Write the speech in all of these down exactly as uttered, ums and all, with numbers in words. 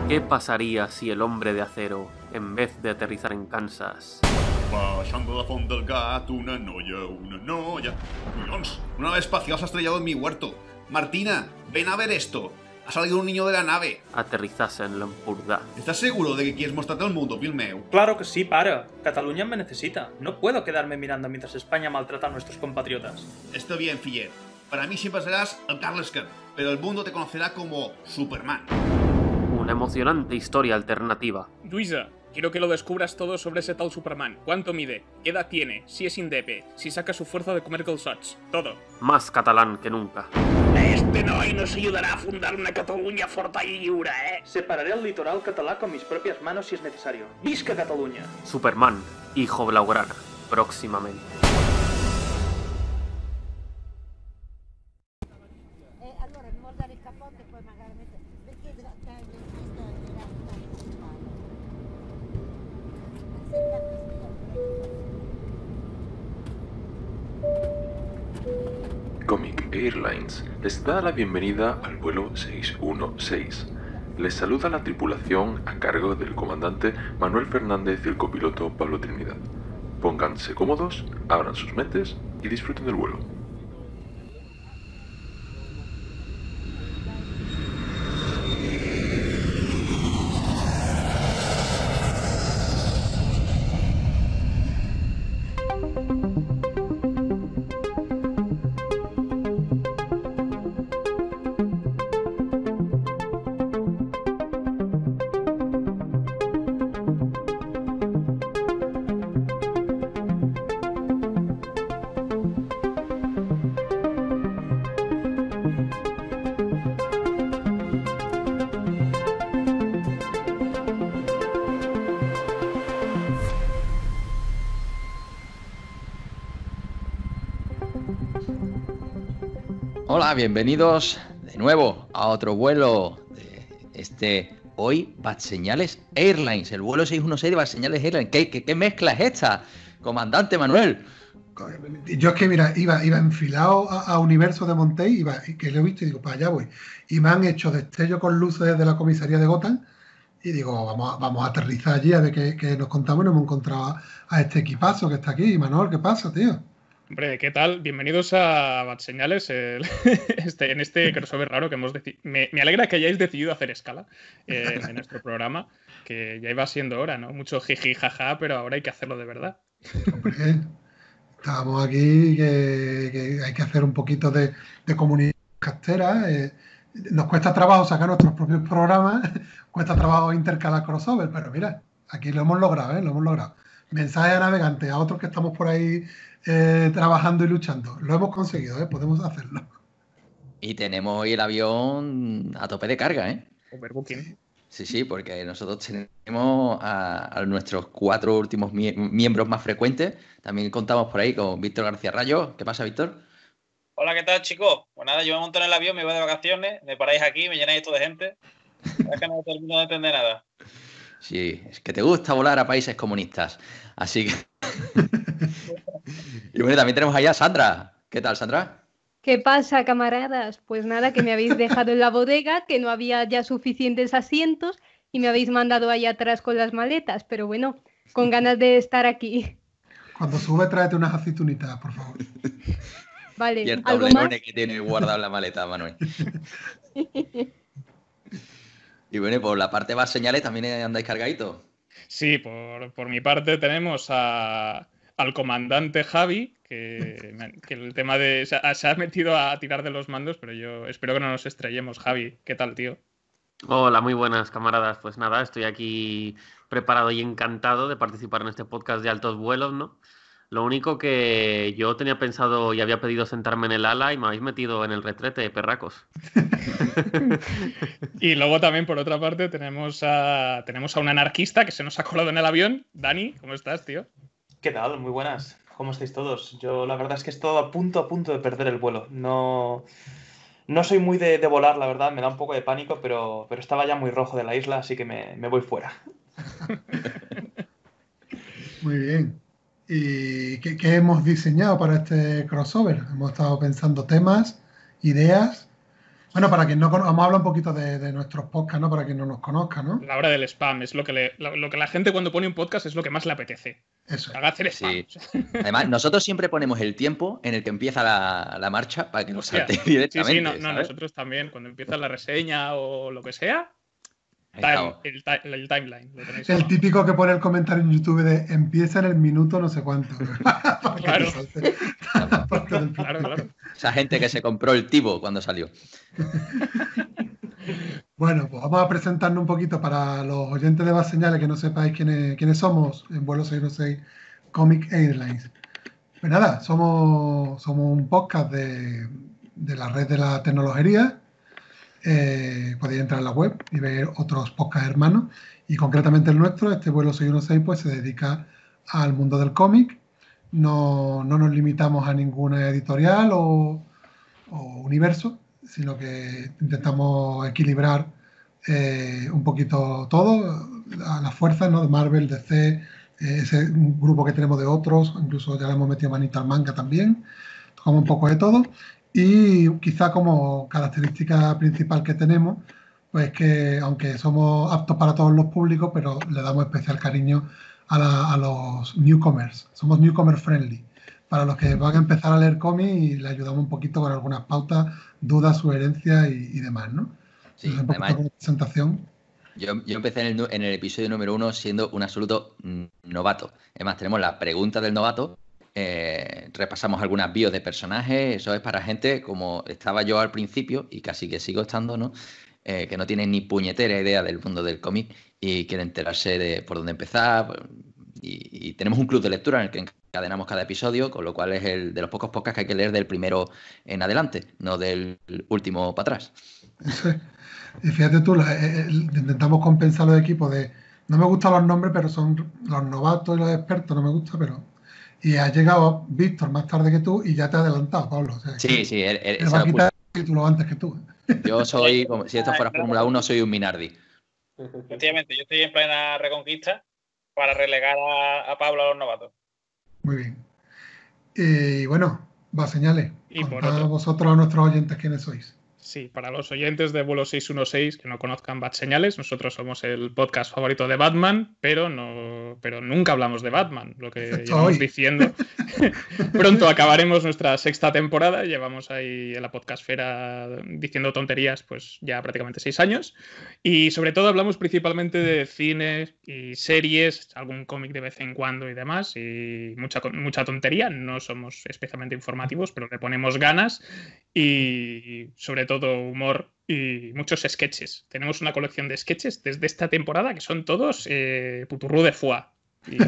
¿Qué pasaría si el hombre de acero, en vez de aterrizar en Kansas... Baixando da font del gat, una noia, una noia... Collons, una nave espacial se ha estrellado en mi huerto. Martina, ven a ver esto. Ha salido un niño de la nave. aterrizase en l'Empordà? ¿Estás seguro de que quieres mostrarte al mundo, fill meu? Claro que sí, para. Cataluña me necesita. No puedo quedarme mirando mientras España maltrata a nuestros compatriotas. Está bien, fillet. Para mí siempre serás el Carles Kern, pero el mundo te conocerá como Superman. Una emocionante historia alternativa. Lluïsa, quiero que lo descubras todo sobre ese tal Superman. ¿Cuánto mide? ¿Qué edad tiene? Si es indepe, si saca su fuerza de comer calçots. Todo. Más catalán que nunca. Este noi nos ayudará a fundar una Cataluña forta y lliure, eh? Separaré el litoral catalá con mis propias manos si es necesario. ¡Visca Cataluña! Superman, hijo blaugrana, próximamente. Comic Airlines les da la bienvenida al vuelo seis uno seis. Les saluda la tripulación a cargo del comandante Manuel Fernández y el copiloto Pablo Trinidad. Pónganse cómodos, abran sus mentes y disfruten del vuelo. Hola, bienvenidos de nuevo a otro vuelo de este hoy Batseñales Airlines, el vuelo seis uno seis de Batseñales Airlines. ¿Qué, qué, qué mezcla es esta, comandante Manuel? Yo es que, mira, iba, iba enfilado a, a Universo de Montey, iba, que lo he visto y digo, para allá voy. Y me han hecho destello con luces desde la comisaría de Gotham y digo, vamos a, vamos a aterrizar allí a ver qué, qué nos contamos. Y nos hemos encontrado a, a este equipazo que está aquí. Manuel, ¿qué pasa, tío? Hombre, ¿qué tal? Bienvenidos a Batseñales, el, este, en este crossover raro que hemos decidido. Me, me alegra que hayáis decidido hacer escala eh, en nuestro programa, que ya iba siendo hora, ¿no? Mucho jiji, jaja, pero ahora hay que hacerlo de verdad. Hombre, estábamos aquí, que, que hay que hacer un poquito de, de comunidad castera. Eh, nos cuesta trabajo sacar nuestros propios programas, cuesta trabajo intercalar crossover, pero mira, aquí lo hemos logrado, ¿eh? Lo hemos logrado. Mensaje a navegantes, a otros que estamos por ahí eh, trabajando y luchando. Lo hemos conseguido, ¿eh? Podemos hacerlo. Y tenemos hoy el avión a tope de carga, ¿eh? Overbooking. Sí, sí, porque nosotros tenemos a, a nuestros cuatro últimos mie miembros más frecuentes. También contamos por ahí con Víctor García Rayo. ¿Qué pasa, Víctor? Hola, ¿qué tal, chicos? Pues nada, yo me monto en el avión, me voy de vacaciones, me paráis aquí, me llenáis esto de gente. Es que no termino de entender nada. Sí, es que te gusta volar a países comunistas. Así que... Y bueno, también tenemos allá a Sandra. ¿Qué tal, Sandra? ¿Qué pasa, camaradas? Pues nada, que me habéis dejado en la bodega, que no había ya suficientes asientos y me habéis mandado ahí atrás con las maletas, pero bueno, con ganas de estar aquí. Cuando sube, tráete unas aceitunitas, por favor. Vale, y el ¿algo tablerone más? que tiene guardado en la maleta, Manuel. Y bueno, por la parte más señales también andáis cargaditos. Sí, por, por mi parte tenemos a, al comandante Javi, que, que el tema de... Se ha, se ha metido a tirar de los mandos, pero yo espero que no nos estrellemos. Javi, ¿qué tal, tío? Hola, muy buenas, camaradas. Pues nada, estoy aquí preparado y encantado de participar en este podcast de altos vuelos, ¿no? Lo único que yo tenía pensado y había pedido sentarme en el ala y me habéis metido en el retrete, perracos. Y luego también, por otra parte, tenemos a, tenemos a un anarquista que se nos ha colado en el avión. Dani, ¿cómo estás, tío? ¿Qué tal? Muy buenas. ¿Cómo estáis todos? Yo la verdad es que estoy a punto, a punto de perder el vuelo. No, no soy muy de, de volar, la verdad. Me da un poco de pánico, pero, pero estaba ya muy rojo de la isla, así que me, me voy fuera. Muy bien. ¿Y qué, qué hemos diseñado para este crossover? Hemos estado pensando temas, ideas. Bueno, para quien no conozca, vamos a hablar un poquito de, de nuestros podcasts, ¿no? Para quien no nos conozca, ¿no? La hora del spam es lo que, le, lo, lo que la gente cuando pone un podcast es lo que más le apetece. Eso. Haga hacer spam. Sí. Además, nosotros siempre ponemos el tiempo en el que empieza la, la marcha para que nos salte directamente. Sí, sí, no, no, ¿sabes? nosotros también, cuando empieza la reseña o lo que sea, Ahí time, estamos. el, ti- el timeline. Lo tenéis El abajo. típico que pone el comentario en YouTube de empieza en el minuto no sé cuánto. Para que Claro. te salte la parte del Claro, claro. Esa gente que se compró el Tivo cuando salió. Bueno, pues vamos a presentarnos un poquito para los oyentes de Bad Señales que no sepáis quiénes, quiénes somos en Vuelo seiscientos seis Comic Airlines. Pues nada, somos, somos un podcast de, de la red de la tecnología. Eh, podéis entrar en la web y ver otros podcasts hermanos. Y concretamente el nuestro, este Vuelo seiscientos dieciséis, pues se dedica al mundo del cómic. No, no nos limitamos a ninguna editorial o, o universo, sino que intentamos equilibrar eh, un poquito todo, a las fuerzas, ¿no? De Marvel, D C, eh, ese grupo que tenemos de otros, incluso ya le hemos metido manito al manga también, tocamos un poco de todo. Y quizá como característica principal que tenemos, pues que aunque somos aptos para todos los públicos, pero le damos especial cariño a, la, a los newcomers. Somos newcomer friendly. Para los que van a empezar a leer cómics y le ayudamos un poquito con algunas pautas, dudas, sugerencias y, y demás, ¿no? Sí, Entonces, un poquito además, con la presentación. Yo, yo empecé en el, nu- en el episodio número uno siendo un absoluto mm, novato. Además, tenemos la pregunta del novato. eh, repasamos algunas bios de personajes. Eso es para gente como estaba yo al principio y casi que sigo estando, ¿no? Eh, que no tiene ni puñetera idea del mundo del cómic y quiere enterarse de por dónde empezar. Y, y tenemos un club de lectura en el que encadenamos cada episodio, con lo cual es el de los pocos podcasts que hay que leer del primero en adelante, no del último para atrás. Y fíjate tú, la- eh, el- intentamos compensar los equipos de, no me gustan los nombres, pero son los novatos y los expertos, no me gusta, pero... Y ha llegado Víctor más tarde que tú y ya te ha adelantado, Pablo. O sea, Sí, que sí, él, él él se va a lo quitar puso. el título antes que tú. Yo soy, como si esto fuera Fórmula uno, soy un Minardi. Efectivamente, yo estoy en plena reconquista para relegar a, a Pablo a los novatos. Muy bien. Y bueno, va señales. Y por Contad otro- vosotros a nuestros oyentes quiénes sois. Sí, para los oyentes de Vuelo seiscientos dieciséis que no conozcan Bad Señales, nosotros somos el podcast favorito de Batman, pero no, pero nunca hablamos de Batman, lo que Excepto llevamos hoy. diciendo. Pronto acabaremos nuestra sexta temporada, llevamos ahí en la podcastfera diciendo tonterías pues ya prácticamente seis años, y sobre todo hablamos principalmente de cine y series, algún cómic de vez en cuando y demás, y mucha, mucha tontería, no somos especialmente informativos, pero le ponemos ganas y sobre todo humor y muchos sketches. Tenemos una colección de sketches desde esta temporada que son todos eh, puturrú de foie. Y...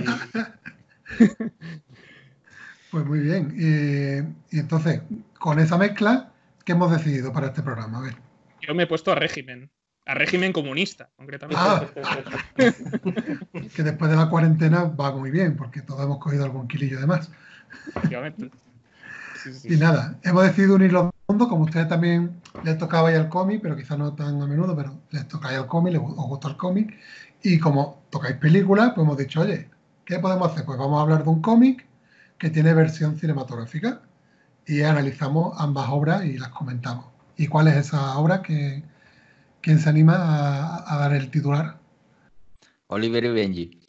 Pues muy bien. Eh, y entonces, con esa mezcla, ¿qué hemos decidido para este programa? A ver. Yo me he puesto a régimen, a régimen comunista, concretamente. Ah, que después de la cuarentena va muy bien, porque todos hemos cogido algún kilillo de más. Efectivamente. Sí, sí. Y nada, hemos decidido unir los mundos, como ustedes también les tocaba ya el cómic, pero quizás no tan a menudo, pero les tocáis el cómic, les, os gusta el cómic, y como tocáis películas, pues hemos dicho, oye, ¿qué podemos hacer? Pues vamos a hablar de un cómic que tiene versión cinematográfica y analizamos ambas obras y las comentamos. ¿Y cuál es esa obra? que ¿Quién se anima a, a dar el titular? Oliver y Benji.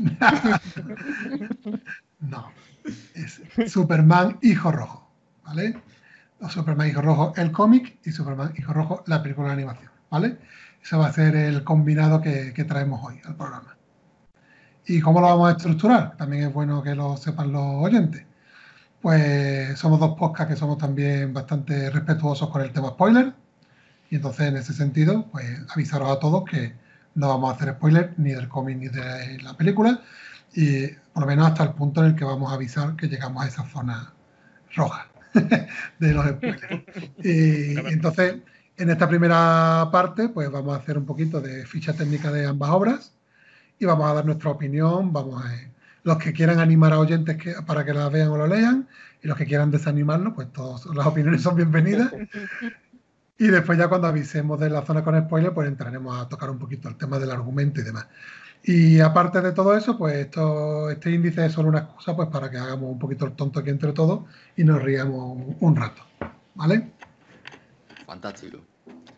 No, es Superman Hijo Rojo, ¿vale? O Superman Hijo Rojo, el cómic, y Superman Hijo Rojo, la película de animación, ¿vale? Ese va a ser el combinado que, que traemos hoy al programa. ¿Y cómo lo vamos a estructurar? También es bueno que lo sepan los oyentes. Pues somos dos podcasts que somos también bastante respetuosos con el tema spoiler. Y entonces, en ese sentido, pues avisaros a todos que no vamos a hacer spoiler ni del cómic ni de la película. Y por lo menos hasta el punto en el que vamos a avisar que llegamos a esa zona roja de los spoilers. Y, y entonces, en esta primera parte, pues vamos a hacer un poquito de ficha técnica de ambas obras y vamos a dar nuestra opinión. Vamos a los que quieran animar a oyentes que, para que las vean o lo lean, y los que quieran desanimarlo, pues todas las opiniones son bienvenidas. Y después ya cuando avisemos de la zona con spoiler, pues entraremos a tocar un poquito el tema del argumento y demás. Y aparte de todo eso, pues esto, este índice es solo una excusa pues para que hagamos un poquito el tonto aquí entre todos y nos riamos un, un rato, ¿vale? Fantástico.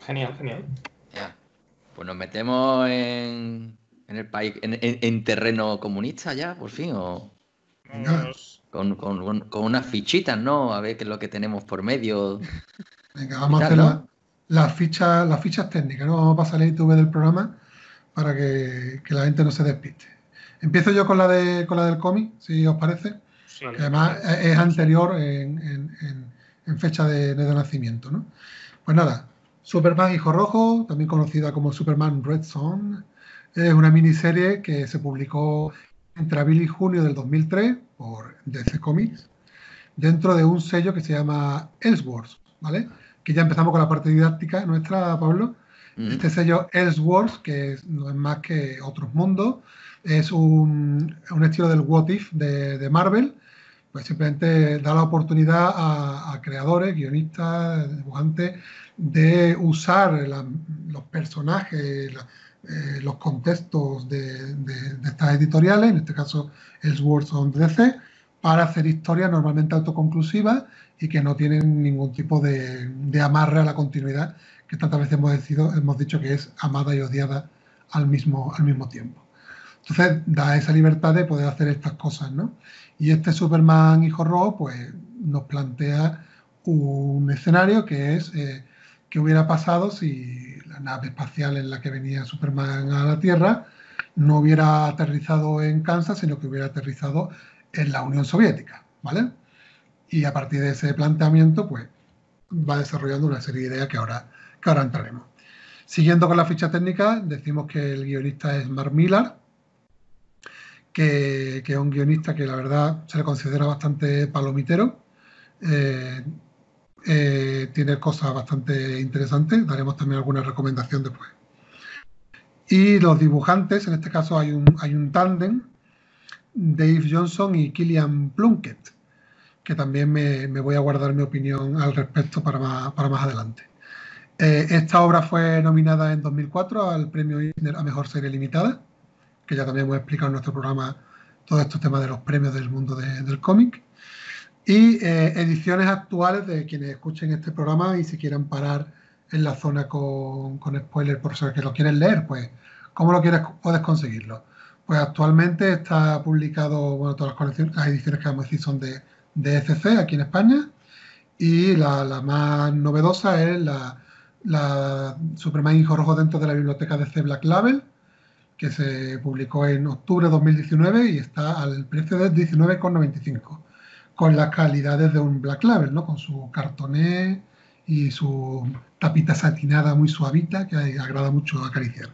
Genial, genial. Ya. Pues nos metemos en, en el país, en, en, en terreno comunista ya, por fin, o Vamos. con, con, con, con unas fichitas, ¿no? A ver qué es lo que tenemos por medio. Venga, vamos Y a tal, hacer ¿no? la- las fichas, las fichas técnicas, ¿no? Vamos a pasar la I T V del programa para que, que la gente no se despiste. Empiezo yo con la de con la del cómic, si os parece. Sí, Que además es es anterior en, en- en- en fecha de, de nacimiento, ¿no? Pues nada, Superman Hijo Rojo, también conocida como Superman Red Son, es una miniserie que se publicó entre abril y junio del dos mil tres por D C Comics, dentro de un sello que se llama Elseworlds, ¿vale? Que ya empezamos con la parte didáctica nuestra, Pablo. Mm. Este sello Elseworlds, que es- no es más que Otros Mundos, es un, un estilo del What If de, de Marvel, pues simplemente da la oportunidad a, a creadores, guionistas, dibujantes, de usar la- los personajes, la- eh, los contextos de, de- de estas editoriales, en este caso Elseworlds son D C, para hacer historias normalmente autoconclusivas y que no tienen ningún tipo de, de amarre a la continuidad, que tantas veces hemos, decido- hemos dicho que es amada y odiada al mismo, al mismo tiempo. Entonces da esa libertad de poder hacer estas cosas, ¿no? Y este Superman Hijo Rojo, pues nos plantea un escenario que es eh, qué hubiera pasado si la nave espacial en la que venía Superman a la Tierra no hubiera aterrizado en Kansas, sino que hubiera aterrizado en la Unión Soviética, ¿vale? Y a partir de ese planteamiento, pues va desarrollando una serie de ideas que ahora, que ahora entraremos. Siguiendo con la ficha técnica, decimos que el guionista es Mark Millar, que, que es un guionista que la verdad se le considera bastante palomitero. Eh, eh, tiene cosas bastante interesantes, daremos también alguna recomendación después. Y los dibujantes, en este caso hay un, hay un tándem, Dave Johnson y Killian Plunkett, que también me, me voy a guardar mi opinión al respecto para más, para más adelante. Eh, esta obra fue nominada en dos mil cuatro al premio Eisner a Mejor Serie Limitada, que ya también hemos explicado en nuestro programa todos estos temas de los premios del mundo de, del cómic. Y eh, ediciones actuales de quienes escuchen este programa y si quieran parar en la zona con, con spoiler por si que lo quieren leer, pues ¿cómo lo quieres, puedes conseguirlo? Pues actualmente está publicado, bueno, todas las colecciones, las ediciones que vamos a decir son de, de F C aquí en España, y la, la más novedosa es la, la Superman Hijo Rojo dentro de la biblioteca de D C Black Label, que se publicó en octubre de dos mil diecinueve y está al precio de diecinueve con noventa y cinco, con las calidades de un Black Label, ¿no? Con su cartoné y su tapita satinada muy suavita que agrada mucho acariciar.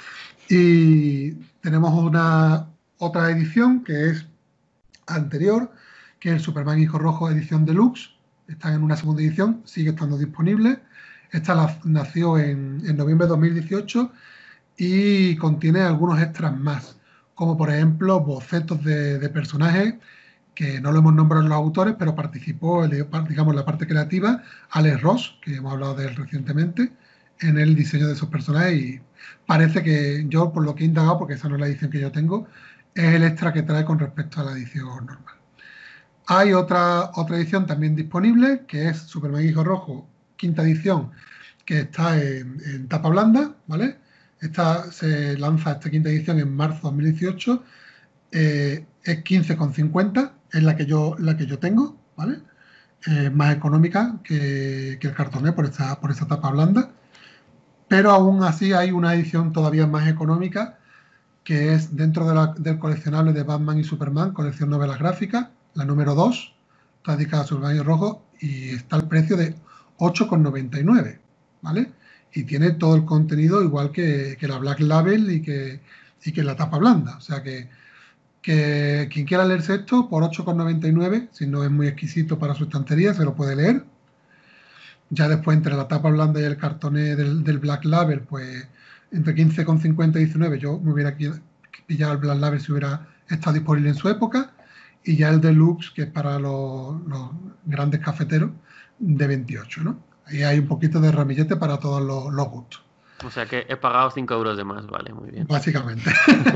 Y tenemos una otra edición que es anterior, que es el Superman Hijo Rojo edición deluxe. Está en una segunda edición, sigue estando disponible. Esta la, nació en, en noviembre de dos mil dieciocho y contiene algunos extras más, como por ejemplo bocetos de, de personajes que no lo hemos nombrado en los autores, pero participó, digamos, en la parte creativa, Alex Ross, que hemos hablado de él recientemente, en el diseño de esos personajes, y parece que yo, por lo que he indagado, porque esa no es la edición que yo tengo, es el extra que trae con respecto a la edición normal. Hay otra, otra edición también disponible, que es Superman Hijo Rojo, quinta edición, que está en, en tapa blanda, ¿vale? Esta se lanza, esta quinta edición, en marzo de dos mil dieciocho, eh, es quince con cincuenta, es la que yo, la que yo tengo, ¿vale? Eh, más económica que, que el cartoné por esta, por esta tapa blanda, pero aún así hay una edición todavía más económica, que es dentro de la, del coleccionable de Batman y Superman, colección novelas gráficas, la número dos, está dedicada a Superman y Rojo, y está al precio de ocho con noventa y nueve, ¿vale? Y tiene todo el contenido igual que, que la Black Label y que, y que la tapa blanda. O sea que, que quien quiera leerse esto por ocho con noventa y nueve, si no es muy exquisito para su estantería, se lo puede leer. Ya después, entre la tapa blanda y el cartoné del, del Black Label, pues entre quince con cincuenta y diecinueve, yo me hubiera pillado el Black Label si hubiera estado disponible en su época. Y ya el Deluxe, que es para los, los grandes cafeteros, de veintiocho, ¿no? Ahí hay un poquito de ramillete para todos los, los gustos. O sea que he pagado cinco euros de más, vale, muy bien. Básicamente.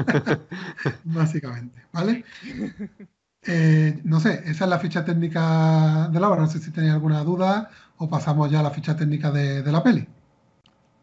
Básicamente, ¿vale? Eh, no sé, esa es la ficha técnica de la obra. No sé si tenéis alguna duda o pasamos ya a la ficha técnica de, de la peli.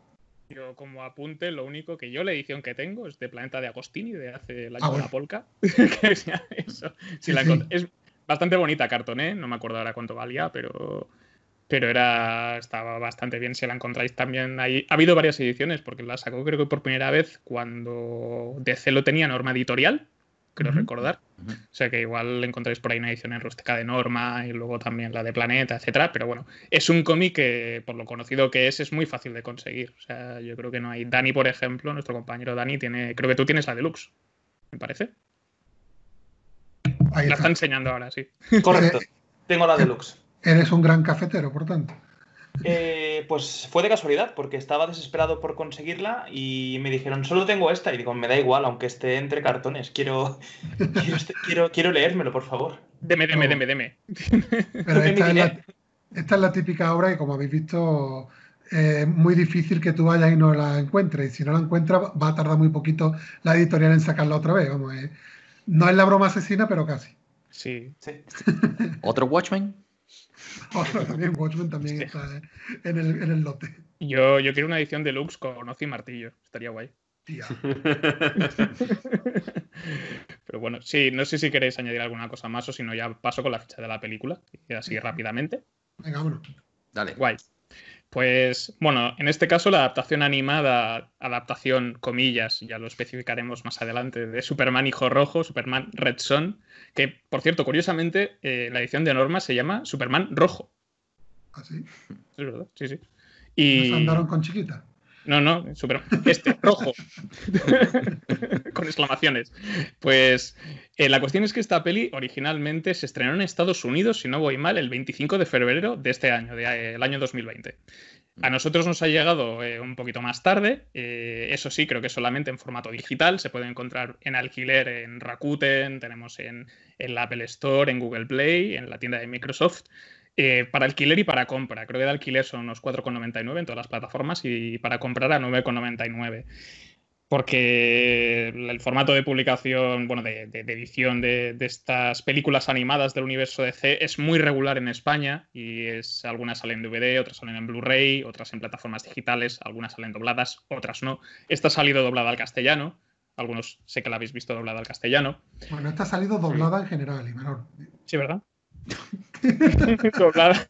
Yo, como apunte, lo único que yo, la edición que tengo es de Planeta de Agostini, de hace el año Ah, de bueno. la polca. Que es, eso, si Sí, la sí. encont- es bastante bonita cartón, ¿eh? No me acuerdo ahora cuánto valía, pero, pero era, estaba bastante bien. Si la encontráis también ahí. Ha habido varias ediciones, porque la sacó creo que por primera vez cuando D C lo tenía Norma Editorial, creo Ujú. recordar. Ujú. O sea que igual encontráis por ahí una edición en rústica de Norma y luego también la de Planeta, etcétera. Pero bueno, es un cómic que, por lo conocido que es, es muy fácil de conseguir. O sea, yo creo que no hay. Dani, por ejemplo, nuestro compañero Dani, tiene. Creo que tú tienes la deluxe, me parece. Ahí La está está. enseñando ahora, sí. Correcto. Eh, Tengo la deluxe. Eres un gran cafetero, por tanto. Eh, pues fue de casualidad, porque estaba desesperado por conseguirla y me dijeron, solo tengo esta. Y digo, me da igual, aunque esté entre cartones. Quiero, quiero, este- quiero, quiero leérmelo, por favor. Deme, deme, No. deme, deme. Pero Me esta es, la, miré. esta es la típica obra y como habéis visto, es eh, muy difícil que tú vayas y no la encuentres. Y si no la encuentras, va a tardar muy poquito la editorial en sacarla otra vez. Vamos, eh, no es la broma asesina, pero casi. Sí. Sí. ¿Otro Watchmen? Ahora también Watchmen también Hostia. está en el, en el lote. Yo, yo quiero una edición deluxe con Hoz y martillo. Estaría guay. Tía. Pero bueno, sí, no sé si queréis añadir alguna cosa más o si no ya paso con la ficha de la película, y así rápidamente. Venga, vámonos. Dale. Guay. Pues bueno, en este caso la adaptación animada, adaptación comillas, ya lo especificaremos más adelante, de Superman Hijo Rojo, Superman Red Son, que por cierto, curiosamente, eh, la edición de Norma se llama Superman Rojo. Así. Es verdad, sí, sí. ¿No Y... se andaron con chiquita? No, no, super... este, rojo. Con exclamaciones. Pues eh, la cuestión es que esta peli originalmente se estrenó en Estados Unidos, si no voy mal, el veinticinco de febrero de este año, del de, eh, año dos mil veinte. A nosotros nos ha llegado eh, un poquito más tarde, eh, eso sí, creo que solamente en formato digital, se puede encontrar en alquiler en Rakuten, tenemos en, en la Apple Store, en Google Play, en la tienda de Microsoft. Eh, para alquiler y para compra. Creo que de alquiler son unos cuatro con noventa y nueve en todas las plataformas y para comprar a nueve con noventa y nueve. Porque el formato de publicación, bueno, de, de, de edición de, de estas películas animadas del universo D C es muy regular en España y es, algunas salen en D V D, otras salen en Blu-ray, otras en plataformas digitales, algunas salen dobladas, otras no. Esta ha salido doblada al castellano. Algunos sé que la habéis visto doblada al castellano. Bueno, esta ha salido doblada en general, y menor. Sí, ¿verdad? Doblada.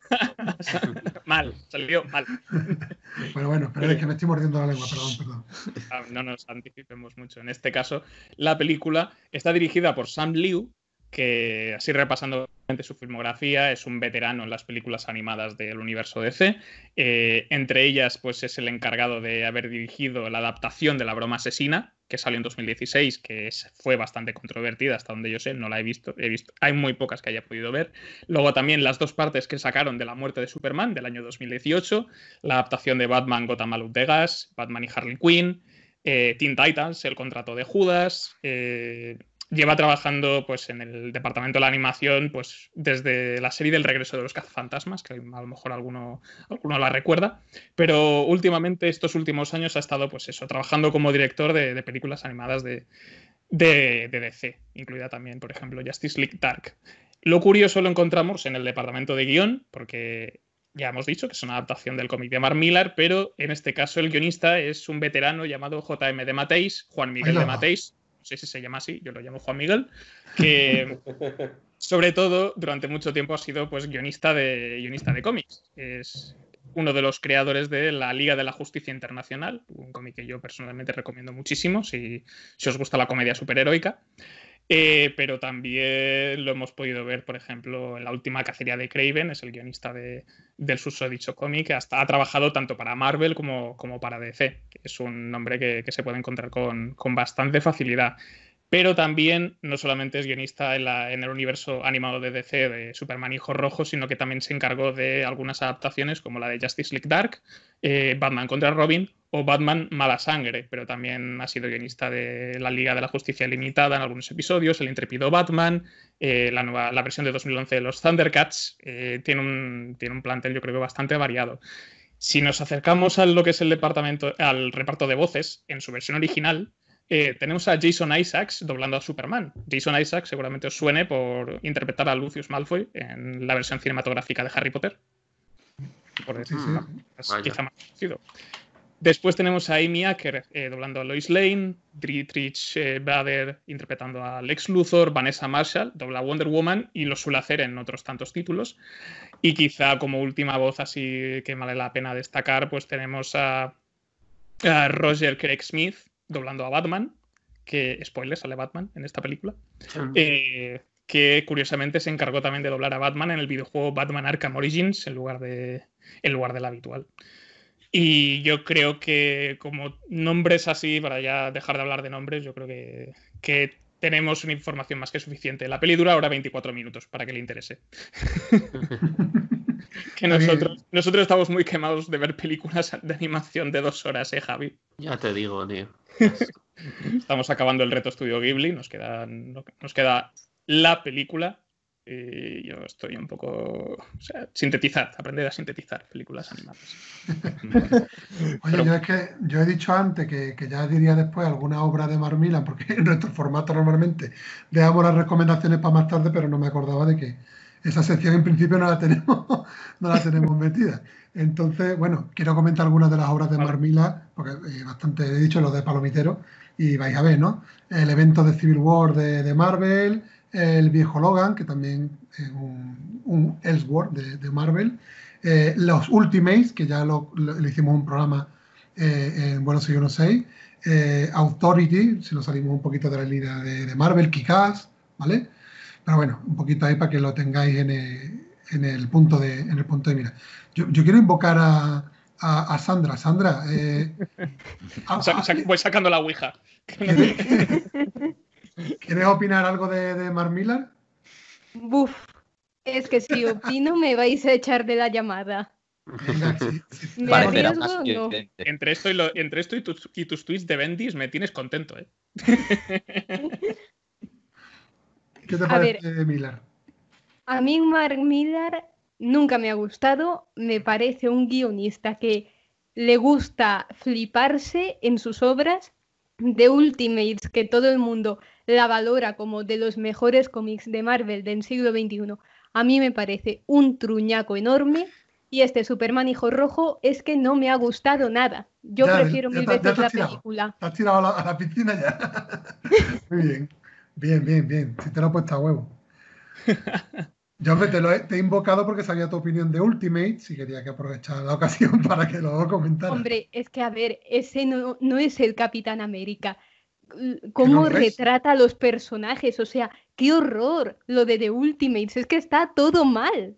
Mal, salió mal. Bueno, bueno, pero es que me estoy mordiendo la lengua, perdón, perdón. No nos anticipemos mucho. En este caso, la película está dirigida por Sam Liu, que, así repasando su filmografía, es un veterano en las películas animadas del universo D C. Eh, entre ellas, pues es el encargado de haber dirigido la adaptación de La broma asesina, que salió en dos mil dieciséis, que es, fue bastante controvertida hasta donde yo sé, no la he visto, he visto, hay muy pocas que haya podido ver. Luego también las dos partes que sacaron de La muerte de Superman del año dos mil dieciocho, la adaptación de Batman Gotham a Luz de Gas, Batman y Harley Quinn, eh, Teen Titans, El contrato de Judas. Eh, lleva trabajando pues, en el departamento de la animación pues, desde la serie del regreso de los cazafantasmas, que a lo mejor alguno, alguno la recuerda, pero últimamente, estos últimos años, ha estado pues, eso, trabajando como director de, de películas animadas de, de, de D C, incluida también, por ejemplo, Justice League Dark. Lo curioso lo encontramos en el departamento de guión, porque ya hemos dicho que es una adaptación del cómic de Mark Millar, pero en este caso el guionista es un veterano llamado J M de Mateis, Juan Miguel de Mateis. No sé si se llama así, yo lo llamo Juan Miguel, que sobre todo durante mucho tiempo ha sido pues, guionista de, guionista de cómics. Es uno de los creadores de la Liga de la Justicia Internacional, un cómic que yo personalmente recomiendo muchísimo si, si os gusta la comedia superheroica. Eh, pero también lo hemos podido ver, por ejemplo, en La última cacería de Kraven, es el guionista de, del susodicho cómic, hasta ha trabajado tanto para Marvel como, como para D C, que es un nombre que, que se puede encontrar con, con bastante facilidad. Pero también no solamente es guionista en, la, en el universo animado de D C de Superman Hijo Rojo, sino que también se encargó de algunas adaptaciones como la de Justice League Dark, eh, Batman contra Robin o Batman Mala Sangre, pero también ha sido guionista de la Liga de la Justicia Limitada en algunos episodios, El intrépido Batman, eh, la, nueva, la versión de dos mil once de los Thundercats. Eh, tiene, un, tiene un plantel yo creo que bastante variado. Si nos acercamos a lo que es el departamento, al reparto de voces, en su versión original, Eh, tenemos a Jason Isaacs doblando a Superman. Jason Isaacs seguramente os suene por interpretar a Lucius Malfoy en la versión cinematográfica de Harry Potter. Por decir, Sí, sí. no, es quizá más conocido. Después tenemos a Amy Acker eh, doblando a Lois Lane, Dietrich eh, Bader interpretando a Lex Luthor, Vanessa Marshall dobla a Wonder Woman y lo suele hacer en otros tantos títulos. Y quizá como última voz así que vale la pena destacar, pues tenemos a, a Roger Craig Smith doblando a Batman, que, spoiler, sale Batman en esta película, eh, que curiosamente se encargó también de doblar a Batman en el videojuego Batman Arkham Origins en lugar de, en lugar del habitual. Y yo creo que como nombres así, para ya dejar de hablar de nombres, yo creo que, que tenemos una información más que suficiente. La peli dura ahora veinticuatro minutos, para que le interese. Que nosotros, nosotros estamos muy quemados de ver películas de animación de dos horas, ¿eh, Javi? Ya te digo, tío. Estamos acabando el reto Estudio Ghibli, nos queda, nos queda la película. Y yo estoy un poco... O sea, sintetizar, aprender a sintetizar películas animadas. Oye, Pero... yo es que yo he dicho antes que, que ya diría después alguna obra de Mark Millar, porque en nuestro formato normalmente dejamos las recomendaciones para más tarde, pero no me acordaba de que esa sección en principio no la tenemos, no la tenemos metida. Entonces, bueno, quiero comentar algunas de las obras de vale. Mark Millar, porque eh, bastante he dicho lo de Palomitero, y vais a ver, ¿no? El evento de Civil War de, de Marvel, el viejo Logan, que también es un, un Elseworld de, de Marvel, eh, los Ultimates, que ya lo, lo, le hicimos un programa eh, en Bueno Soy Uno seis, eh, Authority, si nos salimos un poquito de la línea de, de Marvel, Kick-Ass, ¿vale? Pero bueno, un poquito ahí para que lo tengáis en el, en el, punto, de, en el punto de mira. Yo, yo quiero invocar a, a, a Sandra. Sandra, eh, a, a, voy sacando la ouija. ¿Quieres opinar algo de, de Mark Millar? Buf, es que si opino me vais a echar de la llamada. Venga, sí, sí. ¿Me arriesgo o no? Entre esto, y, lo, entre esto y, tus, y tus tweets de Bendis me tienes contento, ¿eh? ¿Qué te parece de Millar? A mí Mark Millar nunca me ha gustado. Me parece un guionista que le gusta fliparse en sus obras. The Ultimates, que todo el mundo la valora como de los mejores cómics de Marvel del siglo veintiuno, a mí me parece un truñaco enorme. Y este Superman Hijo Rojo es que no me ha gustado nada. Yo ya, prefiero ya, mil ya, veces la tirado. película. Te has tirado a la, a la piscina ya. Muy bien. Bien, bien, bien. Si te lo he puesto a huevo. Yo te, lo he, te he invocado porque sabía tu opinión de Ultimates y quería que aprovechara la ocasión para que lo comentara. Hombre, es que a ver, ese no, no es el Capitán América. ¿Cómo no retrata a los personajes? O sea, qué horror lo de The Ultimates. Es que está todo mal.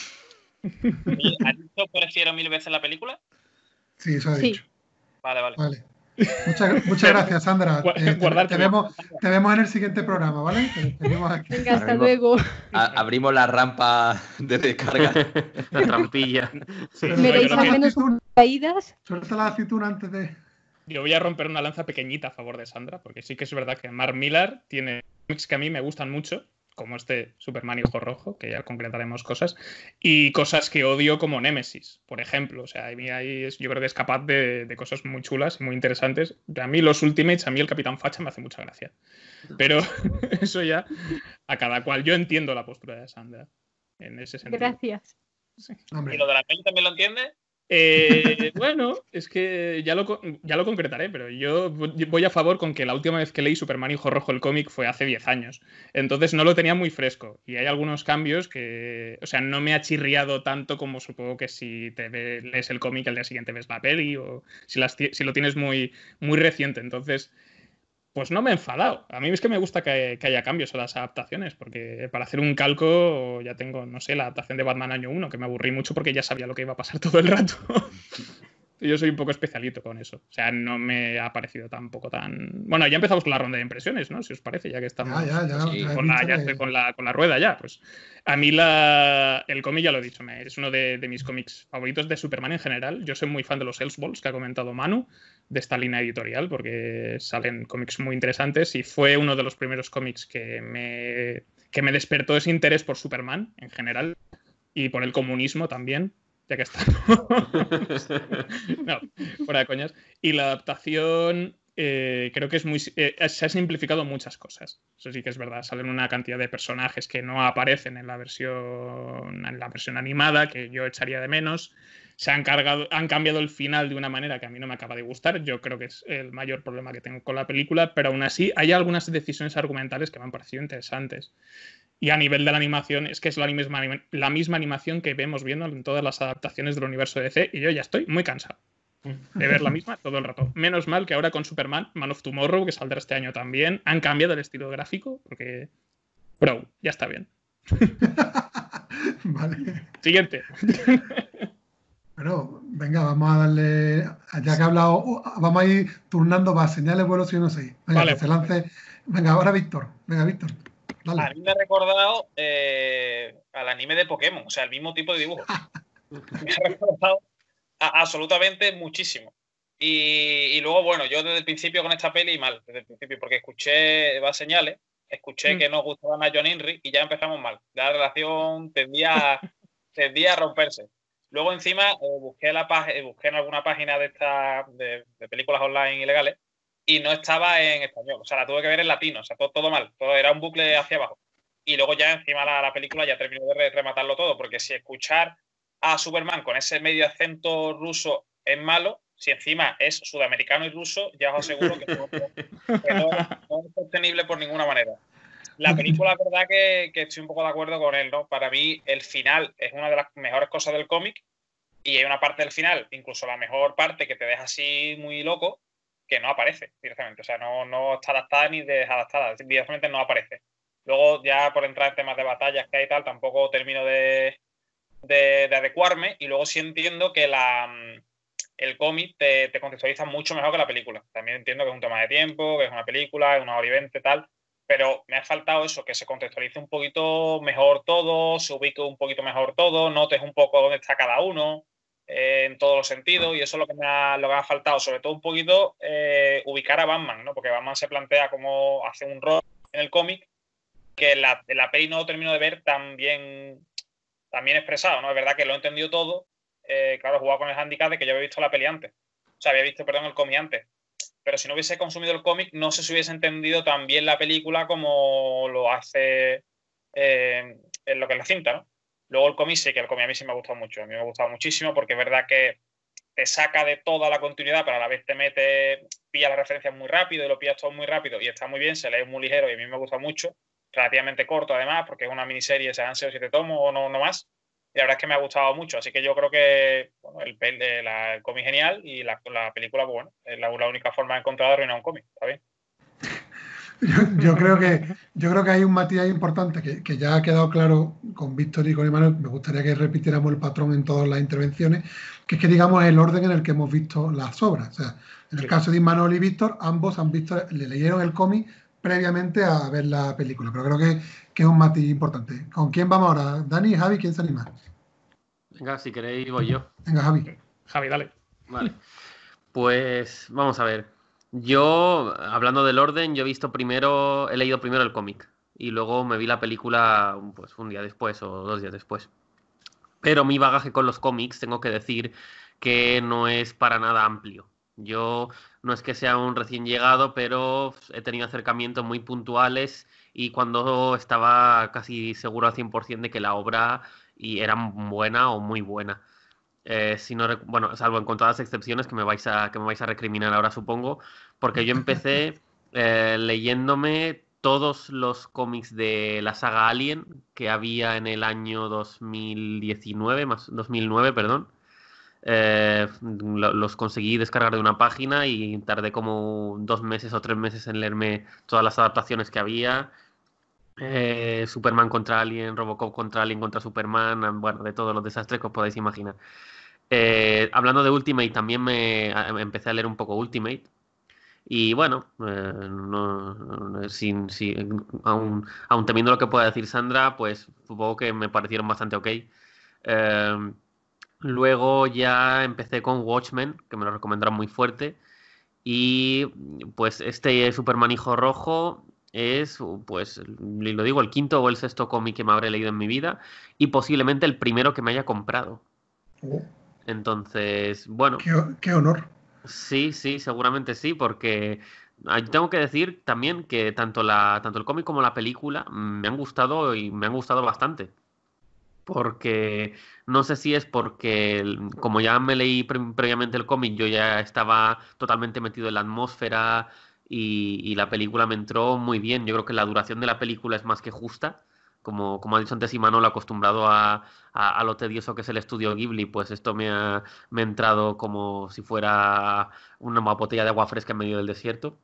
¿Has dicho prefiero mil veces la película? Sí, eso he sí. dicho. Vale, vale. Vale. Muchas, muchas gracias, Sandra. Eh, te, te, vemos, te vemos en el siguiente programa, ¿vale? Te, te vemos aquí. Venga, hasta abrimos, luego. A, abrimos la rampa de descarga. La trampilla. Sí. ¿Me dais al menos unas caídas? Suelta la aceituna antes de... Yo voy a romper una lanza pequeñita a favor de Sandra, porque sí que es verdad que Mark Millar tiene cómics que a mí me gustan mucho, como este Superman Hijo Rojo, que ya concretaremos cosas, y cosas que odio como Némesis, por ejemplo. O sea, a mí ahí es, yo creo que es capaz de, de cosas muy chulas y muy interesantes. A mí los Ultimates, a mí el Capitán Facha me hace mucha gracia. Pero eso ya a cada cual. Yo entiendo la postura de Sandra en ese sentido. Gracias. Sí. ¿Y lo de la peli también lo entiendes? Eh, bueno, es que ya lo, ya lo concretaré, pero yo voy a favor con que la última vez que leí Superman Hijo Rojo el cómic fue hace diez años. Entonces no lo tenía muy fresco. Y hay algunos cambios que, o sea, no me ha chirriado tanto como supongo que si te ve, lees el cómic al día siguiente ves la peli o si, las, si lo tienes muy, muy reciente. Entonces, pues no me he enfadado. A mí es que me gusta que, que haya cambios a las adaptaciones, porque para hacer un calco ya tengo, no sé, la adaptación de Batman año uno, que me aburrí mucho porque ya sabía lo que iba a pasar todo el rato. Yo soy un poco especialito con eso. O sea, no me ha parecido tampoco tan... Bueno, ya empezamos con la ronda de impresiones, ¿no? Si os parece, ya que estamos... Ya, ya, ya. Sí, con, la, ya estoy con, la, con la rueda ya. Pues a mí la, el cómic, ya lo he dicho, me, es uno de, de mis cómics favoritos de Superman en general. Yo soy muy fan de los Elseworlds que ha comentado Manu, de esta línea editorial, porque salen cómics muy interesantes y fue uno de los primeros cómics que me, que me despertó ese interés por Superman en general y por el comunismo también, ya que estamos. No, fuera de coñas. Y la adaptación eh, creo que es muy eh, se ha simplificado muchas cosas. Eso sí que es verdad. Salen una cantidad de personajes que no aparecen en la versión en la versión animada, que yo echaría de menos. se han cargado, han cambiado el final de una manera que a mí no me acaba de gustar. Yo creo que es el mayor problema que tengo con la película, pero aún así hay algunas decisiones argumentales que me han parecido interesantes. Y a nivel de la animación, es que es la misma, la misma animación que vemos viendo en todas las adaptaciones del universo de D C, y yo ya estoy muy cansado de ver la misma todo el rato. Menos mal que ahora con Superman, Man of Tomorrow, que saldrá este año también, han cambiado el estilo gráfico, porque... Bro, ya está bien. Vale. Siguiente. Bueno, venga, vamos a darle, ya que ha hablado, vamos a ir turnando para señales vuelo seis uno seis. Venga, Vale. que se lance. Venga, ahora Víctor. Venga, Víctor. Dale. A mí me ha recordado eh, al anime de Pokémon, o sea, el mismo tipo de dibujo. Me ha recordado a- absolutamente muchísimo. Y, y luego, bueno, yo desde el principio con esta peli, mal, desde el principio, porque escuché va señales, escuché Mm. que no gustaban a John Henry y ya empezamos mal. La relación tendía, tendía a romperse. Luego encima eh, busqué, la pag- eh, busqué en alguna página de, esta, de, de películas online ilegales y no estaba en español. O sea, la tuve que ver en latino. O sea, todo, todo mal. Todo era un bucle hacia abajo. Y luego ya encima la, la película ya terminó de re- rematarlo todo. Porque si escuchar a Superman con ese medio acento ruso es malo, si encima es sudamericano y ruso, ya os aseguro que no, que no es, no es sostenible por ninguna manera. La película, es verdad que, que estoy un poco de acuerdo con él, ¿no? Para mí, el final es una de las mejores cosas del cómic y hay una parte del final, incluso la mejor parte, que te deja así muy loco, que no aparece directamente. O sea, no, no está adaptada ni desadaptada, directamente no aparece. Luego, ya por entrar en temas de batallas que hay y tal, tampoco termino de, de, de adecuarme y luego sí entiendo que la, el cómic te, te contextualiza mucho mejor que la película. También entiendo que es un tema de tiempo, que es una película, es una hora y veinte, tal. Pero me ha faltado eso, que se contextualice un poquito mejor todo, se ubique un poquito mejor todo, notes un poco dónde está cada uno, eh, en todos los sentidos, y eso es lo que me ha, lo que me ha faltado, sobre todo un poquito eh, ubicar a Batman, ¿no? Porque Batman se plantea como hace un rol en el cómic que la, la peli no lo termino de ver tan bien, tan bien expresado, ¿no? Es verdad que lo he entendido todo, eh, claro, he jugado con el handicap de que yo había visto la peli antes, o sea, había visto, perdón, el cómic antes. Pero si no hubiese consumido el cómic, no sé si hubiese entendido tan bien la película como lo hace eh, en lo que es la cinta, ¿no? Luego el cómic sí, que el cómic a mí sí me ha gustado mucho. A mí me ha gustado muchísimo porque es verdad que te saca de toda la continuidad, pero a la vez te mete, pilla las referencias muy rápido y lo pillas todo muy rápido y está muy bien, se lee muy ligero y a mí me gusta mucho. Relativamente corto además, porque es una miniserie, sean seis o siete tomos o no, no más. Y la verdad es que me ha gustado mucho, así que yo creo que bueno, el, el, el cómic genial y la, la película, pues bueno, es la, la única forma de encontrar de arruinar un cómic, ¿está bien? Yo, yo creo que yo creo que hay un matiz ahí importante que, que ya ha quedado claro con Víctor y con Emanuel. Me gustaría que repitiéramos el patrón en todas las intervenciones, que es que digamos el orden en el que hemos visto las obras. O sea, en el Sí. caso de Emanuel y Víctor, ambos han visto, le leyeron el cómic previamente a ver la película, pero creo que, que es un matiz importante. ¿Con quién vamos ahora? Dani y Javi, ¿quién se anima? Venga, si queréis voy yo. Venga, Javi. Javi, dale. Vale. Pues vamos a ver. Yo, hablando del orden, yo he visto primero, he leído primero el cómic y luego me vi la película pues un día después o dos días después. Pero mi bagaje con los cómics, tengo que decir que no es para nada amplio. Yo no es que sea un recién llegado, pero he tenido acercamientos muy puntuales y cuando estaba casi seguro al cien por ciento de que la obra y era buena o muy buena. Eh, si no, rec- bueno, salvo en contadas excepciones que me vais a, que me vais a recriminar ahora, supongo, porque yo empecé eh, leyéndome todos los cómics de la saga Alien que había en el año dos mil diecinueve, más dos mil nueve, perdón. Eh, lo- los conseguí descargar de una página y tardé como dos meses o tres meses en leerme todas las adaptaciones que había. Eh, Superman contra Alien, Robocop contra Alien contra Superman, bueno, de todos los desastres que os podáis imaginar. Eh, hablando de Ultimate, también me a- empecé a leer un poco Ultimate. Y bueno, eh, no- no- sin, sin- aún, aún temiendo lo que pueda decir Sandra, pues supongo que me parecieron bastante ok. Eh, luego ya empecé con Watchmen, que me lo recomendaron muy fuerte. Y pues este Superman Hijo Rojo es, pues, lo digo, el quinto o el sexto cómic que me habré leído en mi vida y posiblemente el primero que me haya comprado. Oh, Entonces, bueno, qué, qué honor. sí, sí, seguramente sí, porque ah, yo tengo que decir también que tanto la, tanto el cómic como la película mm, me han gustado y me han gustado bastante. porque no sé si es porque, el- como ya me leí pre- previamente el cómic, yo ya estaba totalmente metido en la atmósfera y, y la película me entró muy bien. Yo creo que la duración de la película es más que justa. Como, como ha dicho antes Imanol, acostumbrado a, a, a lo tedioso que es el estudio Ghibli, pues esto me ha, me ha entrado como si fuera una botella de agua fresca en medio del desierto.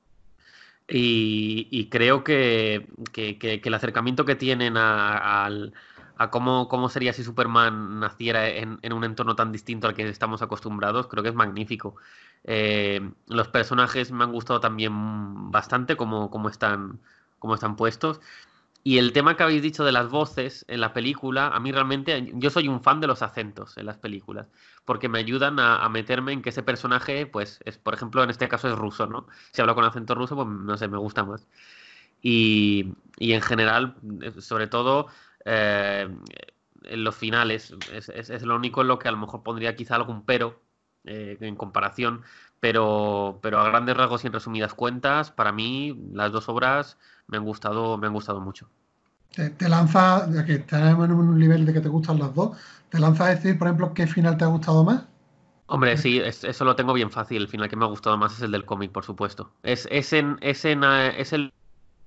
Y, y creo que, que- que- que el acercamiento que tienen a, al- a cómo, cómo sería si Superman naciera en, en un entorno tan distinto al que estamos acostumbrados, creo que es magnífico. Eh, los personajes me han gustado también bastante como, como están, como están puestos. Y el tema que habéis dicho de las voces en la película, a mí realmente, yo soy un fan de los acentos en las películas, porque me ayudan a, a meterme en que ese personaje, pues, es, por ejemplo, en este caso es ruso, ¿no? Si hablo con acento ruso, pues no sé, me gusta más. Y, y en general, eh, sobre todo, eh, en los finales, es, es- es lo único en lo que a lo mejor pondría quizá algún pero eh, en comparación, pero, pero a grandes rasgos y en resumidas cuentas, para mí las dos obras me han gustado, me han gustado mucho. Te, te lanza, ya que estamos en un nivel de que te gustan las dos, te lanza a decir, por ejemplo, qué final te ha gustado más. Hombre, sí, es- eso lo tengo bien fácil. El final que me ha gustado más es el del cómic, por supuesto. Es, es, en, es, en, eh, es el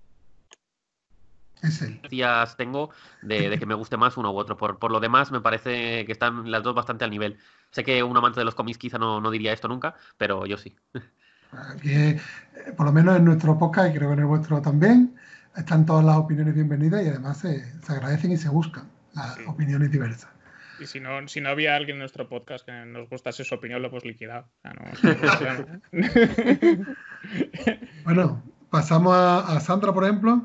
Es él. que decías tengo de, de que me guste más uno u otro. Por, por lo demás, me parece que están las dos bastante al nivel. Sé que un amante de los cómics quizá no, no diría esto nunca, pero yo sí. Aquí, eh, por lo menos en nuestro podcast, y creo que en el vuestro también, están todas las opiniones bienvenidas y además se, se agradecen y se buscan las Sí. opiniones diversas. Y si no, si no había alguien en nuestro podcast que nos gustase su opinión, lo hemos liquidado. O sea, no, sin problema. Bueno, pasamos a, a Sandra, por ejemplo.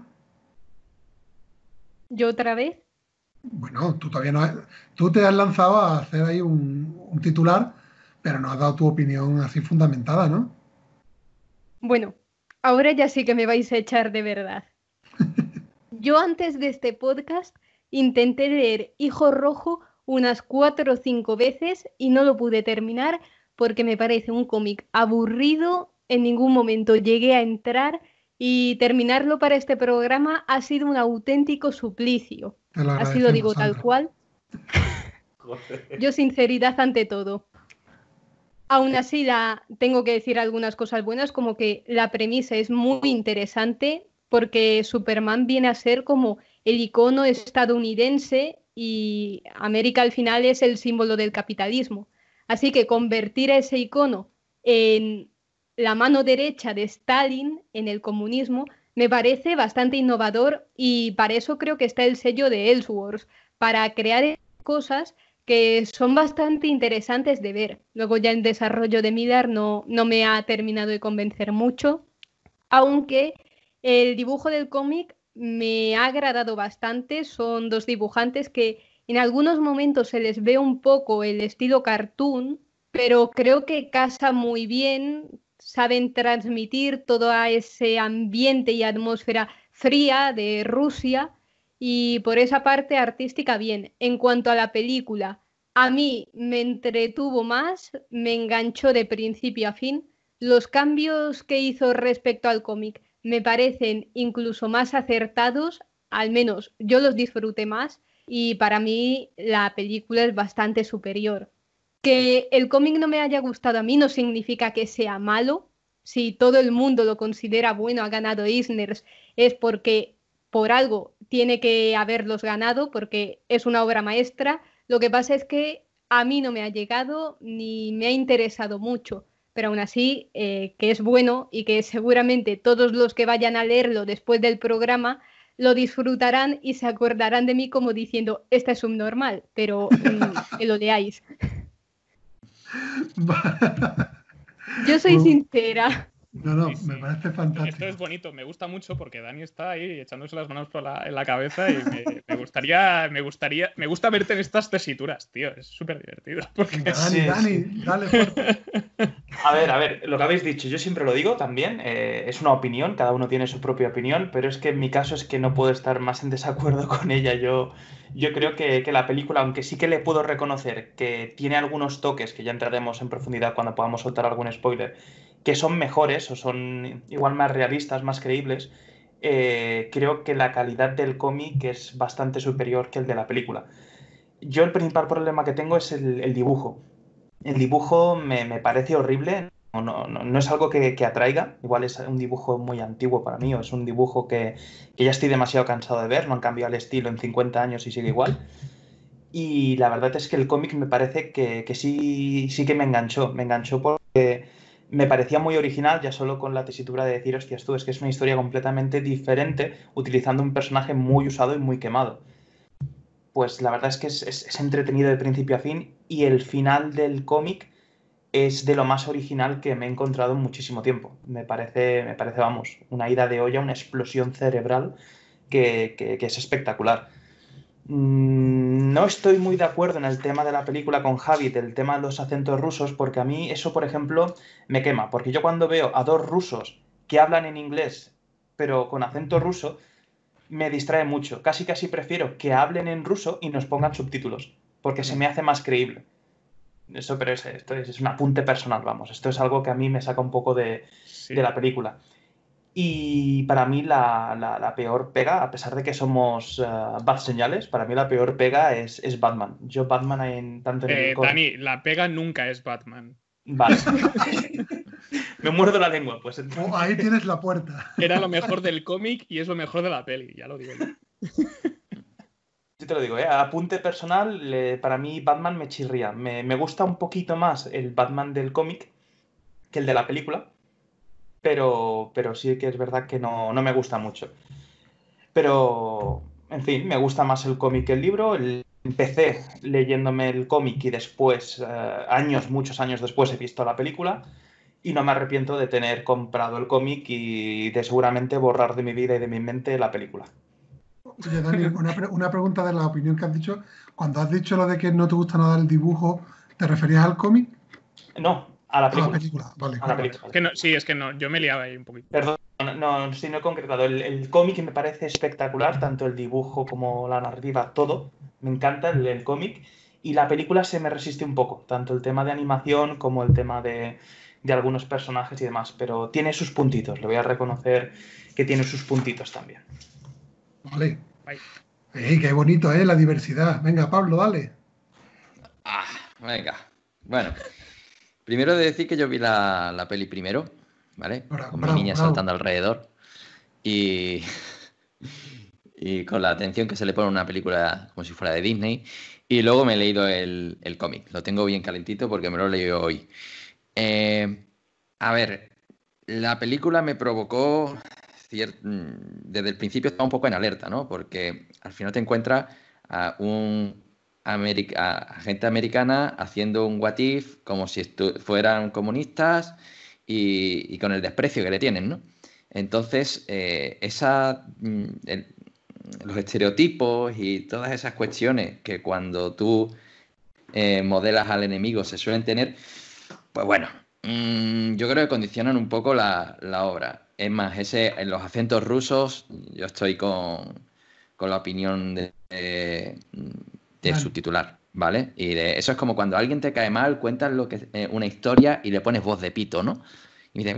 ¿Yo otra vez? Bueno, tú todavía no has- tú te has lanzado a hacer ahí un, un titular, pero no has dado tu opinión así fundamentada, ¿no? Bueno, ahora ya sí que me vais a echar de verdad. Yo antes de este podcast intenté leer Hijo Rojo unas cuatro o cinco veces y no lo pude terminar porque me parece un cómic aburrido, en ningún momento llegué a entrar y terminarlo para este programa ha sido un auténtico suplicio. Te lo Así lo digo agradecemos, tal Sandra. cual. Yo sinceridad ante todo. Aún así, la, tengo que decir algunas cosas buenas, como que la premisa es muy interesante porque Superman viene a ser como el icono estadounidense y América al final es el símbolo del capitalismo. Así que convertir a ese icono en la mano derecha de Stalin en el comunismo me parece bastante innovador y para eso creo que está el sello de Elseworlds, para crear cosas que son bastante interesantes de ver. Luego ya el desarrollo de Midar no, no me ha terminado de convencer mucho, aunque el dibujo del cómic me ha agradado bastante. Son dos dibujantes que en algunos momentos se les ve un poco el estilo cartoon, pero creo que casa muy bien, saben transmitir todo ese ambiente y atmósfera fría de Rusia y por esa parte artística bien. En cuanto a la película, a mí me entretuvo más, me enganchó de principio a fin. Los cambios que hizo respecto al cómic me parecen incluso más acertados, al menos yo los disfruté más y para mí la película es bastante superior. Que el cómic no me haya gustado a mí no significa que sea malo. Si todo el mundo lo considera bueno, ha ganado Eisners, es porque por algo tiene que haberlos ganado, porque es una obra maestra. Lo que pasa es que a mí no me ha llegado ni me ha interesado mucho, pero aún así eh, que es bueno y que seguramente todos los que vayan a leerlo después del programa lo disfrutarán y se acordarán de mí como diciendo, esta es subnormal, pero mmm, que lo leáis. Yo soy Bueno, sincera. no, no, Sí, sí. me parece Esto fantástico. es bonito, me gusta mucho porque Dani está ahí echándose las manos por la, en la cabeza y me, me gustaría, me gustaría, me gusta verte en estas tesituras, tío, es súper divertido. Porque... Venga, Dani, Sí, Dani, sí. dale fuerte. A ver, a ver, lo que habéis dicho, yo siempre lo digo también, eh, es una opinión, cada uno tiene su propia opinión, pero es que en mi caso es que no puedo estar más en desacuerdo con ella. Yo, yo creo que, que la película, aunque sí que le puedo reconocer que tiene algunos toques, que ya entraremos en profundidad cuando podamos soltar algún spoiler, que son mejores o son igual más realistas, más creíbles, eh, creo que la calidad del cómic es bastante superior que el de la película. yo el principal problema que tengo es el, el dibujo. El dibujo me, me parece horrible. No, no, no, no es algo que, que atraiga. Igual es un dibujo muy antiguo para mí, o es un dibujo que, que ya estoy demasiado cansado de ver. No han cambiado el estilo en cincuenta años y sigue igual. Y la verdad es que el cómic me parece que, que sí, sí que me enganchó. Me enganchó porque me parecía muy original, ya solo con la tesitura de decir, hostias tú, es que es una historia completamente diferente, utilizando un personaje muy usado y muy quemado. Pues la verdad es que es, es, es entretenido de principio a fin, y el final del cómic es de lo más original que me he encontrado en muchísimo tiempo. Me parece, me parece, vamos, una ida de olla, una explosión cerebral que, que, que es espectacular. No estoy muy de acuerdo en el tema de la película con Javi, del tema de los acentos rusos, porque a mí eso, por ejemplo, me quema. Porque yo cuando veo a dos rusos que hablan en inglés, pero con acento ruso, me distrae mucho. Casi casi prefiero que hablen en ruso y nos pongan subtítulos, porque se me hace más creíble. Eso, pero es, esto es, es un apunte personal, vamos. Esto es algo que a mí me saca un poco de, sí. de la película. Y para mí la, la, la peor pega, a pesar de que somos uh, bad señales, para mí la peor pega es, es Batman. Yo Batman en tanto en eh, el... Dani, la pega nunca es Batman. Vale. Me muerdo la lengua, pues. Oh, ahí tienes la puerta. Era lo mejor del cómic y es lo mejor de la peli, ya lo digo yo. Yo te lo digo, ¿eh? A apunte personal, eh, para mí Batman me chirría. Me, me gusta un poquito más el Batman del cómic que el de la película, pero, pero sí que es verdad que no, no me gusta mucho. Pero, en fin, me gusta más el cómic que el libro. El, empecé leyéndome el cómic y después, eh, años, muchos años después, he visto la película. Y no me arrepiento de tener comprado el cómic y de seguramente borrar de mi vida y de mi mente la película. Oye, Dani, una, pre una pregunta de la opinión que has dicho. Cuando has dicho lo de que no te gusta nada el dibujo, ¿te referías al cómic? No, a la película. A la película, vale. A la película. Es que no, sí, es que no, yo me liaba ahí un poquito. Perdón, no, no, sí, no he concretado. El, el cómic me parece espectacular, tanto el dibujo como la narrativa, todo. Me encanta el, el cómic. Y la película se me resiste un poco, tanto el tema de animación como el tema de, de algunos personajes y demás. Pero tiene sus puntitos, le voy a reconocer que tiene sus puntitos también. Vale. Ey, qué bonito, ¿eh? La diversidad. Venga, Pablo, dale. Ah, venga. Bueno, primero de decir que yo vi la, la peli primero, ¿vale? Bravo, con bravo, mi niña bravo. saltando alrededor. Y, y con la atención que se le pone a una película como si fuera de Disney. Y luego me he leído el, el cómic. Lo tengo bien calentito porque me lo he leído hoy. Eh, a ver, la película me provocó... desde el principio estaba un poco en alerta, ¿no? Porque al final te encuentras a un america, a gente americana haciendo un what if como si fueran comunistas y, y con el desprecio que le tienen, ¿no? Entonces, eh, esa, el, los estereotipos y todas esas cuestiones que cuando tú eh, modelas al enemigo se suelen tener, pues bueno, mmm, yo creo que condicionan un poco la, la obra. Es más, ese, en los acentos rusos, yo estoy con, con la opinión de, de, de vale. su titular, ¿vale? Y de, eso es como cuando a alguien te cae mal, cuentas lo que, eh, una historia y le pones voz de pito, ¿no? Y dice,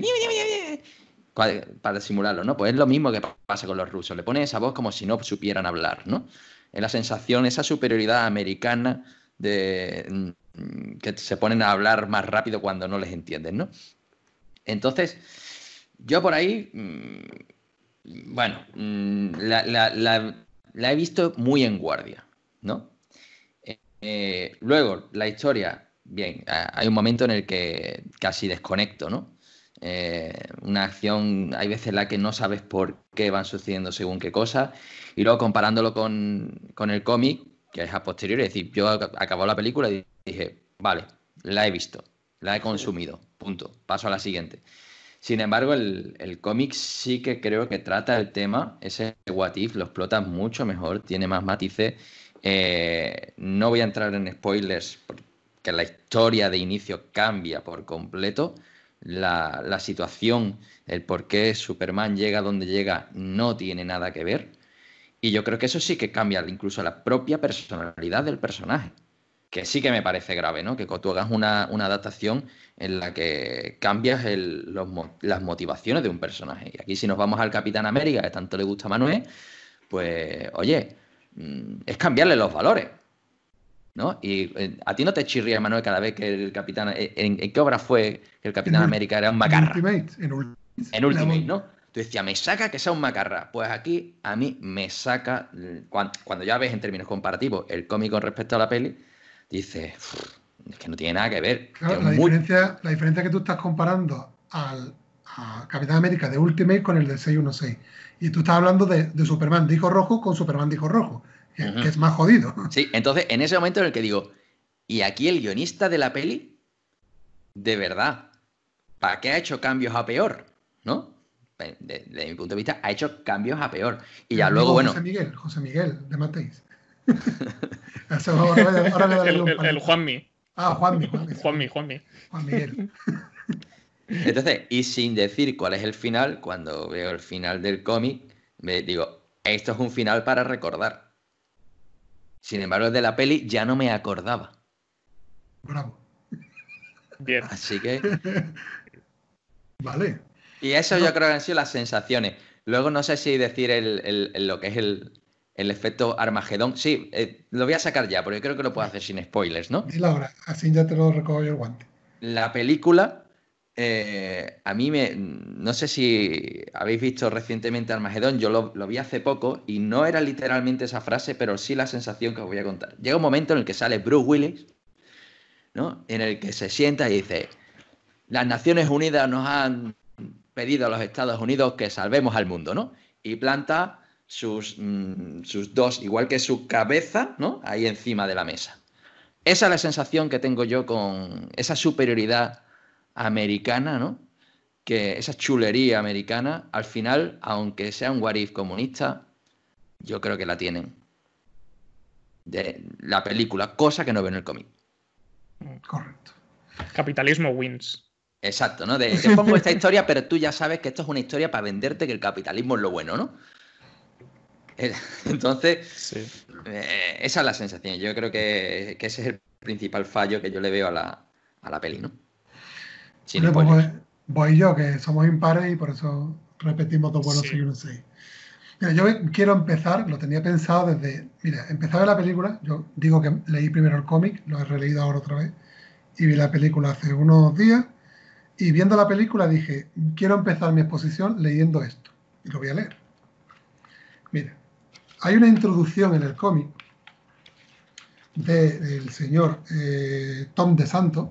para simularlo, ¿no? Pues es lo mismo que pasa con los rusos. Le pones esa voz como si no supieran hablar, ¿no? Es la sensación, esa superioridad americana de que se ponen a hablar más rápido cuando no les entienden, ¿no? Entonces... yo por ahí, mmm, bueno, mmm, la, la, la, la he visto muy en guardia, ¿no? Eh, eh, luego, la historia, bien, hay un momento en el que casi desconecto, ¿no? Eh, una acción, hay veces en la que no sabes por qué van sucediendo según qué cosas, y luego comparándolo con, con el cómic, que es a posteriori, es decir, yo acabó la película y dije, vale, la he visto, la he consumido, punto, paso a la siguiente. Sin embargo, el, el cómic sí que creo que trata el tema, ese what if, lo explota mucho mejor, tiene más matices. Eh, no voy a entrar en spoilers porque la historia de inicio cambia por completo. La, la situación, el por qué Superman llega donde llega, no tiene nada que ver. Y yo creo que eso sí que cambia incluso la propia personalidad del personaje. Que sí que me parece grave, ¿no? Que tú hagas una, una adaptación en la que cambias el, los, las motivaciones de un personaje. Y aquí si nos vamos al Capitán América, que tanto le gusta a Manuel, pues, oye, es cambiarle los valores. ¿no? Y eh, a ti no te chirría, Manuel, cada vez que el Capitán... ¿En, en qué obra fue que el Capitán En América era un macarra? En Ultimate. En, Ul- En Ultimate, ¿no? Tú decías, me saca que sea un macarra. Pues aquí a mí me saca, cuando, cuando ya ves en términos comparativos el cómic con respecto a la peli, dices, es que no tiene nada que ver. Claro, que la, muy... diferencia, la diferencia que tú estás comparando al a Capitán América de Ultimate con el de seiscientos dieciséis. Y tú estás hablando de, de Superman de hijo rojo con Superman de hijo rojo, que, uh-huh. que es más jodido. Sí, entonces en ese momento en el que digo, y aquí el guionista de la peli, de verdad, ¿para qué ha hecho cambios a peor? ¿No? Desde de, de mi punto de vista, ha hecho cambios a peor. Y ya el luego, bueno... José Miguel, José Miguel, de Mateis. ahora, ahora le el, el, el Juanmi. Ah, Juanmi. Juanmi, Juanmi, Juanmi. Juan Miguel. Entonces, y sin decir cuál es el final, cuando veo el final del cómic, me digo, esto es un final para recordar. Sin embargo, el de la peli ya no me acordaba. Bravo. Bien. Así que... Vale. Y eso yo creo que han sido las sensaciones. Luego no sé si decir el, el, el, lo que es el, el efecto Armagedón. Sí, eh, lo voy a sacar ya, porque creo que lo puedo hacer sin spoilers, ¿no? Dile ahora, así ya te lo recojo yo el guante. La película... Eh, a mí me... No sé si habéis visto recientemente Armagedón, yo lo, lo vi hace poco y no era literalmente esa frase, pero sí la sensación que os voy a contar. Llega un momento en el que sale Bruce Willis, ¿no? En el que se sienta y dice, las Naciones Unidas nos han pedido a los Estados Unidos que salvemos al mundo, ¿no? Y planta sus, mmm, sus dos, igual que su cabeza, ¿no? Ahí encima de la mesa. Esa es la sensación que tengo yo con esa superioridad americana, ¿no? Que esa chulería americana, al final, aunque sea un what if comunista, yo creo que la tienen de la película, cosa que no veo en el cómic. Correcto. Capitalismo wins. Exacto, ¿no? De, te pongo esta historia, pero tú ya sabes que esto es una historia para venderte que el capitalismo es lo bueno, ¿no? Entonces, sí. eh, esa es la sensación. Yo creo que, que ese es el principal fallo que yo le veo a la, a la peli, ¿no? Bueno, pues voy, voy yo, que somos impares y por eso repetimos dos vuelos seis uno seis. Mira, yo quiero empezar, lo tenía pensado desde... Mira, empezaba la película, yo digo que leí primero el cómic, lo he releído ahora otra vez, y vi la película hace unos días, y viendo la película dije, quiero empezar mi exposición leyendo esto, y lo voy a leer. Mira, hay una introducción en el cómic de, del señor eh, Tom DeSanto.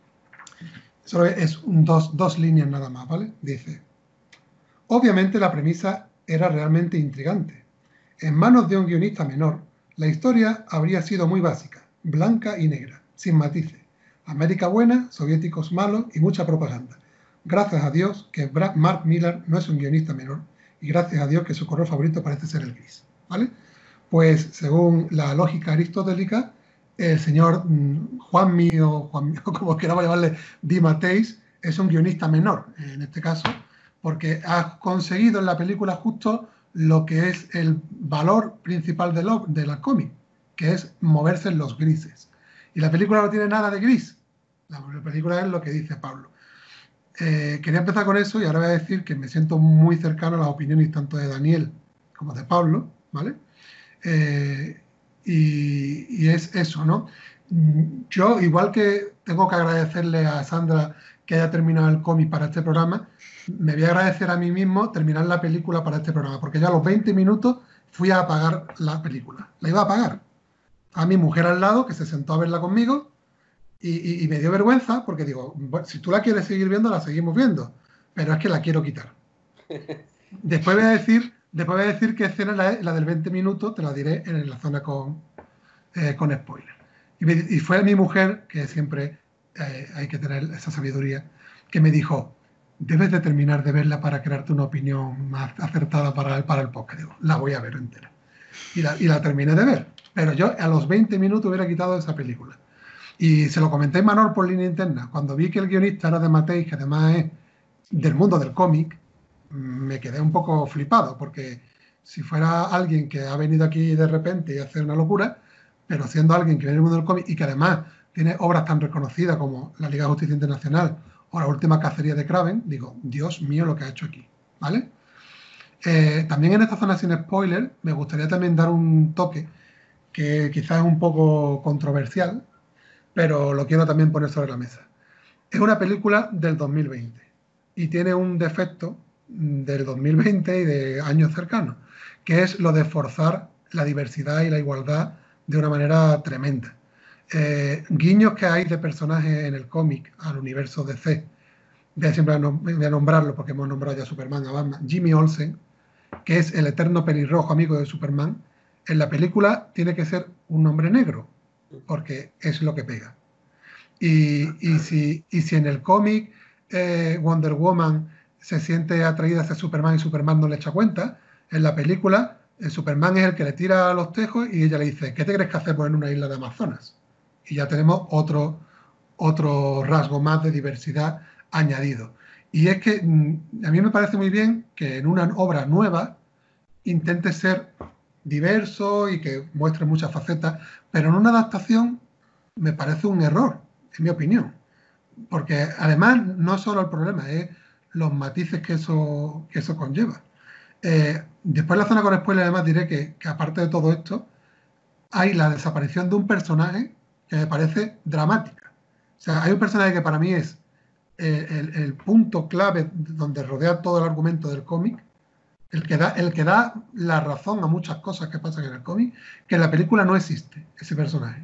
Solo es un dos, dos líneas nada más, ¿vale? Dice, obviamente la premisa era realmente intrigante. En manos de un guionista menor, la historia habría sido muy básica, blanca y negra, sin matices. América buena, soviéticos malos y mucha propaganda. Gracias a Dios que Mark Millar no es un guionista menor y gracias a Dios que su color favorito parece ser el gris, ¿vale? Pues según la lógica aristotélica, el señor Juanmi o, Juanmi, o como queramos llamarle, Di Matteis, es un guionista menor, en este caso, porque ha conseguido en la película justo lo que es el valor principal de, lo, de la cómic, que es moverse en los grises. Y la película no tiene nada de gris. La película es lo que dice Pablo. Eh, quería empezar con eso y ahora voy a decir que me siento muy cercano a las opiniones tanto de Daniel como de Pablo, ¿vale? Eh, Y, y es eso, ¿no? Yo, igual que tengo que agradecerle a Sandra que haya terminado el cómic para este programa, me voy a agradecer a mí mismo terminar la película para este programa, porque ya a los veinte minutos fui a apagar la película. La iba a apagar. A mi mujer al lado, que se sentó a verla conmigo, y, y, y me dio vergüenza, porque digo, bueno, si tú la quieres seguir viendo, la seguimos viendo, pero es que la quiero quitar. Después voy a decir... Después voy a decir qué escena la, la del veinte minutos, te la diré en la zona con, eh, con spoiler. Y, me, y fue mi mujer, que siempre eh, hay que tener esa sabiduría, que me dijo, debes de terminar de verla para crearte una opinión más acertada para el, para el podcast. Digo, la voy a ver entera. Y la, y la terminé de ver. Pero yo a los veinte minutos hubiera quitado esa película. Y se lo comenté a Manol por línea interna. Cuando vi que el guionista era de Matteis, que además es del mundo del cómic, me quedé un poco flipado, porque si fuera alguien que ha venido aquí de repente y hace una locura, pero siendo alguien que viene del mundo del cómic y que además tiene obras tan reconocidas como la Liga de Justicia Internacional o La Última Cacería de Kraven, digo, Dios mío lo que ha hecho aquí, ¿vale? Eh, también en esta zona sin spoiler me gustaría también dar un toque que quizás es un poco controversial, pero lo quiero también poner sobre la mesa. Es una película del dos mil veinte y tiene un defecto del dos mil veinte y de años cercanos, que es lo de forzar la diversidad y la igualdad de una manera tremenda. Eh, guiños que hay de personajes en el cómic al universo D C. Voy a siempre voy a nombrarlo porque hemos nombrado ya a Superman, a Batman. Jimmy Olsen, que es el eterno pelirrojo amigo de Superman, en la película tiene que ser un hombre negro, porque es lo que pega. Y, y, si, y si en el cómic eh, Wonder Woman se siente atraída hacia Superman y Superman no le echa cuenta, en la película el Superman es el que le tira los tejos y ella le dice, ¿qué te crees que hacemos en una isla de Amazonas? Y ya tenemos otro, otro rasgo más de diversidad añadido. Y es que mm, a mí me parece muy bien que en una obra nueva intente ser diverso y que muestre muchas facetas, pero en una adaptación me parece un error, en mi opinión. Porque además no solo el problema, es los matices que eso, que eso conlleva. Eh, después en la zona con spoiler además diré que, que aparte de todo esto, hay la desaparición de un personaje que me parece dramática. O sea, hay un personaje que para mí es el, el, el punto clave donde rodea todo el argumento del cómic, el que, da, el que da la razón a muchas cosas que pasan en el cómic, que en la película no existe ese personaje.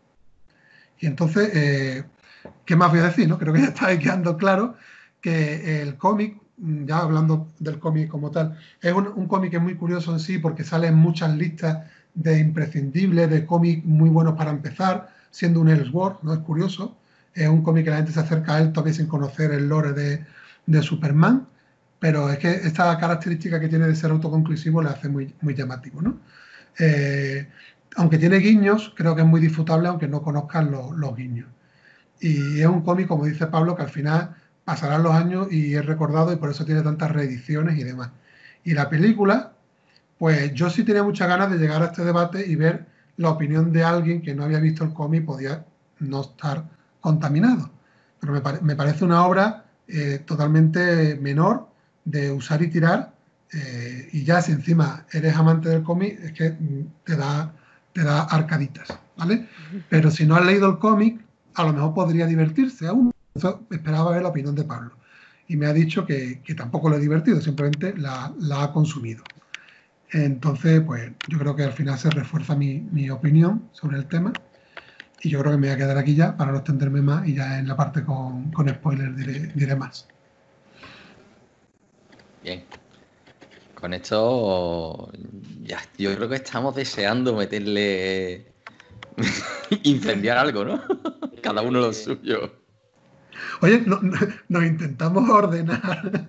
Y entonces, eh, ¿qué más voy a decir? ¿No? Creo que ya está quedando claro que el cómic, ya hablando del cómic como tal, es un, un cómic que es muy curioso en sí porque sale en muchas listas de imprescindibles, de cómics muy buenos para empezar, siendo un Elseworld, ¿no? Es curioso. Es un cómic que la gente se acerca a él todavía sin conocer el lore de, de Superman, pero es que esta característica que tiene de ser autoconclusivo le hace muy, muy llamativo, ¿no? Eh, aunque tiene guiños, creo que es muy disfrutable aunque no conozcan los, los guiños. Y es un cómic, como dice Pablo, que al final pasarán los años y es recordado y por eso tiene tantas reediciones y demás. Y la película, pues yo sí tenía muchas ganas de llegar a este debate y ver la opinión de alguien que no había visto el cómic y podía no estar contaminado. Pero me, pare me parece una obra eh, totalmente menor de usar y tirar, eh, y ya si encima eres amante del cómic, es que te da, te da arcaditas, ¿vale? Pero si no has leído el cómic, a lo mejor podría divertirse aún. Eso esperaba ver la opinión de Pablo. Y me ha dicho que, que tampoco lo he divertido, simplemente la, la ha consumido. Entonces, pues yo creo que al final se refuerza mi, mi opinión sobre el tema. Y yo creo que me voy a quedar aquí ya para no extenderme más y ya en la parte con, con spoilers diré, diré más. Bien. Con esto ya, yo creo que estamos deseando meterle incendiar algo, ¿no? Cada uno lo suyo. Oye, no, no, nos intentamos ordenar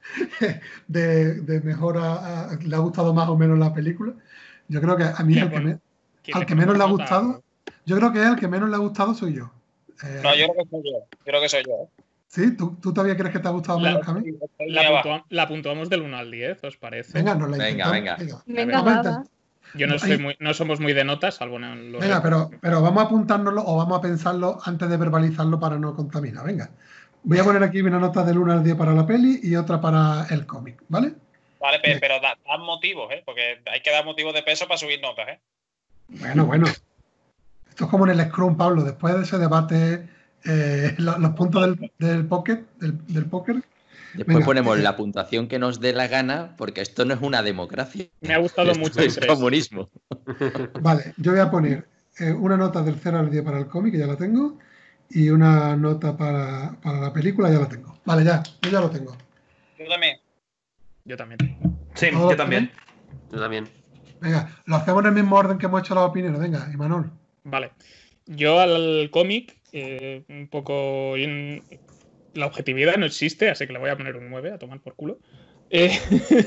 de, de mejor a, a, le ha gustado más o menos la película. Yo creo que a mí al que, me, al que menos le ha gustado, yo creo que al que menos le ha gustado soy yo. Eh, no, yo creo que soy yo. Yo creo que soy yo. ¿eh? ¿Sí? ¿Tú, ¿Tú todavía crees que te ha gustado la, menos que a mí? La, puntua, la puntuamos del uno al diez, ¿os parece? Venga, no la venga, venga. Venga, venga nada. Yo no, soy muy, no somos muy de notas, salvo en los... Venga, pero, pero vamos a apuntárnoslo o vamos a pensarlo antes de verbalizarlo para no contaminar. Venga. Voy a poner aquí una nota del uno al diez para la peli y otra para el cómic, ¿vale? Vale, pero, pero dan da motivos, ¿eh? Porque hay que dar motivos de peso para subir notas, ¿eh? Bueno, bueno. Esto es como en el Scrum, Pablo. Después de ese debate, eh, los, los puntos del, del, pocket, del, del póker. Después Venga, ponemos eh, la puntuación que nos dé la gana, porque esto no es una democracia. Me ha gustado esto mucho. Es comunismo. Vale, yo voy a poner eh, una nota del cero al diez para el cómic, que ya la tengo, y una nota para, para la película, ya la tengo. Vale, ya, yo ya lo tengo. Yo también. Yo también. Sí, yo también. Yo también. Venga, lo hacemos en el mismo orden que hemos hecho las opiniones. Venga, Imanol. Vale. Yo al cómic, eh, un poco... In... La objetividad no existe, así que le voy a poner un nueve a tomar por culo. Eh,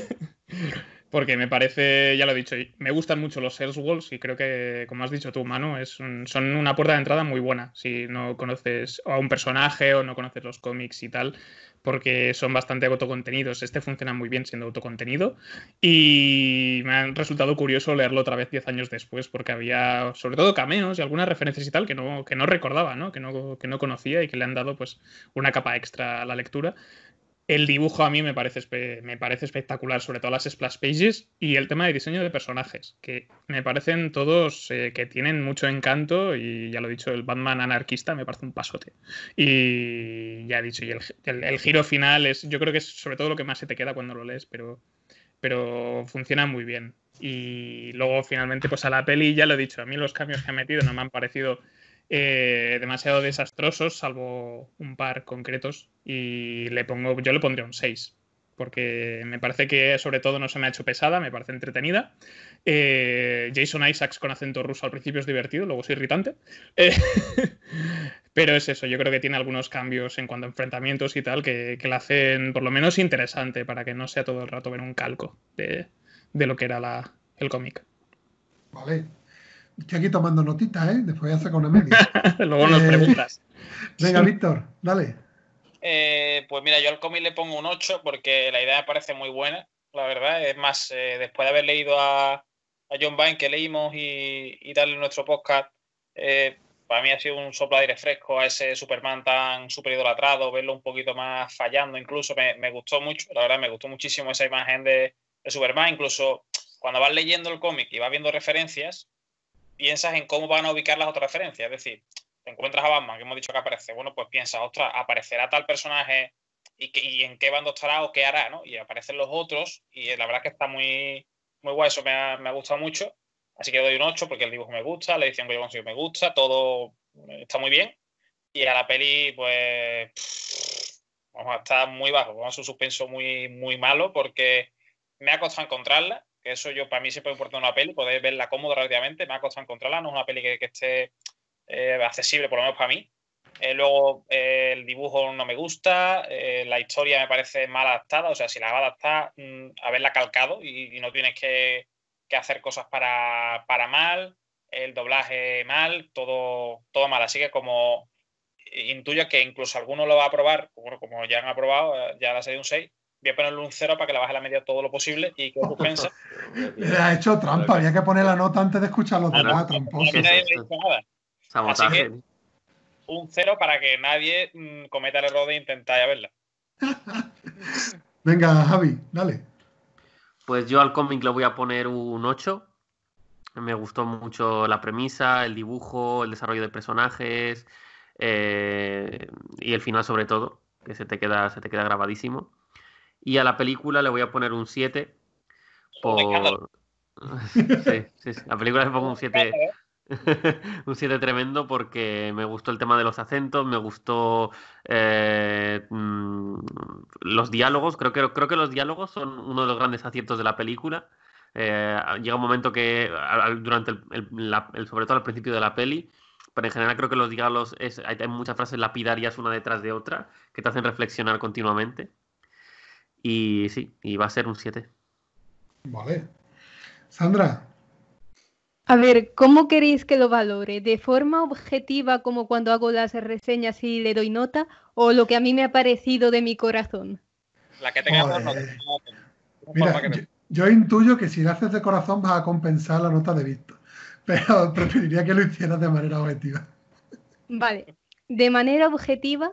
porque me parece, ya lo he dicho, me gustan mucho los Elseworlds y creo que, como has dicho tú, Manu, es un, son una puerta de entrada muy buena si no conoces a un personaje o no conoces los cómics y tal, porque son bastante autocontenidos. Este funciona muy bien siendo autocontenido y me ha resultado curioso leerlo otra vez diez años después porque había, sobre todo, cameos y algunas referencias y tal que no, que no recordaba, ¿no? Que no, que no conocía y que le han dado pues una capa extra a la lectura. El dibujo a mí me parece, espe- me parece espectacular, sobre todo las splash pages y el tema de diseño de personajes, que me parecen todos eh, que tienen mucho encanto y ya lo he dicho, el Batman anarquista me parece un pasote. Y ya he dicho, y el, el, el giro final es, yo creo que es sobre todo lo que más se te queda cuando lo lees, pero, pero funciona muy bien. Y luego finalmente pues a la peli, ya lo he dicho, a mí los cambios que ha metido no me han parecido Eh, demasiado desastrosos, salvo un par concretos, y le pongo, yo le pondría un seis, porque me parece que sobre todo no se me ha hecho pesada, me parece entretenida. Eh, Jason Isaacs con acento ruso al principio es divertido, luego es irritante. Eh, pero es eso, yo creo que tiene algunos cambios en cuanto a enfrentamientos y tal que, que la hacen por lo menos interesante para que no sea todo el rato ver un calco de, de lo que era la, el cómic. Vale. Estoy aquí tomando notitas, ¿eh? Después voy a sacar una media. Luego nos Eh, preguntas. Venga, Víctor, dale. Eh, pues mira, yo al cómic le pongo un ocho porque la idea me parece muy buena, la verdad. Es más, eh, después de haber leído a, a John Byrne, que leímos y, y tal en nuestro podcast, eh, para mí ha sido un soplo de aire fresco a ese Superman tan súper idolatrado, verlo un poquito más fallando incluso, me, me gustó mucho, la verdad me gustó muchísimo esa imagen de, de Superman. Incluso cuando vas leyendo el cómic y vas viendo referencias, piensas en cómo van a ubicar las otras referencias. Es decir, te encuentras a Batman, que hemos dicho que aparece. Bueno, pues piensas, ostras, aparecerá tal personaje y, que, y en qué bando estará o qué hará, ¿no? Y aparecen los otros y la verdad es que está muy, muy guay. Eso me ha, me ha gustado mucho. Así que doy un ocho porque el dibujo me gusta, la edición que yo consigo me gusta, todo está muy bien. Y a la peli, pues, pff, vamos a estar muy bajo. Vamos a un suspenso muy, muy malo porque me ha costado encontrarla. Que eso yo para mí siempre me importa una peli, poder verla cómoda relativamente, me ha costado encontrarla, no es una peli que, que esté eh, accesible, por lo menos para mí. Eh, luego eh, el dibujo no me gusta, eh, la historia me parece mal adaptada, o sea, si la va a adaptar, mmm, haberla calcado y, y no tienes que, que hacer cosas para, para mal, el doblaje mal, todo, todo mal, así que como intuyo que incluso alguno lo va a probar, bueno, como ya han aprobado, ya la serie un seis, voy a ponerle un cero para que la baje la media todo lo posible y que suspensa. Le ha hecho trampa, había que poner la nota antes de escuchar los demás, tramposo. Nadie me ha dicho nada. Sabotaje. Así que un cero para que nadie mmm, cometa el error de intentar ya verla. Venga, Javi, dale. Pues yo al cómic le voy a poner un ocho. Me gustó mucho la premisa, el dibujo, el desarrollo de personajes eh, y el final sobre todo, que se te queda, se te queda grabadísimo. Y a la película le voy a poner un siete. Por... sí, sí, sí. A la película le pongo un siete. Un siete tremendo porque me gustó el tema de los acentos, me gustó eh, mmm, los diálogos. Creo que, creo que los diálogos son uno de los grandes aciertos de la película. Eh, llega un momento que durante el, el, la, el, sobre todo al principio de la peli, pero en general creo que los diálogos es, hay, hay muchas frases lapidarias una detrás de otra que te hacen reflexionar continuamente. Y sí, y va a ser un siete. Vale. Sandra. A ver, ¿cómo queréis que lo valore? ¿De forma objetiva como cuando hago las reseñas y le doy nota? ¿O lo que a mí me ha parecido de mi corazón? La que tengamos nota. Mira, yo, yo intuyo que si lo haces de corazón vas a compensar la nota de Víctor. Pero preferiría que lo hicieras de manera objetiva. Vale. De manera objetiva,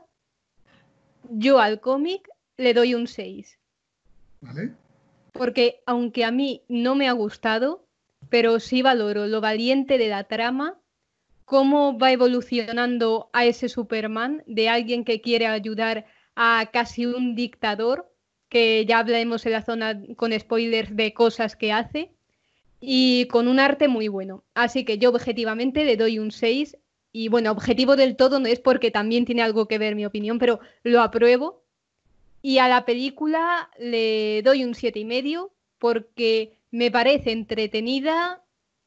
yo al cómic le doy un seis. ¿Vale? Porque aunque a mí no me ha gustado, pero sí valoro lo valiente de la trama, cómo va evolucionando a ese Superman, de alguien que quiere ayudar a casi un dictador, que ya hablaremos en la zona con spoilers de cosas que hace, y con un arte muy bueno. Así que yo objetivamente le doy un seis, y bueno, objetivo del todo no es porque también tiene algo que ver mi opinión, pero lo apruebo. Y a la película le doy un siete y medio porque me parece entretenida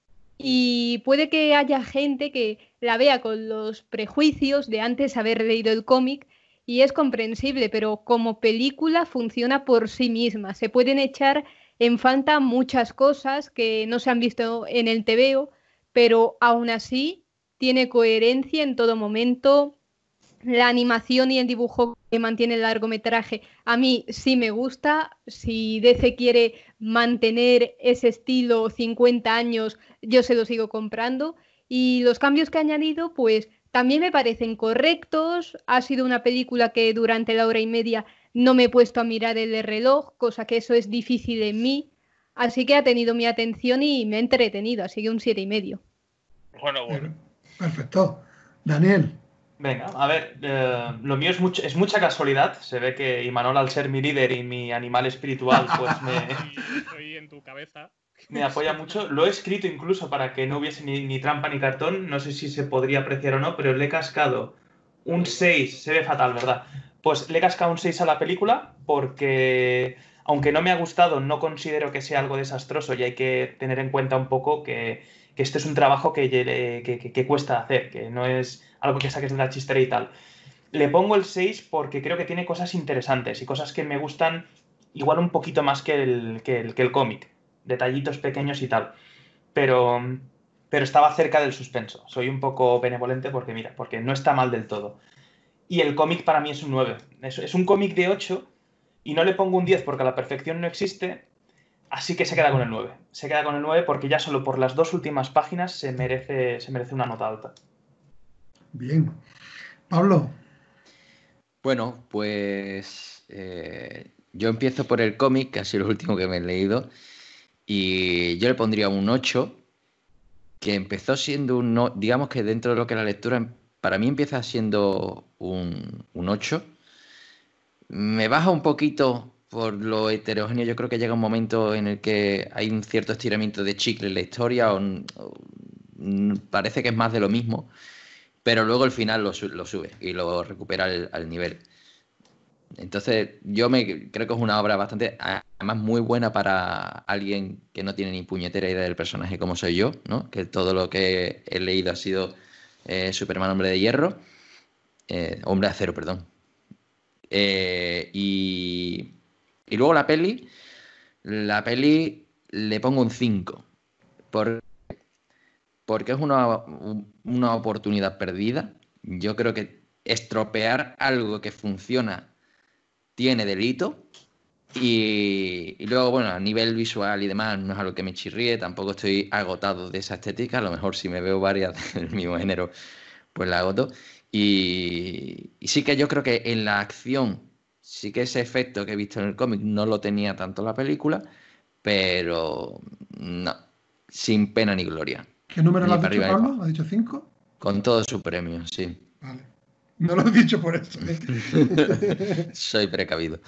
y puede que haya gente que la vea con los prejuicios de antes haber leído el cómic y es comprensible, pero como película funciona por sí misma. Se pueden echar en falta muchas cosas que no se han visto en el tebeo, pero aún así tiene coherencia en todo momento. La animación y el dibujo que mantiene el largometraje a mí sí me gusta. Si D C quiere mantener ese estilo cincuenta años, yo se lo sigo comprando. Y los cambios que ha añadido, pues también me parecen correctos. Ha sido una película que durante la hora y media no me he puesto a mirar el reloj, cosa que eso es difícil en mí, así que ha tenido mi atención y me ha entretenido, así que un siete y medio. Bueno, bueno. Perfecto. Daniel. Venga, a ver, eh, lo mío es, mucho, es mucha casualidad. Se ve que Imanol, al ser mi líder y mi animal espiritual, pues me, Estoy en tu cabeza. me apoya mucho. Lo he escrito incluso para que no hubiese ni, ni trampa ni cartón. No sé si se podría apreciar o no, pero le he cascado un seis. Se ve fatal, ¿verdad? Pues le he cascado un seis a la película porque, aunque no me ha gustado, no considero que sea algo desastroso y hay que tener en cuenta un poco que, que este es un trabajo que, que, que, que cuesta hacer, que no es algo que saques de la chistera y tal. Le pongo el seis porque creo que tiene cosas interesantes y cosas que me gustan igual un poquito más que el, que el, que el cómic. Detallitos pequeños y tal. Pero, pero estaba cerca del suspenso. Soy un poco benevolente porque, mira, porque no está mal del todo. Y el cómic para mí es un nueve. Es, es un cómic de ocho y no le pongo un diez porque la perfección no existe, así que se queda con el nueve. Se queda con el nueve porque ya solo por las dos últimas páginas se merece, se merece una nota alta. Bien. Pablo. Bueno, pues eh, yo empiezo por el cómic, que ha sido el último que me he leído, y yo le pondría un ocho, que empezó siendo un, no, digamos que dentro de lo que es la lectura, para mí empieza siendo un, un ocho. Me baja un poquito por lo heterogéneo. Yo creo que llega un momento en el que hay un cierto estiramiento de chicle en la historia, o, o parece que es más de lo mismo. Pero luego al final lo, lo sube y lo recupera al, al nivel. Entonces yo me creo que es una obra bastante, además muy buena para alguien que no tiene ni puñetera idea del personaje como soy yo, ¿no? Que todo lo que he leído ha sido eh, Superman Hombre de Hierro, eh, Hombre de Acero, perdón. Eh, y, y luego la peli, la peli le pongo un cinco. Por porque es una, una oportunidad perdida. Yo creo que estropear algo que funciona tiene delito. Y, y luego, bueno, a nivel visual y demás, no es algo que me chirríe. Tampoco estoy agotado de esa estética. A lo mejor si me veo varias del mismo género, pues la agoto. Y, y sí que yo creo que en la acción, sí que ese efecto que he visto en el cómic no lo tenía tanto la película, pero no, sin pena ni gloria. ¿Qué número le has dicho, Pablo? ¿Has dicho cinco? Con todo su premio, sí. Vale. No lo he dicho por eso. ¿eh? Soy precavido.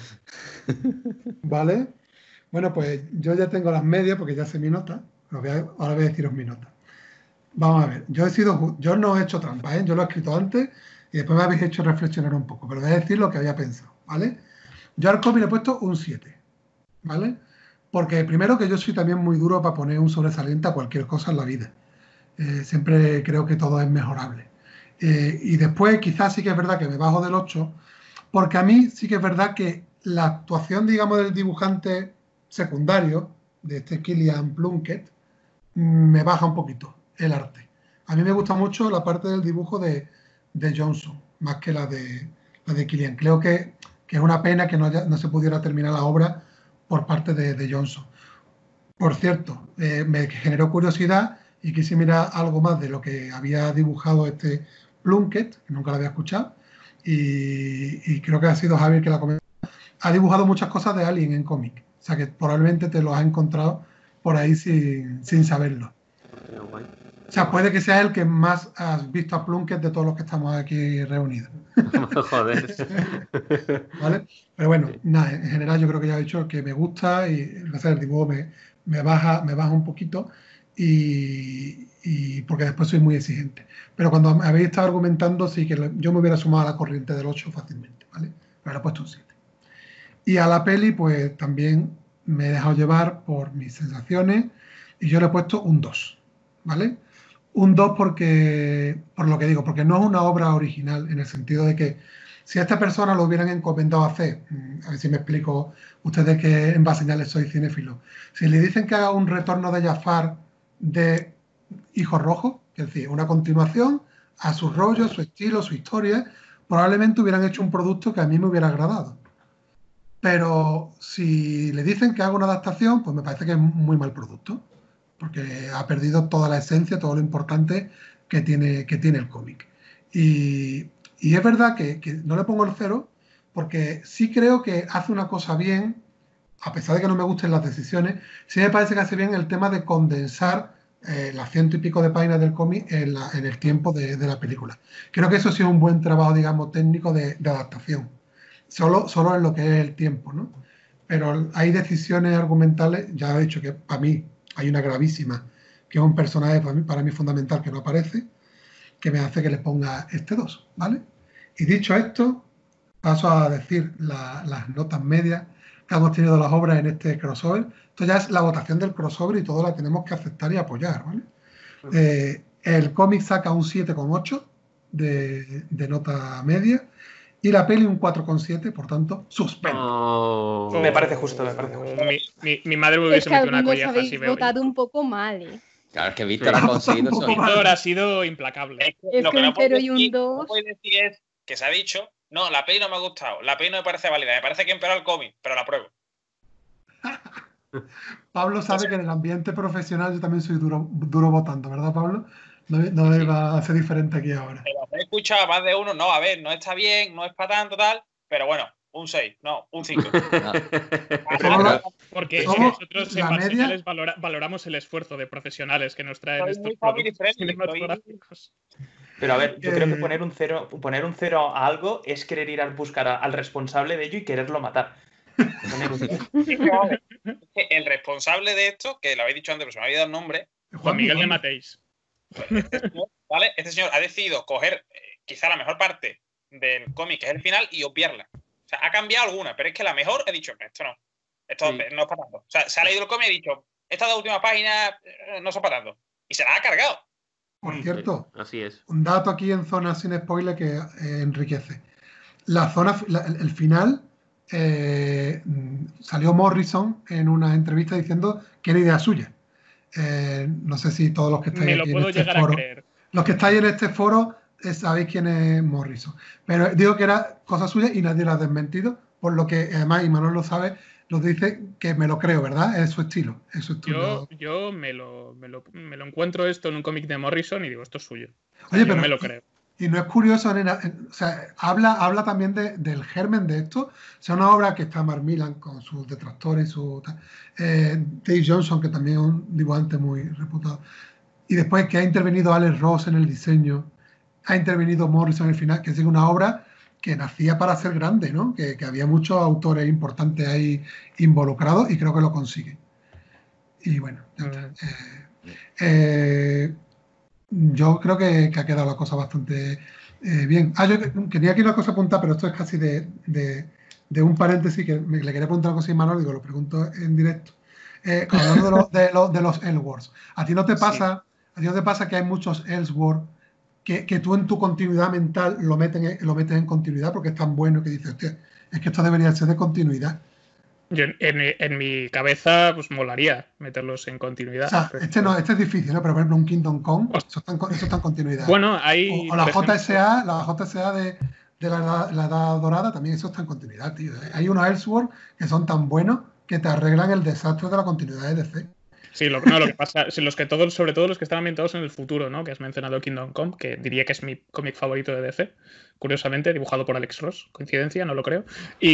Vale. Bueno, pues yo ya tengo las medias porque ya sé mi nota. Voy a, ahora voy a deciros mi nota. Vamos a ver. Yo he sido, yo no he hecho trampa, ¿eh? Yo lo he escrito antes y después me habéis hecho reflexionar un poco. Pero voy a decir lo que había pensado, ¿vale? Yo al cómic le he puesto un siete, ¿vale? Porque primero que yo soy también muy duro para poner un sobresaliente a cualquier cosa en la vida. Eh, siempre creo que todo es mejorable. Eh, y después quizás sí que es verdad que me bajo del ocho, porque a mí sí que es verdad que la actuación, digamos, del dibujante secundario, de este Killian Plunkett, me baja un poquito el arte. A mí me gusta mucho la parte del dibujo de, de Johnson, más que la de, la de Killian. Creo que, que es una pena que no, haya, no se pudiera terminar la obra por parte de, de Johnson. Por cierto, eh, me generó curiosidad y quise mirar algo más de lo que había dibujado este Plunkett, que nunca lo había escuchado, y, y creo que ha sido Javier que la comentó. Ha dibujado muchas cosas de Alien en cómic, o sea que probablemente te lo has encontrado por ahí sin, sin saberlo. O sea, puede que sea el que más has visto a Plunkett de todos los que estamos aquí reunidos. Joder. ¿Vale? Pero bueno, nada, en general yo creo que ya he dicho que me gusta y el dibujo me, me, baja, me baja un poquito. Y, y porque después soy muy exigente. Pero cuando habéis estado argumentando, sí que yo me hubiera sumado a la corriente del ocho fácilmente, ¿vale? Pero le he puesto un siete. Y a la peli, pues también me he dejado llevar por mis sensaciones y yo le he puesto un dos, ¿vale? Un dos porque, por lo que digo, porque no es una obra original en el sentido de que si a esta persona lo hubieran encomendado a hacer, a ver si me explico, ustedes que en Base Señales soy cinéfilo, si le dicen que haga un retorno de Jafar de Hijos Rojos, es decir, una continuación a su rollo, su estilo, su historia, probablemente hubieran hecho un producto que a mí me hubiera agradado. Pero si le dicen que haga una adaptación, pues me parece que es muy mal producto, porque ha perdido toda la esencia, todo lo importante que tiene, que tiene el cómic. Y, y es verdad que, que no le pongo el cero, porque sí creo que hace una cosa bien, a pesar de que no me gusten las decisiones, sí me parece que hace bien el tema de condensar eh, las ciento y pico de páginas del cómic en, la, en el tiempo de, de la película. Creo que eso ha sido un buen trabajo, digamos, técnico de, de adaptación. Solo, solo en lo que es el tiempo, ¿no? Pero hay decisiones argumentales, ya he dicho que para mí hay una gravísima, que es un personaje para mí, para mí fundamental que no aparece, que me hace que le ponga este dos, ¿vale? Y dicho esto, paso a decir la, las notas medias que hemos tenido las obras en este crossover. Esto ya es la votación del crossover y todo la tenemos que aceptar y apoyar, ¿vale? Eh, el cómic saca un siete coma ocho de, de nota media y la peli un cuatro coma siete, por tanto, suspende. Oh. Me parece justo, me parece justo. Mi, mi, mi madre me hubiese metido una colleja habéis si veo. votado un poco mal, ¿eh? Claro, es que Víctor ha conseguido eso. Víctor ha sido implacable. Es que, Es lo que que no un puedes cero y un decir, dos. no puedes decir es que se ha dicho, no, la peli no me ha gustado, la peli no me parece válida, me parece que empeoró el cómic, pero la pruebo. Pablo sabe que en el ambiente profesional yo también soy duro, duro votando, ¿verdad, Pablo? No, no me va a ser diferente aquí ahora. Pero he escuchado a más de uno, no, a ver, no está bien, no es para tanto, tal, pero bueno, un seis, no, un cinco. Porque Somos nosotros en la media- Marseñales valora- valoramos el esfuerzo de profesionales que nos traen Soy estos muy family productos friendly, cinematográficos. Pero a ver, yo Eh, creo que poner un cero, poner un cero a algo es querer ir a buscar a- al responsable de ello y quererlo matar. Poner un cero. Es que, vale, es que el responsable de esto, que lo habéis dicho antes, pero se me ha olvidado el nombre, Juan Miguel de Mateis. este señor, ¿vale? Este señor ha decidido coger eh, quizá la mejor parte del cómic, que es el final, y obviarla. O sea, ha cambiado alguna, pero es que la mejor he dicho, esto no. Esto Sí. no es para tanto. O sea, se ha leído el cómic y ha dicho, estas dos últimas páginas eh, no son para tanto. Y se las ha cargado. Por cierto, Así es. un dato aquí en zona sin spoiler que eh, enriquece. La zona, la- el, el final, eh, mm, salió Morrison en una entrevista diciendo que era idea suya. Eh, no sé si todos los que estáis Me lo aquí puedo en este llegar a foro, creer. los que estáis en este foro eh, sabéis quién es Morrison. Pero digo que era cosa suya y nadie la ha desmentido, por lo que además, y Manuel lo sabe, lo dice que me lo creo, ¿verdad? Es su estilo. Es su estilo. Yo, yo me, lo, me, lo, me lo encuentro esto en un cómic de Morrison y digo, esto es suyo. Oye, Yo pero me lo creo. Y no es curioso, nena, en- o sea, habla, habla también de- del germen de esto. O sea, una obra que está Mark Millar con sus detractores y su tal, eh, Dave Johnson, que también es un dibujante muy reputado. Y después que ha intervenido Alex Ross en el diseño, ha intervenido Morrison en el final, que es una obra que nacía para ser grande, ¿no? Que, que había muchos autores importantes ahí involucrados y creo que lo consigue. Y bueno, ya está. Eh, eh, yo creo que, que ha quedado la cosa bastante eh, bien. Ah, yo quería aquí una cosa apuntar, pero esto es casi de, de, de un paréntesis que me, le quería preguntar una cosa a Manuel, digo, lo pregunto en directo. Eh, hablando de, lo- de, lo- de los Elseworlds, ¿a ti no te pasa, a ti no te pasa que hay muchos Elseworlds que, que tú en tu continuidad mental lo, meten, en- lo metes en continuidad porque es tan bueno que dices, hostia, es que esto debería ser de continuidad? Yo, en, en- en mi cabeza, pues molaría meterlos en continuidad. O sea, pero- este no, este es difícil, ¿no? Pero por ejemplo un Kingdom Come, eso está en, co- eso está en continuidad. Bueno, hay. O, o la por ejemplo, J S A, la J S A de, de la, edad- la Edad Dorada, también eso está en continuidad, tío. Hay unos Elseworlds que son tan buenos que te arreglan el desastre de la continuidad de D C. Sí, lo, no, lo que pasa, sí, los que todos, sobre todo los que están ambientados en el futuro, ¿no? Que has mencionado Kingdom Come, que diría que es mi cómic favorito de D C, curiosamente, dibujado por Alex Ross, coincidencia, no lo creo.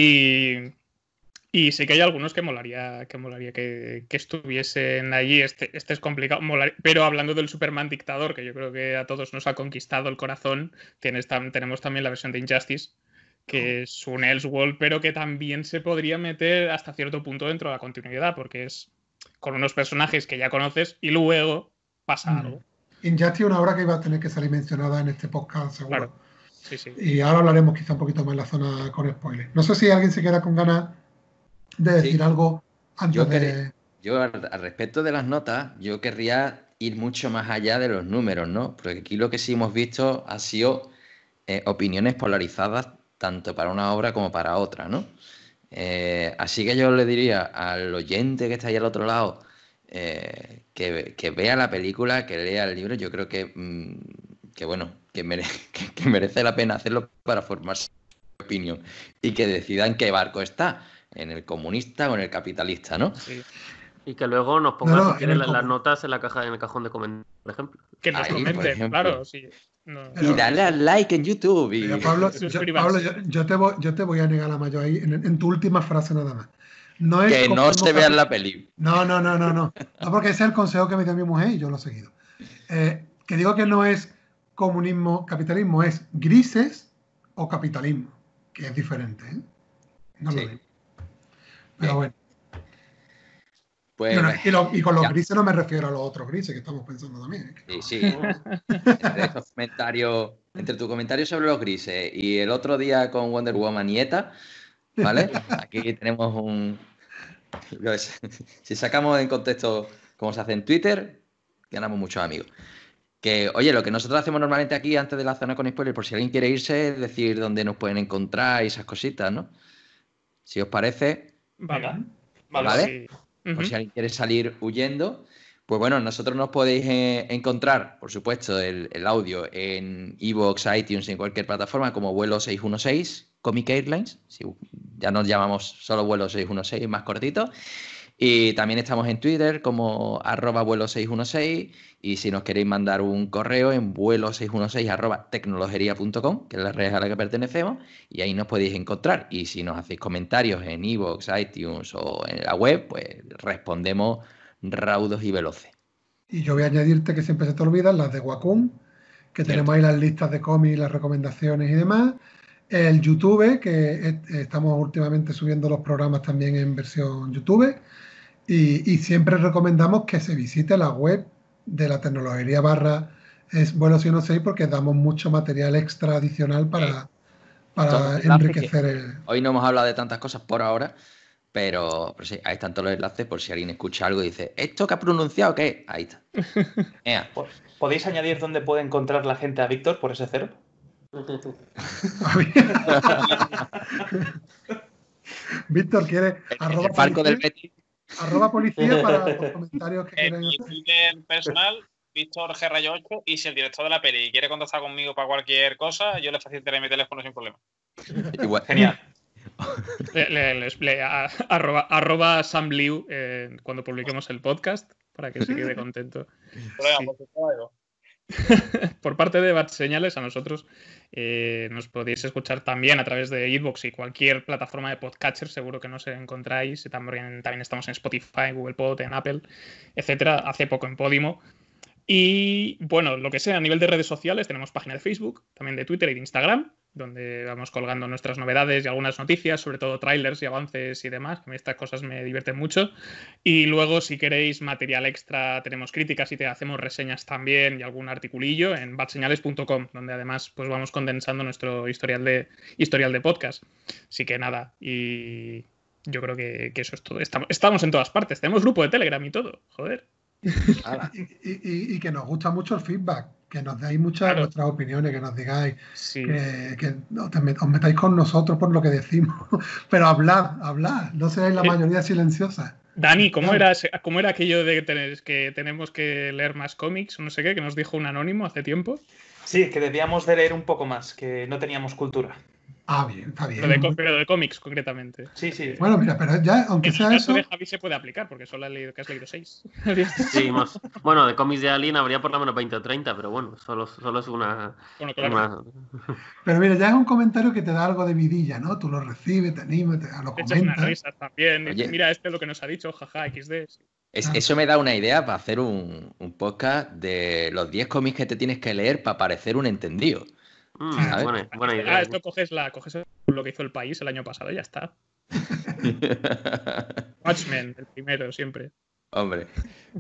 Y, y sí que hay algunos que molaría que, molaría que, que estuviesen allí. Este, este es complicado, molar- pero hablando del Superman dictador, que yo creo que a todos nos ha conquistado el corazón, tienes tam- tenemos también la versión de Injustice, que es un Elseworld, pero que también se podría meter hasta cierto punto dentro de la continuidad, porque es con unos personajes que ya conoces y luego pasa Mm. algo. Injustice es una obra que iba a tener que salir mencionada en este podcast, seguro. Claro. Sí, sí. Y ahora hablaremos quizá un poquito más en la zona con spoilers. No sé si alguien se queda con ganas de decir Sí. algo antes Yo, de... queré- yo al, al respecto de las notas, yo querría ir mucho más allá de los números, ¿no? Porque aquí lo que sí hemos visto ha sido eh, opiniones polarizadas tanto para una obra como para otra, ¿no? Eh, así que yo le diría al oyente que está ahí al otro lado eh, que, que vea la película, que lea el libro. Yo creo que, mm, que bueno, que, mere- que- que merece la pena hacerlo para formarse su opinión y que decida en qué barco está, en el comunista o en el capitalista, ¿no? Sí. Y que luego nos pongan No, no, si en quieren el las, las común. notas en la caja, en el cajón de comentarios, por ejemplo. Que nos Ahí, por comenten, ejemplo. claro, sí. No. Y dale al like en YouTube. Y... Mira, Pablo, yo, Pablo yo, yo, te voy, yo te voy a negar la mayor ahí en, en tu última frase nada más. No es que no se vea en la peli. No, no, no, no, no. No, porque ese es el consejo que me dio mi mujer y yo lo he seguido. Eh, que digo que no es comunismo, capitalismo, es grises o capitalismo, que es diferente, ¿eh? No sí. Lo digo. Pero bueno. Pues, y, una, y, lo, y con los ya. grises no me refiero a los otros grises que estamos pensando también. Sí, sí. entre, esos comentarios, entre tu comentario sobre los grises y el otro día con Wonder Woman y ETA, ¿vale? Aquí tenemos un... Si sacamos en contexto cómo se hace en Twitter, ganamos muchos amigos. Que, oye, lo que nosotros hacemos normalmente aquí antes de la zona con spoilers, por si alguien quiere irse, es decir dónde nos pueden encontrar y esas cositas, ¿no? Si os parece. Vale. Vale. ¿Vale? Sí. Por si alguien quiere salir huyendo, pues bueno, nosotros nos podéis eh, encontrar, por supuesto, el, el audio en iVoox, iTunes y en cualquier plataforma como Vuelo seis uno seis, Comic Airlines, si ya nos llamamos solo Vuelo seis uno seis, más cortito. Y también estamos en Twitter como arroba vuelo seis uno seis y si nos queréis mandar un correo en vuelo seis uno seis arroba tecnologería punto com, que es la red a la que pertenecemos, y ahí nos podéis encontrar. Y si nos hacéis comentarios en iVoox, iTunes o en la web, pues respondemos raudos y veloces. Y yo voy a añadirte que siempre se te olvidan las de Wacom, que Cierto. Tenemos ahí las listas de cómics, las recomendaciones y demás. El YouTube, que estamos últimamente subiendo los programas también en versión YouTube. Y, y siempre recomendamos que se visite la web de la tecnología barra es Vuelo seis uno seis porque damos mucho material extra adicional para, para enriquecer el... Hoy no hemos hablado de tantas cosas por ahora, pero, pero sí, ahí están todos los enlaces por si alguien escucha algo y dice, ¿esto que ha pronunciado qué? Ahí está. Ea. ¿Podéis añadir dónde puede encontrar la gente a Víctor por ese cero? Víctor quiere... El, el palco del Betis. Arroba policía para los comentarios que quieran hacer. Mi Twitter personal, Víctor G Rayo ocho, y si el director de la peli quiere contactar conmigo para cualquier cosa, yo le facilitaré mi teléfono sin problema. Igual. Genial. le, le, le, le, a, arroba, arroba Sam Liu eh, cuando publiquemos el podcast para que se quede contento. Problema, sí. por supuesto. Por parte de Bat Señales, a nosotros eh, nos podéis escuchar también a través de iVoox y cualquier plataforma de podcatcher, seguro que nos encontráis. También, también estamos en Spotify, Google Pod, en Apple, etcétera. Hace poco en Podimo. Y bueno, lo que sea, a nivel de redes sociales, tenemos página de Facebook, también de Twitter y de Instagram, donde vamos colgando nuestras novedades y algunas noticias, sobre todo trailers y avances y demás, que estas cosas me divierten mucho. Y luego, si queréis material extra, tenemos críticas y te hacemos reseñas también y algún articulillo en bat señales punto com, donde además pues vamos condensando nuestro historial de, historial de podcast. Así que nada, y yo creo que, que eso es todo. Estamos, estamos en todas partes, tenemos grupo de Telegram y todo, joder. y, y, y que nos gusta mucho el feedback, que nos deis muchas claro. vuestras opiniones, que nos digáis, sí. que, que os metáis con nosotros por lo que decimos, pero hablad, hablad, no seáis la mayoría silenciosa. Dani, ¿cómo era, ¿cómo era aquello de que, tener, que tenemos que leer más cómics o no sé qué, que nos dijo un anónimo hace tiempo? Sí, que debíamos de leer un poco más, que no teníamos cultura. Ah, bien, está bien. Pero de, pero de cómics, concretamente. Sí, sí. Bueno, mira, pero ya, aunque en sea el caso eso... de Javi se puede aplicar, porque solo has leído, que has leído seis. Sí, más. Bueno, de cómics de Alien habría por lo menos veinte o treinta, pero bueno, solo, solo es una... Bueno, claro. una... Pero mira, ya es un comentario que te da algo de vidilla, ¿no? Tú lo recibes, te animas, te lo comentas. Echas unas risas también. Oye, mira, este es lo que nos ha dicho, jaja, equis de. Sí. Es, eso me da una idea para hacer un, un podcast de los diez cómics que te tienes que leer para parecer un entendido. Mm, buena, buena idea. Ah, esto coges, la, coges lo que hizo El País el año pasado y ya está. Watchmen, el primero, siempre. Hombre.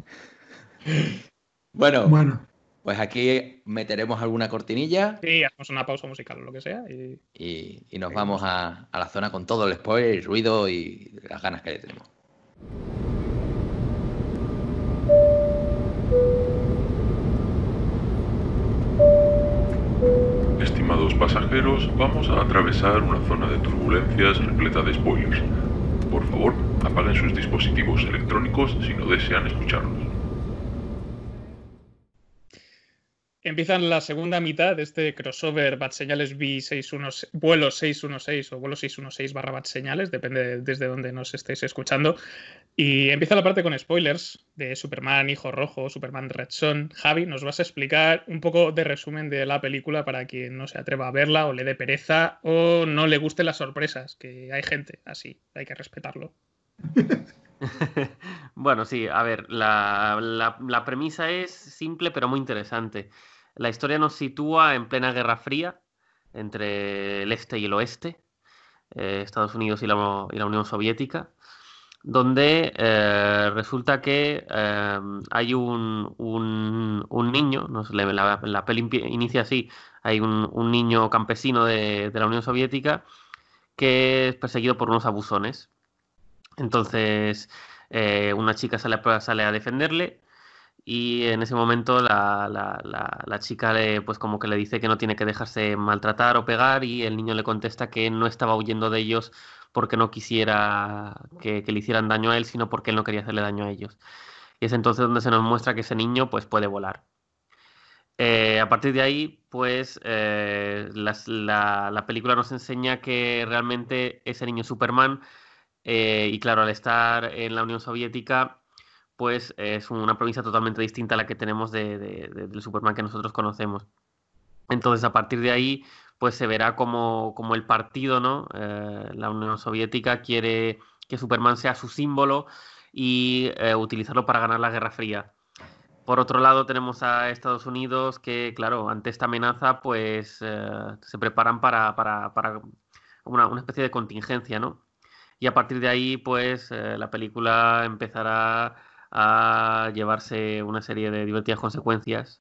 Bueno, bueno, pues aquí meteremos alguna cortinilla. Sí, hacemos una pausa musical o lo que sea. Y, y, y nos vamos a, a la zona con todo el spoiler, el ruido y las ganas que le tenemos. Estimados pasajeros, vamos a atravesar una zona de turbulencias repleta de spoilers. Por favor, apaguen sus dispositivos electrónicos si no desean escucharnos. empiezan la segunda mitad de este crossover Batseñales V seiscientos dieciséis, vuelo seiscientos dieciséis o vuelo seiscientos dieciséis barra Batseñales, depende desde donde nos estéis escuchando. Y empieza la parte con spoilers de Superman Hijo Rojo, Superman Red Son. Javi, nos vas a explicar un poco de resumen de la película para quien no se atreva a verla o le dé pereza o no le gusten las sorpresas, que hay gente así, hay que respetarlo. Bueno, sí, a ver, la, la, la premisa es simple pero muy interesante. La historia nos sitúa en plena Guerra Fría entre el este y el oeste, eh, Estados Unidos y la, y la Unión Soviética, donde eh, resulta que eh, hay un, un, un niño, no sé, la, la peli inicia así, hay un, un niño campesino de, de la Unión Soviética que es perseguido por unos abusones. Entonces eh, una chica sale a, sale a defenderle y en ese momento la, la, la, la chica le, pues como que le dice que no tiene que dejarse maltratar o pegar y el niño le contesta que no estaba huyendo de ellos porque no quisiera que, que le hicieran daño a él, sino porque él no quería hacerle daño a ellos. Y es entonces donde se nos muestra que ese niño pues puede volar. Eh, a partir de ahí, pues eh, las, la, la película nos enseña que realmente ese niño es Superman. Eh, y claro, al estar en la Unión Soviética, pues es una provincia totalmente distinta a la que tenemos de, de, de, del Superman que nosotros conocemos. Entonces, a partir de ahí, pues se verá como, como el partido, ¿no? Eh, la Unión Soviética quiere que Superman sea su símbolo y eh, utilizarlo para ganar la Guerra Fría. Por otro lado, tenemos a Estados Unidos que, claro, ante esta amenaza, pues eh, se preparan para, para, para una, una especie de contingencia, ¿no? Y a partir de ahí, pues, eh, la película empezará a llevarse una serie de divertidas consecuencias.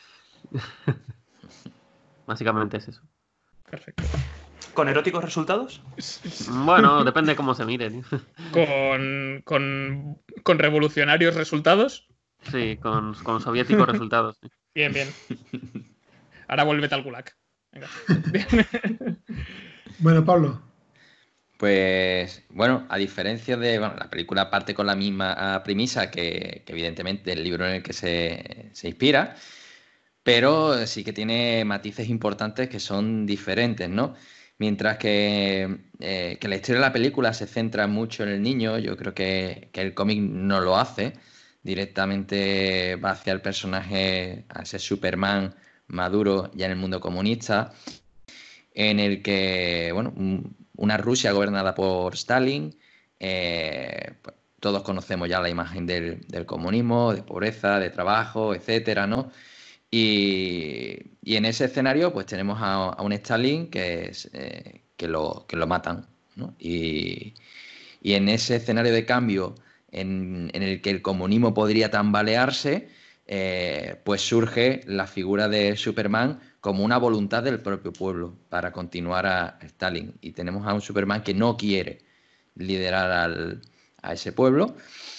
Básicamente es eso. Perfecto. ¿Con eróticos resultados? Bueno, depende de cómo se miren. ¿Con, con, con revolucionarios resultados? Sí, con, con soviéticos resultados. Sí. Bien, bien. Ahora vuélvete al Gulag. Venga. Bueno, Pablo. Pues, bueno, a diferencia de... Bueno, la película parte con la misma premisa que, que evidentemente el libro en el que se, se inspira, pero sí que tiene matices importantes que son diferentes, ¿no? Mientras que, eh, que la historia de la película se centra mucho en el niño, yo creo que, que el cómic no lo hace. Directamente va hacia el personaje, a ese Superman maduro ya en el mundo comunista, en el que, bueno, una Rusia gobernada por Stalin, eh, pues, todos conocemos ya la imagen del, del comunismo, de pobreza, de trabajo, etcétera, ¿no? Y, y en ese escenario, pues tenemos a, a un Stalin que, es, eh, que, lo, que lo matan, ¿no? Y, y en ese escenario de cambio en, en el que el comunismo podría tambalearse, eh, pues surge la figura de Superman como una voluntad del propio pueblo para continuar a Stalin. Y tenemos a un Superman que no quiere liderar al, a ese pueblo,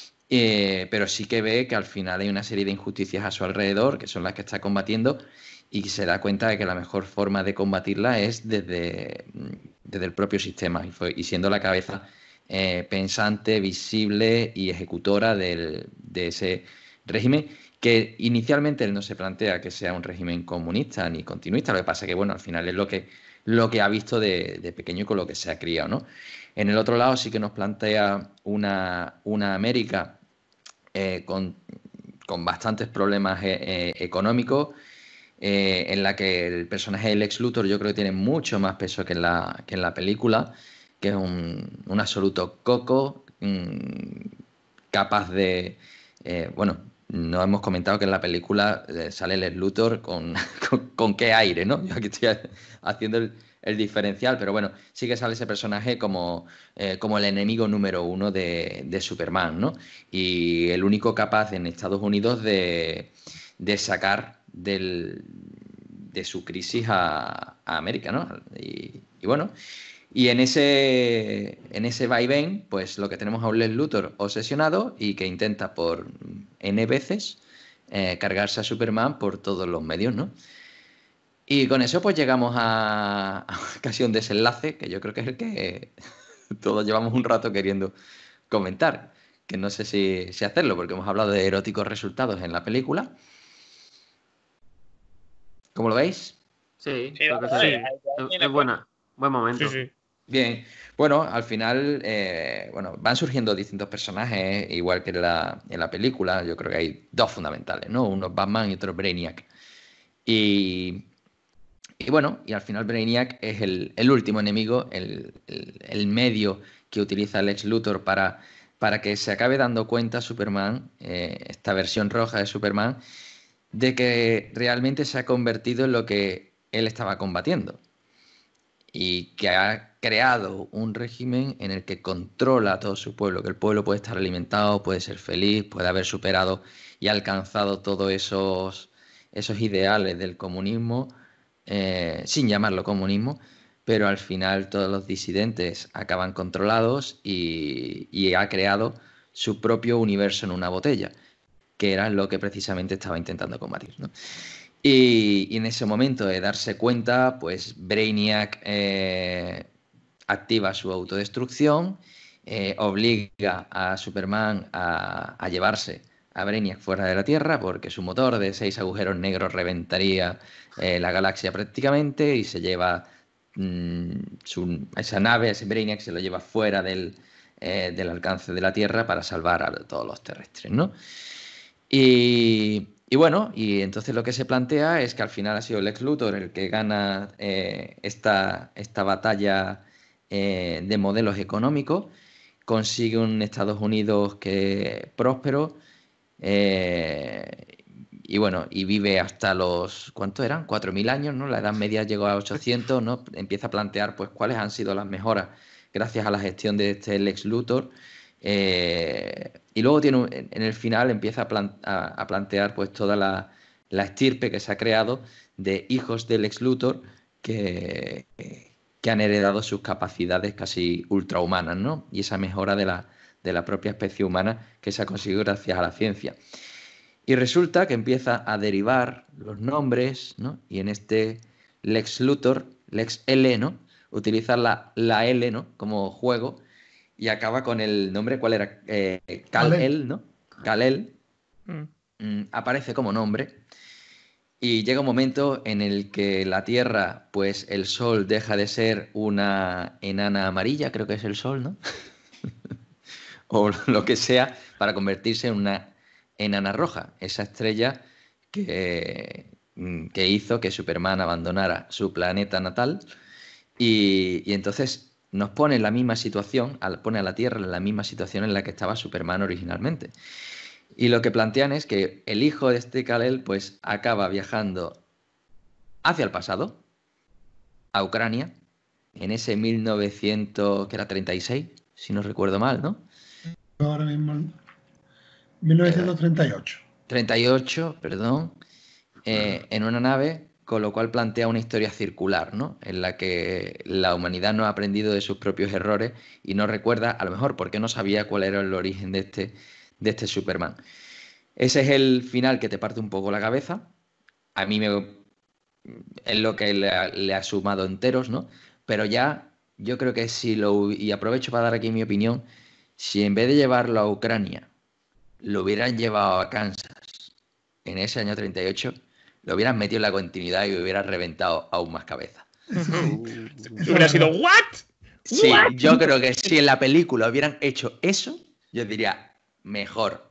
eh, pero sí que ve que al final hay una serie de injusticias a su alrededor, que son las que está combatiendo, y se da cuenta de que la mejor forma de combatirla es desde, desde el propio sistema, y, fue, y siendo la cabeza eh, pensante, visible y ejecutora del, de ese régimen, que inicialmente él no se plantea que sea un régimen comunista ni continuista, lo que pasa es que, bueno, al final es lo que, lo que ha visto de, de pequeño y con lo que se ha criado, ¿no? En el otro lado sí que nos plantea una, una América eh, con, con bastantes problemas eh, eh, económicos, eh, en la que el personaje del Lex Luthor yo creo que tiene mucho más peso que en la, que en la película, que es un, un absoluto coco, mmm, capaz de... Eh, bueno, no hemos comentado que en la película eh, sale Lex Luthor con, con, con qué aire, ¿no? Yo aquí estoy haciendo el, el diferencial, pero bueno, sí que sale ese personaje como, eh, como el enemigo número uno de, de Superman, ¿no? Y el único capaz en Estados Unidos de, de sacar del, de su crisis a, a América, ¿no? Y, y bueno... Y en ese, en ese vaivén, pues lo que tenemos a un Lex Luthor obsesionado y que intenta por N veces eh, cargarse a Superman por todos los medios, ¿no? Y con eso pues llegamos a, a casi un desenlace, que yo creo que es el que todos llevamos un rato queriendo comentar, que no sé si, si hacerlo, porque hemos hablado de eróticos resultados en la película. ¿Cómo lo veis? Sí, Sí, creo que vale, sí. ahí- ahí Es, tiene es buena, buen momento. Sí, sí. Bien, bueno, al final eh, bueno, van surgiendo distintos personajes, igual que en la, en la película. Yo creo que hay dos fundamentales, ¿no? Uno es Batman y otro es Brainiac. Y, y bueno, y al final Brainiac es el, el último enemigo, el, el- el medio que utiliza Lex Luthor para, para que se acabe dando cuenta Superman, eh, esta versión roja de Superman, de que realmente se ha convertido en lo que él estaba combatiendo y que ha creado un régimen en el que controla a todo su pueblo, que el pueblo puede estar alimentado, puede ser feliz, puede haber superado y alcanzado todos esos, esos ideales del comunismo, eh, sin llamarlo comunismo, pero al final todos los disidentes acaban controlados y, y ha creado su propio universo en una botella, que era lo que precisamente estaba intentando combatir, ¿no? Y, y en ese momento de darse cuenta, pues Brainiac eh, activa su autodestrucción, eh, obliga a Superman a, a llevarse a Brainiac fuera de la Tierra porque su motor de seis agujeros negros reventaría eh, la galaxia prácticamente y se lleva mm, su, esa nave, ese Brainiac se lo lleva fuera del, eh, del alcance de la Tierra para salvar a todos los terrestres, ¿no? Y, y bueno, y entonces lo que se plantea es que al final ha sido Lex Luthor el que gana eh, esta, esta batalla eh, de modelos económicos, consigue un Estados Unidos que próspero, eh, y bueno, y vive hasta los, ¿cuántos eran? cuatro mil años, ¿no? La edad media llegó a ochocientos, ¿no? Empieza a plantear pues cuáles han sido las mejoras gracias a la gestión de este Lex Luthor. Eh, y luego tiene un- en el final empieza a, plan- a- a plantear pues toda la, la estirpe que se ha creado de hijos del Lex Luthor que, que han heredado sus capacidades casi ultrahumanas, ¿no? Y esa mejora de la, de la propia especie humana que se ha conseguido gracias a la ciencia. Y resulta que empieza a derivar los nombres, ¿no? Y en este Lex Luthor, Lex L, ¿no? Utilizar la, la L, ¿no? Como juego y acaba con el nombre, ¿cuál era? Eh, Kal-El, ¿no? Kal-El Mm. mm, aparece como nombre y llega un momento en el que la Tierra, pues el Sol deja de ser una enana amarilla, creo que es el Sol, ¿no? O lo que sea, para convertirse en una enana roja, esa estrella que, mm, que hizo que Superman abandonara su planeta natal y, y entonces nos pone en la misma situación, al- pone a la Tierra en la misma situación en la que estaba Superman originalmente. Y lo que plantean es que el hijo de este Kal-El pues acaba viajando hacia el pasado, a Ucrania, en ese mil novecientos, que era treinta y seis, si no recuerdo mal, ¿no? Ahora mismo, mil novecientos treinta y ocho. treinta y ocho, perdón, eh, en una nave, con lo cual plantea una historia circular, ¿no? En la que la humanidad no ha aprendido de sus propios errores y no recuerda, a lo mejor, porque no sabía cuál era el origen de este, de este Superman. Ese es el final que te parte un poco la cabeza. A mí me, es lo que le ha, le ha sumado enteros, ¿no? Pero ya, yo creo que si lo, y aprovecho para dar aquí mi opinión, si en vez de llevarlo a Ucrania, lo hubieran llevado a Kansas en ese año treinta y ocho, lo hubieran metido en la continuidad y hubiera reventado aún más cabeza. Hubiera sido, ¿what? Sí, ¿What? yo creo que si en la película hubieran hecho eso, yo diría, mejor.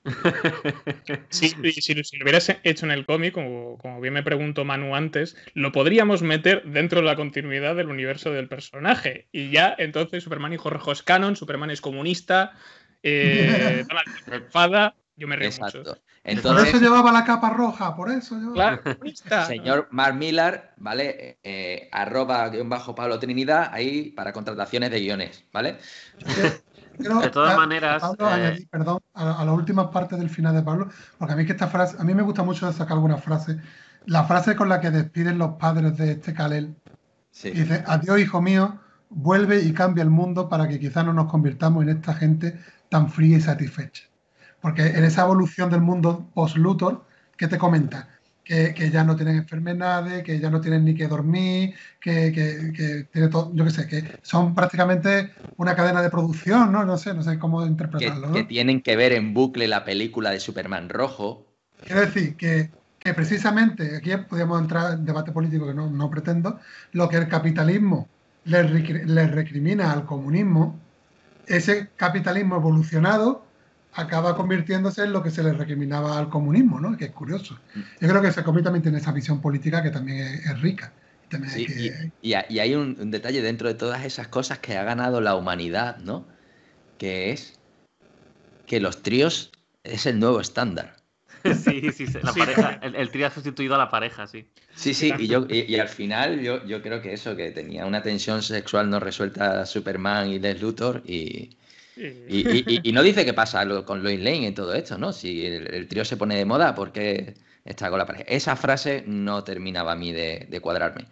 Sí, y si, si lo hubieras hecho en el cómic, como, como bien me preguntó Manu antes, lo podríamos meter dentro de la continuidad del universo del personaje. Y ya entonces Superman hijo rojo es canon, Superman es comunista, eh, Donald enfada, yo me río Exacto. mucho. Por Entonces, eso llevaba la capa roja, por eso llevaba. Claro, comunista. señor Mark Millar, ¿vale? Eh, arroba guión bajo Pablo Trinidad, ahí para contrataciones de guiones, ¿vale? Quiero, De todas a- maneras, Pablo, eh, añadir, perdón, a, a la última parte del final de Pablo, porque a mí que esta frase, a mí me gusta mucho sacar algunas frases. La frase con la que despiden los padres de este Kal-El, Sí. y dice, adiós hijo mío, vuelve y cambia el mundo para que quizás no nos convirtamos en esta gente tan fría y satisfecha. Porque en esa evolución del mundo post-Luthor, ¿qué te comenta? Que, que ya no tienen enfermedades, que ya no tienen ni que dormir, que, que, que tiene todo, yo qué sé, que son prácticamente una cadena de producción, ¿no? No sé, no sé cómo Que, interpretarlo, ¿no? que tienen que ver en bucle la película de Superman rojo. Quiero decir que, que precisamente, aquí podríamos entrar en debate político que no, no pretendo, lo que el capitalismo le, le recrimina al comunismo, ese capitalismo evolucionado acaba convirtiéndose en lo que se le recriminaba al comunismo, ¿no? Que es curioso. Yo creo que ese cómic también tiene esa visión política que también es, es rica. También Sí, que... y, y, y hay un, un detalle dentro de todas esas cosas que ha ganado la humanidad, ¿no? Que es que los tríos es el nuevo estándar. Sí, sí, sí, la Sí. pareja, el, el trío ha sustituido a la pareja, sí. Sí, sí, y, yo, y, y al final yo, yo creo que eso, que tenía una tensión sexual no resuelta Superman y Lex Luthor y, y, y, y- y no dice qué pasa lo- con Lois Lane y todo esto, ¿no? Si el, el trío se pone de moda, ¿por qué está con la pareja? Esa frase no terminaba a mí de, de cuadrarme.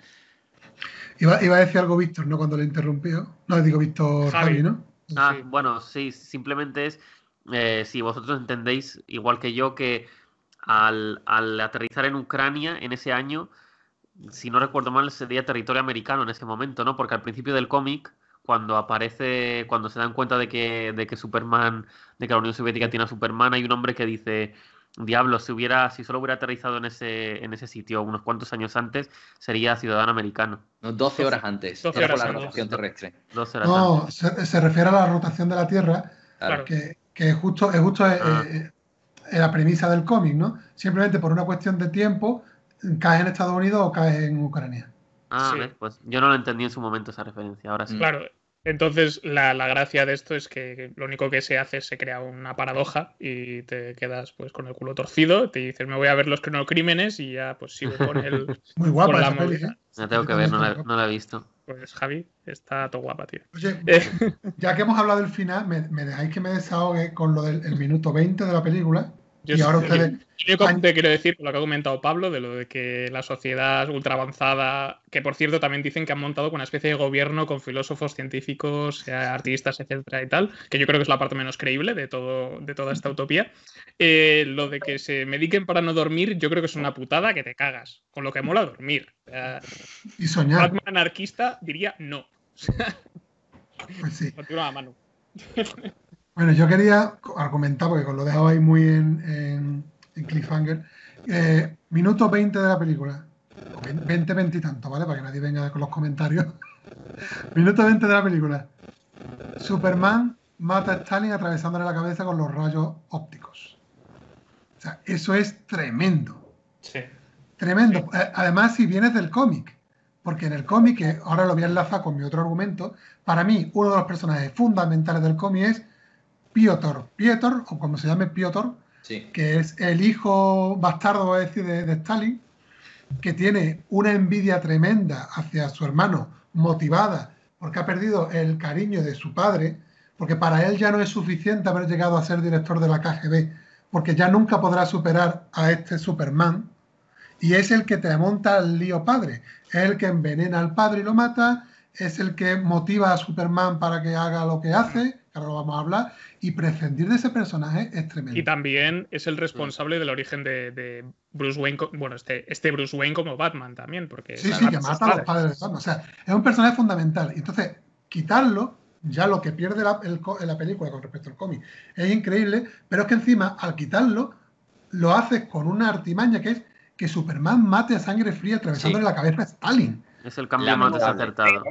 Iba, iba a decir algo Víctor, ¿no? Cuando le interrumpió. No, digo Víctor Javi. Javi, ¿no? Ah, Sí. bueno, sí, simplemente es, eh, si vosotros entendéis, igual que yo, que al, al aterrizar en Ucrania en ese año, si no recuerdo mal, sería territorio americano en ese momento, ¿no? Porque al principio del cómic, cuando aparece, cuando se dan cuenta de que, de que Superman, de que la Unión Soviética tiene a Superman, hay un hombre que dice, diablo, si hubiera, si solo hubiera aterrizado en ese, en ese sitio unos cuantos años antes, sería ciudadano americano. No, doce horas antes, doce era por horas la antes. rotación terrestre. Dos horas antes. No, se, se refiere a la rotación de la Tierra, Claro. Claro. que, que justo, es justo eh, Ah. eh, eh, la premisa del cómic, ¿no? Simplemente por una cuestión de tiempo, caes en Estados Unidos o caes en Ucrania. Ah, Sí. ves, pues yo no lo entendí en su momento esa referencia, ahora sí. Mm. Claro, entonces la, la gracia de esto es que lo único que se hace es se crea una paradoja y te quedas pues con el culo torcido, te dices me voy a ver los cronocrímenes y ya pues sigo con el Muy guapa con la esa peli, movida. ¿eh? La tengo que ver, no la, no la he visto. Pues Javi, está todo guapa, tío. Oye, Eh, ya que hemos hablado del final, me, me dejáis que me desahogue con lo del el minuto veinte de la película. Yo y sí- ahora yo- ustedes... Lo único han- que te quiero decir, lo que ha comentado Pablo, de lo de que la sociedad ultra avanzada, que por cierto también dicen que han montado con una especie de gobierno con filósofos, científicos, eh, artistas, etcétera y tal, que yo creo que es la parte menos creíble de todo, de toda esta utopía. Eh, lo de que se mediquen para no dormir, yo creo que es una putada que te cagas. Con lo que mola dormir. O sea, Y soñar. Batman anarquista diría no. Pues sí. Lo tiro a la mano. Bueno, yo quería argumentar, porque os lo dejaba ahí muy en, en, en cliffhanger. Eh, minuto veinte de la película. O veinte, veinte y tanto, ¿vale? Para que nadie venga con los comentarios. Minuto veinte de la película. Superman mata a Stalin atravesándole la cabeza con los rayos ópticos. O sea, eso es tremendo. Sí. Tremendo. Eh, Además, si vienes del cómic. Porque en el cómic, que ahora lo voy a enlazar con mi otro argumento, para mí uno de los personajes fundamentales del cómic es Piotr. Piotr, o como se llame Piotr, Sí. que es el hijo bastardo, voy a decir, de, de Stalin, que tiene una envidia tremenda hacia su hermano, motivada porque ha perdido el cariño de su padre, porque para él ya no es suficiente haber llegado a ser director de la K G B, porque ya nunca podrá superar a este Superman, y es el que te monta el lío padre, es el que envenena al padre y lo mata, es el que motiva a Superman para que haga lo que hace, que ahora lo vamos a hablar, y prescindir de ese personaje es tremendo. Y también es el responsable del origen de, de Bruce Wayne, co- bueno, este, este Bruce Wayne como Batman también, porque Sí, o sea, sí, que sus mata a los padres. padres de Batman. O sea, es un personaje fundamental. Entonces, quitarlo, ya lo que pierde la, el co- en la película con respecto al cómic, es increíble, pero es que encima, al quitarlo, lo haces con una artimaña que es que Superman mate a sangre fría atravesándole Sí. la cabeza a Stalin. Es el cambio más Lamentable. desacertado.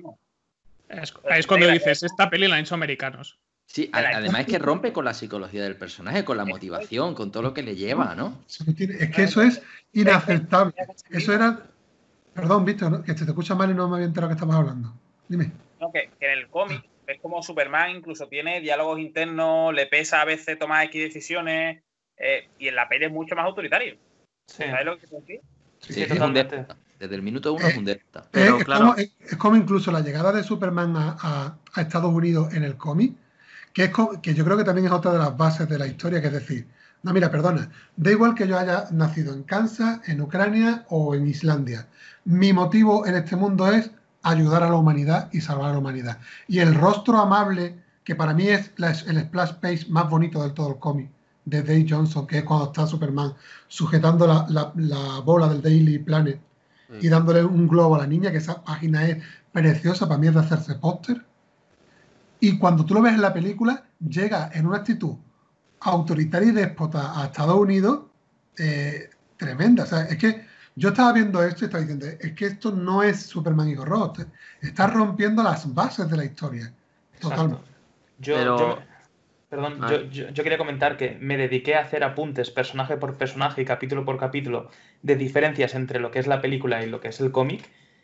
Es, es cuando dices, esta peli la han hecho americanos. Sí, a- además es que rompe con la psicología del personaje, con la motivación, con todo lo que le lleva, ¿no? Eso no tiene- Es que eso es inaceptable. Eso era... Perdón, Víctor, ¿no? Que se te escucha mal y no me había enterado que estabas hablando. Dime. No, que, que en el cómic ves como Superman incluso tiene diálogos internos, le pesa a veces tomar X decisiones, eh, y en la peli es mucho más autoritario. Sí, ¿Sabes lo que quiero decir? sí, Sí, es un totalmente. déspota. Desde el minuto uno es un déspota. Pero, es, claro. como, es, es como incluso la llegada de Superman a, a- a Estados Unidos en el cómic, que, es co- que yo creo que también es otra de las bases de la historia, que es decir, no, mira, perdona, da igual que yo haya nacido en Kansas, en Ucrania o en Islandia. Mi motivo en este mundo es ayudar a la humanidad y salvar a la humanidad. Y el rostro amable, que para mí es la- el splash page más bonito del todo el cómic, de Dave Johnson, que es cuando está Superman sujetando la, la- la bola del Daily Planet y dándole un globo a la niña, que esa página es preciosa, para mí es de hacerse póster. Y cuando tú lo ves en la película, llega en una actitud autoritaria y déspota a Estados Unidos, eh, tremenda. O sea, es que yo estaba viendo esto y estaba diciendo, es que esto no es Superman y Gorro, está rompiendo las bases de la historia. Totalmente. Yo, Pero- yo- perdón, Ah. yo, yo- yo quería comentar que me dediqué a hacer apuntes personaje por personaje y capítulo por capítulo de diferencias entre lo que es la película y lo que es el cómic.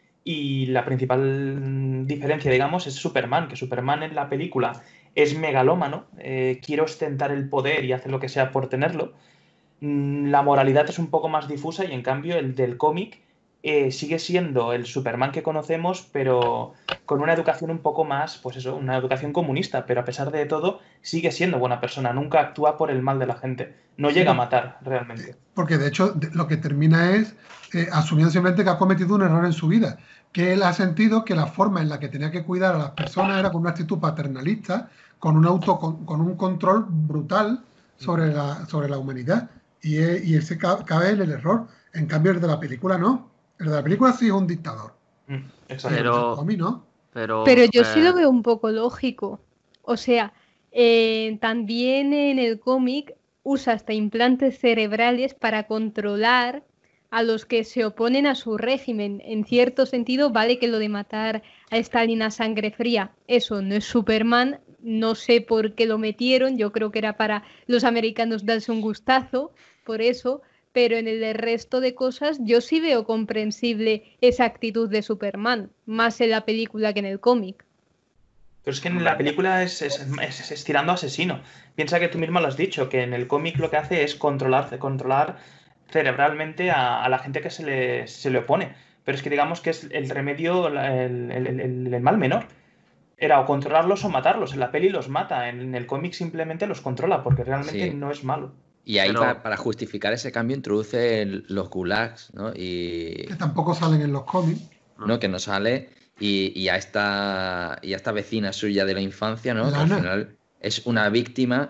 Y la principal diferencia, digamos, es Superman, que Superman en la película es megalómano, eh, quiere ostentar el poder y hace lo que sea por tenerlo. Mm, La moralidad es un poco más difusa y en cambio el del cómic eh, sigue siendo el Superman que conocemos, pero con una educación un poco más, pues eso, una educación comunista, pero a pesar de todo sigue siendo buena persona, nunca actúa por el mal de la gente, no Sí, llega a no. matar realmente. Porque de hecho de- lo que termina es eh, asumiendo simplemente que ha cometido un error en su vida, que él ha sentido que la forma en la que tenía que cuidar a las personas era con una actitud paternalista, con un auto con, con un control brutal sobre la, sobre la humanidad. Y, e- y ese ca- cabe en el error. En cambio, el de la película no. El de la película sí es un dictador. Mm, exacto. Pero- el del cómic no. Pero, Pero yo sí eh, lo veo un poco lógico. O sea, eh, también en el cómic usa hasta implantes cerebrales para controlar a los que se oponen a su régimen. En cierto sentido, vale que lo de matar a Stalin a sangre fría, eso no es Superman, no sé por qué lo metieron, yo creo que era para los americanos darse un gustazo, por eso, pero en el resto de cosas yo sí veo comprensible esa actitud de Superman, más en la película que en el cómic. Pero es que en la película es, es, es- es tirando asesino. Piensa que tú mismo lo has dicho, que en el cómic lo que hace es controlar, controlar cerebralmente a, a la gente que se le, se le opone. Pero es que digamos que es el remedio, la- el, el- el- el mal menor. Era o controlarlos o matarlos. En la peli los mata, en el cómic simplemente los controla, porque realmente Sí. no es malo. Y ahí Pero- pa- para justificar ese cambio introduce el- los gulags, ¿no? Y Que tampoco salen en los cómics. ¿no? que no sale y, y a esta y a esta vecina suya de la infancia, ¿no? Que al Lana. final es una víctima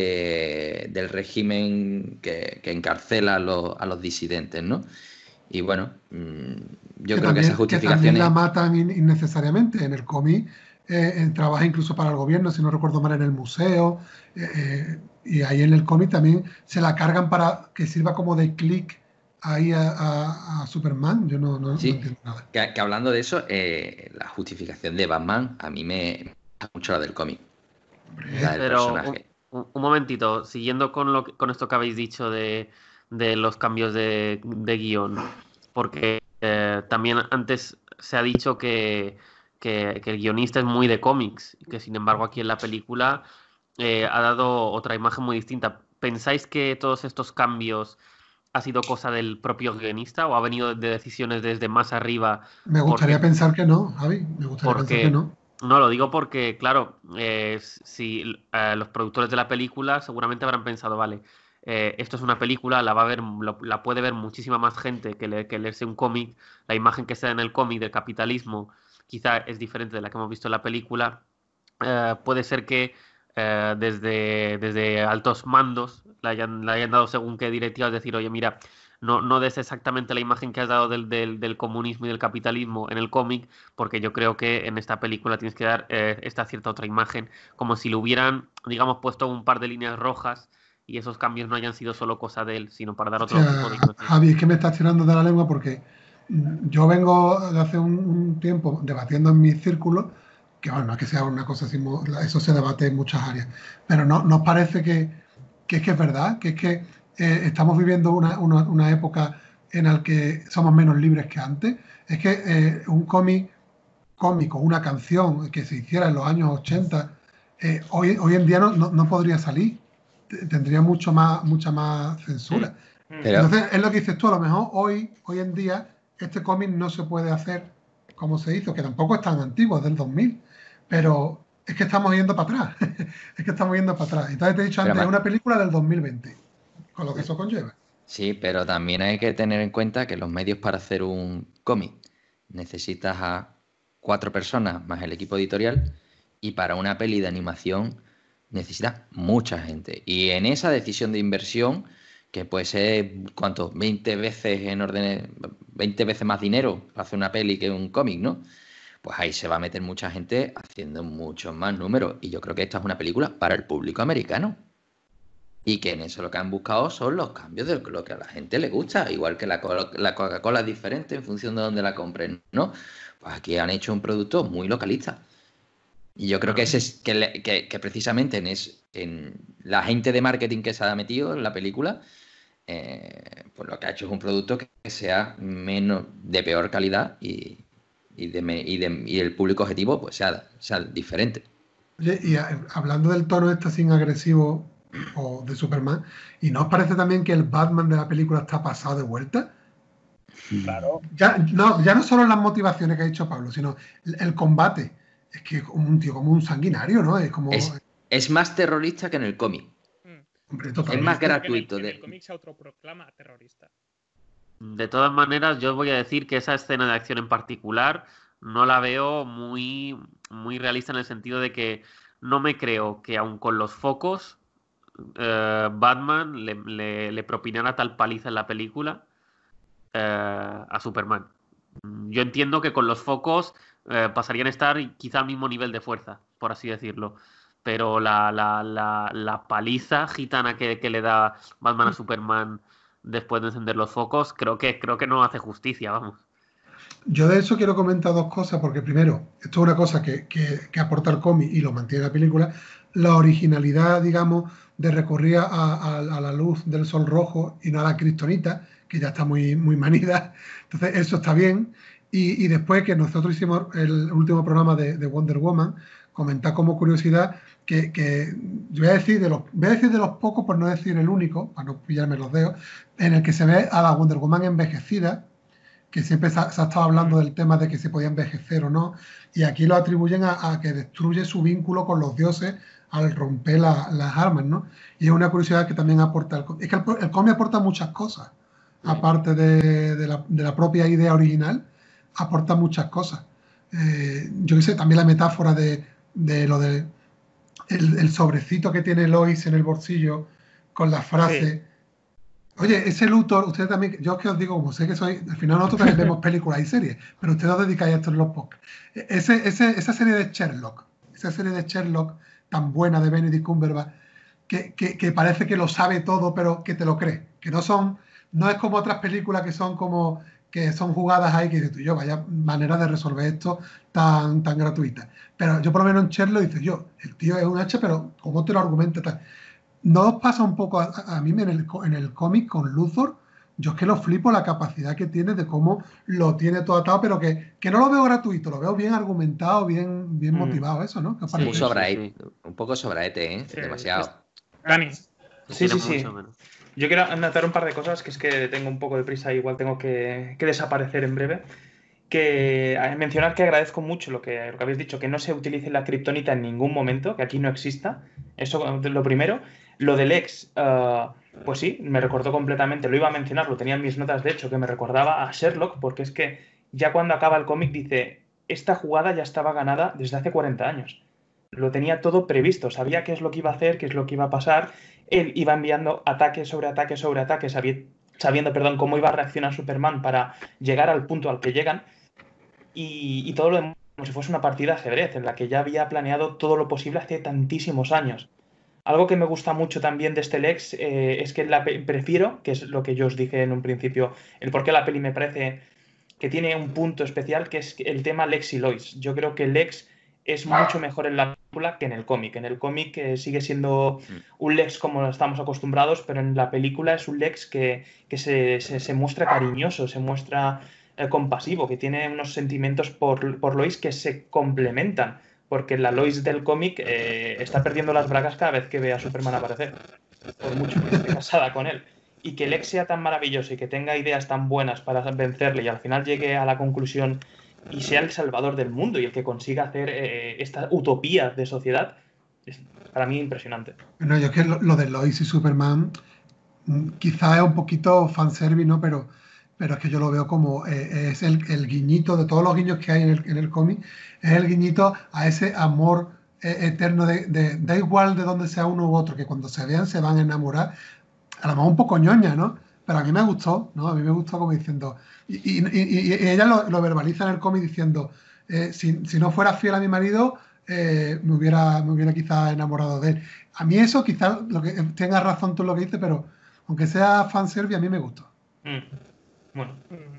de, del régimen que, que encarcela a los, a los disidentes, ¿no? Y bueno, mm, yo que creo también, que esa que justificación también la es- matan in- innecesariamente. En el cómic eh, eh, trabaja incluso para el gobierno, si no recuerdo mal, en el museo. eh, eh, y ahí en el cómic también se la cargan para que sirva como de clic ahí a, a- a Superman. Yo no, no- no Sí. entiendo nada. que, que hablando de eso, eh, la justificación de Batman a mí me me gusta mucho la del cómic, Hombre, la del Pero un, personaje. un- un momentito, siguiendo con, lo, que- con esto que habéis dicho de, de los cambios de, de guión, porque eh, también antes se ha dicho que, que- que el guionista es muy de cómics, y que sin embargo aquí en la película eh, ha dado otra imagen muy distinta. ¿Pensáis que todos estos cambios ha sido cosa del propio guionista o ha venido de decisiones desde más arriba? Me gustaría Porque- pensar que no, Javi. Me gustaría Porque- pensar que no. No, lo digo porque, claro, eh, si eh, los productores de la película seguramente habrán pensado, vale, eh, esto es una película, la va a ver, lo- la puede ver muchísima más gente que, le- que leerse un cómic. La imagen que se da en el cómic del capitalismo quizá es diferente de la que hemos visto en la película. Eh, puede ser que eh, desde, desde altos mandos le hayan, le hayan dado según qué directivas, decir, oye, mira, no, no des exactamente la imagen que has dado del, del, del comunismo y del capitalismo en el cómic, porque yo creo que en esta película tienes que dar eh, esta cierta otra imagen, como si le hubieran, digamos, puesto un par de líneas rojas y esos cambios no hayan sido solo cosa de él, sino para dar O otro sea, tipo de imagen. Javi, es que me estás tirando de la lengua porque mm, yo vengo de hace un, un tiempo debatiendo en mis círculos, que bueno, no es que sea una cosa así, mo- eso se debate en muchas áreas, pero no nos parece que, que es que es verdad, que es que eh, estamos viviendo una, una- una época en la que somos menos libres que antes. Es que eh, un cómic cómico, una canción que se hiciera en los años ochenta, eh, hoy, hoy en día no, no, no podría salir. T- Tendría mucho más, mucha más censura. Pero- Entonces, es lo que dices tú, a lo mejor hoy, hoy en día, este cómic no se puede hacer como se hizo, que tampoco es tan antiguo, es del dos mil, pero es que estamos yendo para atrás. Es que estamos yendo para atrás. Entonces te he dicho Pero antes, es ma- una película del dos mil veinte, con lo que eso conlleva. Sí, pero también hay que tener en cuenta que los medios para hacer un cómic necesitas a cuatro personas más el equipo editorial y para una peli de animación necesitas mucha gente. Y en esa decisión de inversión, que puede ser, ¿cuánto? veinte veces en orden, veinte veces más dinero para hacer una peli que un cómic, ¿no? Pues ahí se va a meter mucha gente haciendo muchos más números. Y yo creo que esta es una película para el público americano. Y que en eso lo que han buscado son los cambios de lo que a la gente le gusta, igual que la, la Coca-Cola es diferente en función de dónde la compren, ¿no? Pues aquí han hecho un producto muy localista. Y yo creo que ese es que, le, que, que precisamente en, es, en la gente de marketing que se ha metido en la película, eh, pues lo que ha hecho es un producto que sea menos de peor calidad y, y, de, y, de, y el público objetivo pues sea, sea diferente. Oye, y a, hablando del tono este sin agresivo o de Superman, ¿y no os parece también que el Batman de la película está pasado de vuelta? Claro. Ya no, ya no solo las motivaciones que ha dicho Pablo, sino el, el combate. Es que como un tío, como un sanguinario, ¿no? Es como. Es, es más terrorista que en el cómic. Hombre, es más gratuito. En el, de... en el cómic se autoproclama terrorista. De todas maneras, yo voy a decir que esa escena de acción en particular no la veo muy, muy realista en el sentido de que no me creo que aun con los focos eh, Batman le, le, le propinara tal paliza en la película eh, a Superman. Yo entiendo que con los focos eh, pasarían a estar quizá al mismo nivel de fuerza, por así decirlo. Pero la, la, la, la paliza gitana que, que le da Batman a Superman después de encender los focos, creo que, creo que no hace justicia, vamos. Yo de eso quiero comentar dos cosas, porque primero, esto es una cosa que, que, que aporta el cómic y lo mantiene la película, la originalidad, digamos, de recurrir a, a, a la luz del sol rojo y no a la kriptonita, que ya está muy, muy manida. Entonces, eso está bien. Y, y después que nosotros hicimos el último programa de, de Wonder Woman, comentar como curiosidad que, que yo voy a decir de los voy a decir de los pocos, por no decir el único, para no pillarme los dedos, en el que se ve a la Wonder Woman envejecida, que siempre se ha, se ha estado hablando del tema de que se podía envejecer o no, y aquí lo atribuyen a, a que destruye su vínculo con los dioses al romper la, las armas, ¿no? Y es una curiosidad que también aporta el cómic. Es que el, el cómic aporta muchas cosas, aparte de, de, la, de la propia idea original, aporta muchas cosas. Eh, yo qué sé, también la metáfora de, de lo de el, el sobrecito que tiene Lois en el bolsillo con la frase. Sí. Oye, ese Luthor, ustedes también, yo es que os digo, como sé que soy, al final nosotros también vemos películas y series, pero ustedes os dedicáis a esto en los podcasts. Ese, ese, esa serie de Sherlock, esa serie de Sherlock tan buena de Benedict Cumberbatch, que, que, que parece que lo sabe todo, pero que te lo crees, que no son, no es como otras películas que son como, que son jugadas ahí, que dices tú, yo, vaya manera de resolver esto tan, tan gratuita. Pero yo por lo menos en Sherlock dices, yo, el tío es un H, pero ¿cómo te lo argumenta? Tal? ¿No os pasa un poco a, a mí en el, en el cómic con Luthor? Yo es que lo flipo la capacidad que tiene de cómo lo tiene todo atado, pero que, que no lo veo gratuito, lo veo bien argumentado, bien, bien mm. motivado, eso, ¿no? Sí, un, sobraete, sí. un poco sobraete, ¿eh? Sí, demasiado. Dani. Sí, sí, sí. Yo quiero anotar un par de cosas, que es que tengo un poco de prisa, igual tengo que, que desaparecer en breve. Que mencionar que agradezco mucho lo que, lo que habéis dicho, que no se utilice la kriptonita en ningún momento, que aquí no exista. Eso es lo primero. Lo del ex, uh, pues sí, me recordó completamente, lo iba a mencionar, lo tenía en mis notas de hecho, que me recordaba a Sherlock, porque es que ya cuando acaba el cómic dice, esta jugada ya estaba ganada desde hace cuarenta años. Lo tenía todo previsto, sabía qué es lo que iba a hacer, qué es lo que iba a pasar. Él iba enviando ataque sobre ataque sobre ataque, sabiendo perdón, cómo iba a reaccionar Superman para llegar al punto al que llegan. Y, y todo lo demás, como si fuese una partida de ajedrez, en la que ya había planeado todo lo posible hace tantísimos años. Algo que me gusta mucho también de este Lex eh, es que la prefiero, que es lo que yo os dije en un principio, el por qué la peli me parece que tiene un punto especial, que es el tema Lex y Lois. Yo creo que Lex es mucho mejor en la película que en el cómic. En el cómic eh, sigue siendo un Lex como estamos acostumbrados, pero en la película es un Lex que, que se, se, se muestra cariñoso, se muestra eh, compasivo, que tiene unos sentimientos por, por Lois que se complementan. Porque la Lois del cómic eh, está perdiendo las bragas cada vez que ve a Superman aparecer, por mucho que esté casada con él. Y que Lex sea tan maravilloso y que tenga ideas tan buenas para vencerle y al final llegue a la conclusión y sea el salvador del mundo y el que consiga hacer eh, esta utopía de sociedad, es para mí impresionante. Bueno, yo es que lo, lo de Lois y Superman quizá es un poquito fanservice, ¿no? Pero... pero es que yo lo veo como eh, es el, el guiñito de todos los guiños que hay en el, en el cómic, es el guiñito a ese amor eh, eterno de, de, da igual de dónde sea uno u otro, que cuando se vean se van a enamorar, a lo mejor un poco ñoña, ¿no? Pero a mí me gustó, ¿no? A mí me gustó como diciendo, y, y, y, y ella lo, lo verbaliza en el cómic diciendo, eh, si, si no fuera fiel a mi marido, eh, me hubiera me hubiera quizás enamorado de él. A mí eso quizás, lo que tengas razón tú en lo que dices, pero aunque sea fanservice, a mí me gustó. Mm. Bueno.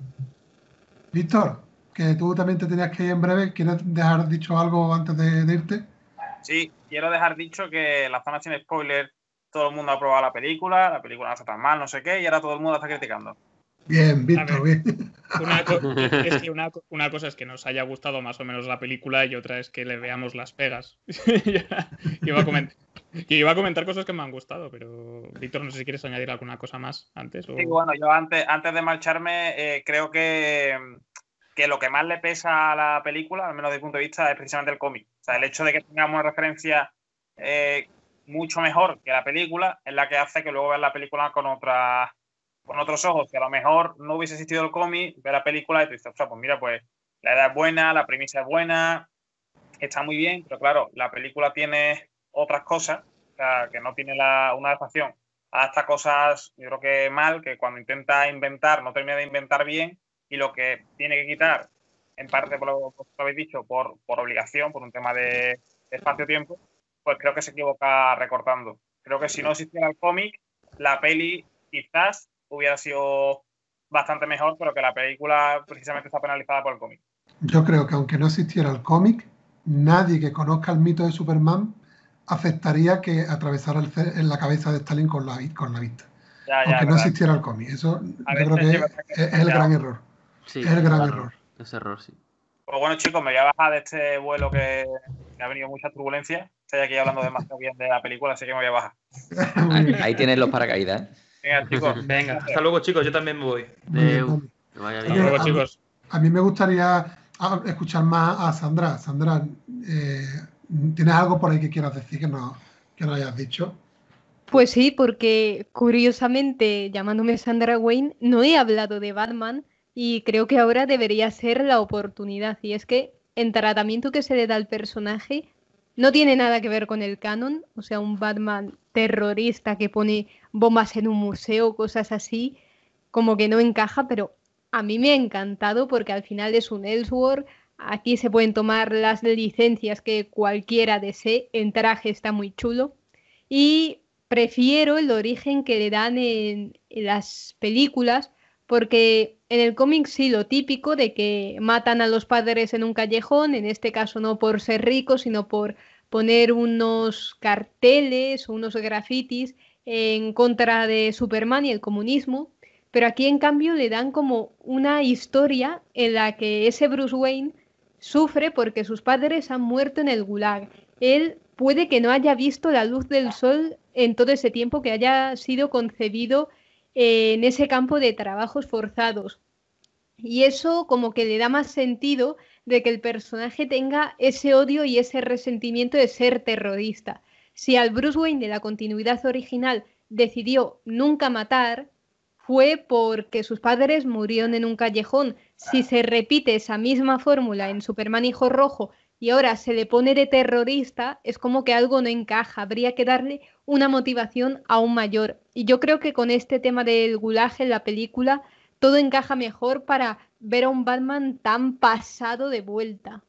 Víctor, que tú también te tenías que ir en breve, ¿quieres dejar dicho algo antes de, de irte? Sí, quiero dejar dicho que la zona sin spoiler, todo el mundo ha aprobado la película, la película no está tan mal, no sé qué, y ahora todo el mundo la está criticando. Bien, Víctor, bien. Una, co es que una, una cosa es que nos haya gustado más o menos la película y otra es que le veamos las pegas. iba, a comentar, iba a comentar cosas que me han gustado, pero Víctor, no sé si quieres añadir alguna cosa más antes. O... Sí, bueno, yo antes, antes de marcharme, eh, creo que, que lo que más le pesa a la película, al menos desde mi punto de vista, es precisamente el cómic. O sea, el hecho de que tengamos una referencia eh, mucho mejor que la película es la que hace que luego veas la película con otra... con otros ojos, que a lo mejor no hubiese existido el cómic, ve la película y tú dices, o sea, pues mira, pues la idea es buena, la premisa es buena, está muy bien, pero claro, la película tiene otras cosas, o sea, que no tiene la, una adaptación a estas cosas, yo creo que mal, que cuando intenta inventar, no termina de inventar bien, y lo que tiene que quitar, en parte por lo que habéis dicho, por, por obligación, por un tema de, de espacio-tiempo, pues creo que se equivoca recortando. Creo que si no existiera el cómic, la peli quizás hubiera sido bastante mejor, pero que la película precisamente está penalizada por el cómic. Yo creo que aunque no existiera el cómic, nadie que conozca el mito de Superman aceptaría que atravesara el en la cabeza de Stalin con la, con la vista. Ya, ya, aunque no verdad. existiera el cómic. Eso A yo creo que es, que es el gran error. Sí, es el gran claro, error. Ese error, sí. Pues bueno, chicos, me voy a bajar de este vuelo que me ha venido mucha turbulencia. Estoy aquí hablando demasiado bien de la película, así que me voy a bajar. Ahí, ahí tienes los paracaídas, ¿eh? Venga, chicos. Venga, hasta luego, chicos. Yo también me voy. Muy bien, Adeu. Dani. Que vaya Oye, bien. luego, a, chicos. a mí me gustaría ah, escuchar más a Sandra. Sandra, eh, ¿tienes algo por ahí que quieras decir que no, que no hayas dicho? Pues sí, porque curiosamente, llamándome Sandra Wayne, no he hablado de Batman y creo que ahora debería ser la oportunidad. Y es que el tratamiento que se le da al personaje no tiene nada que ver con el canon, o sea, un Batman terrorista que pone bombas en un museo, cosas así, como que no encaja, pero a mí me ha encantado porque al final es un Elseworld, aquí se pueden tomar las licencias que cualquiera desee, el traje está muy chulo y prefiero el origen que le dan en, en las películas porque en el cómic sí lo típico de que matan a los padres en un callejón, en este caso no por ser ricos, sino por poner unos carteles o unos grafitis en contra de Superman y el comunismo, pero aquí en cambio le dan como una historia en la que ese Bruce Wayne sufre porque sus padres han muerto en el Gulag. Él puede que no haya visto la luz del sol en todo ese tiempo, que haya sido concebido en ese campo de trabajos forzados. Y eso como que le da más sentido de que el personaje tenga ese odio y ese resentimiento de ser terrorista. Si al Bruce Wayne de la continuidad original decidió nunca matar, fue porque sus padres murieron en un callejón. Si se repite esa misma fórmula en Superman Hijo Rojo y ahora se le pone de terrorista, es como que algo no encaja. Habría que darle una motivación aún mayor. Y yo creo que con este tema del Gulag en la película todo encaja mejor para ver a un Batman tan pasado de vuelta.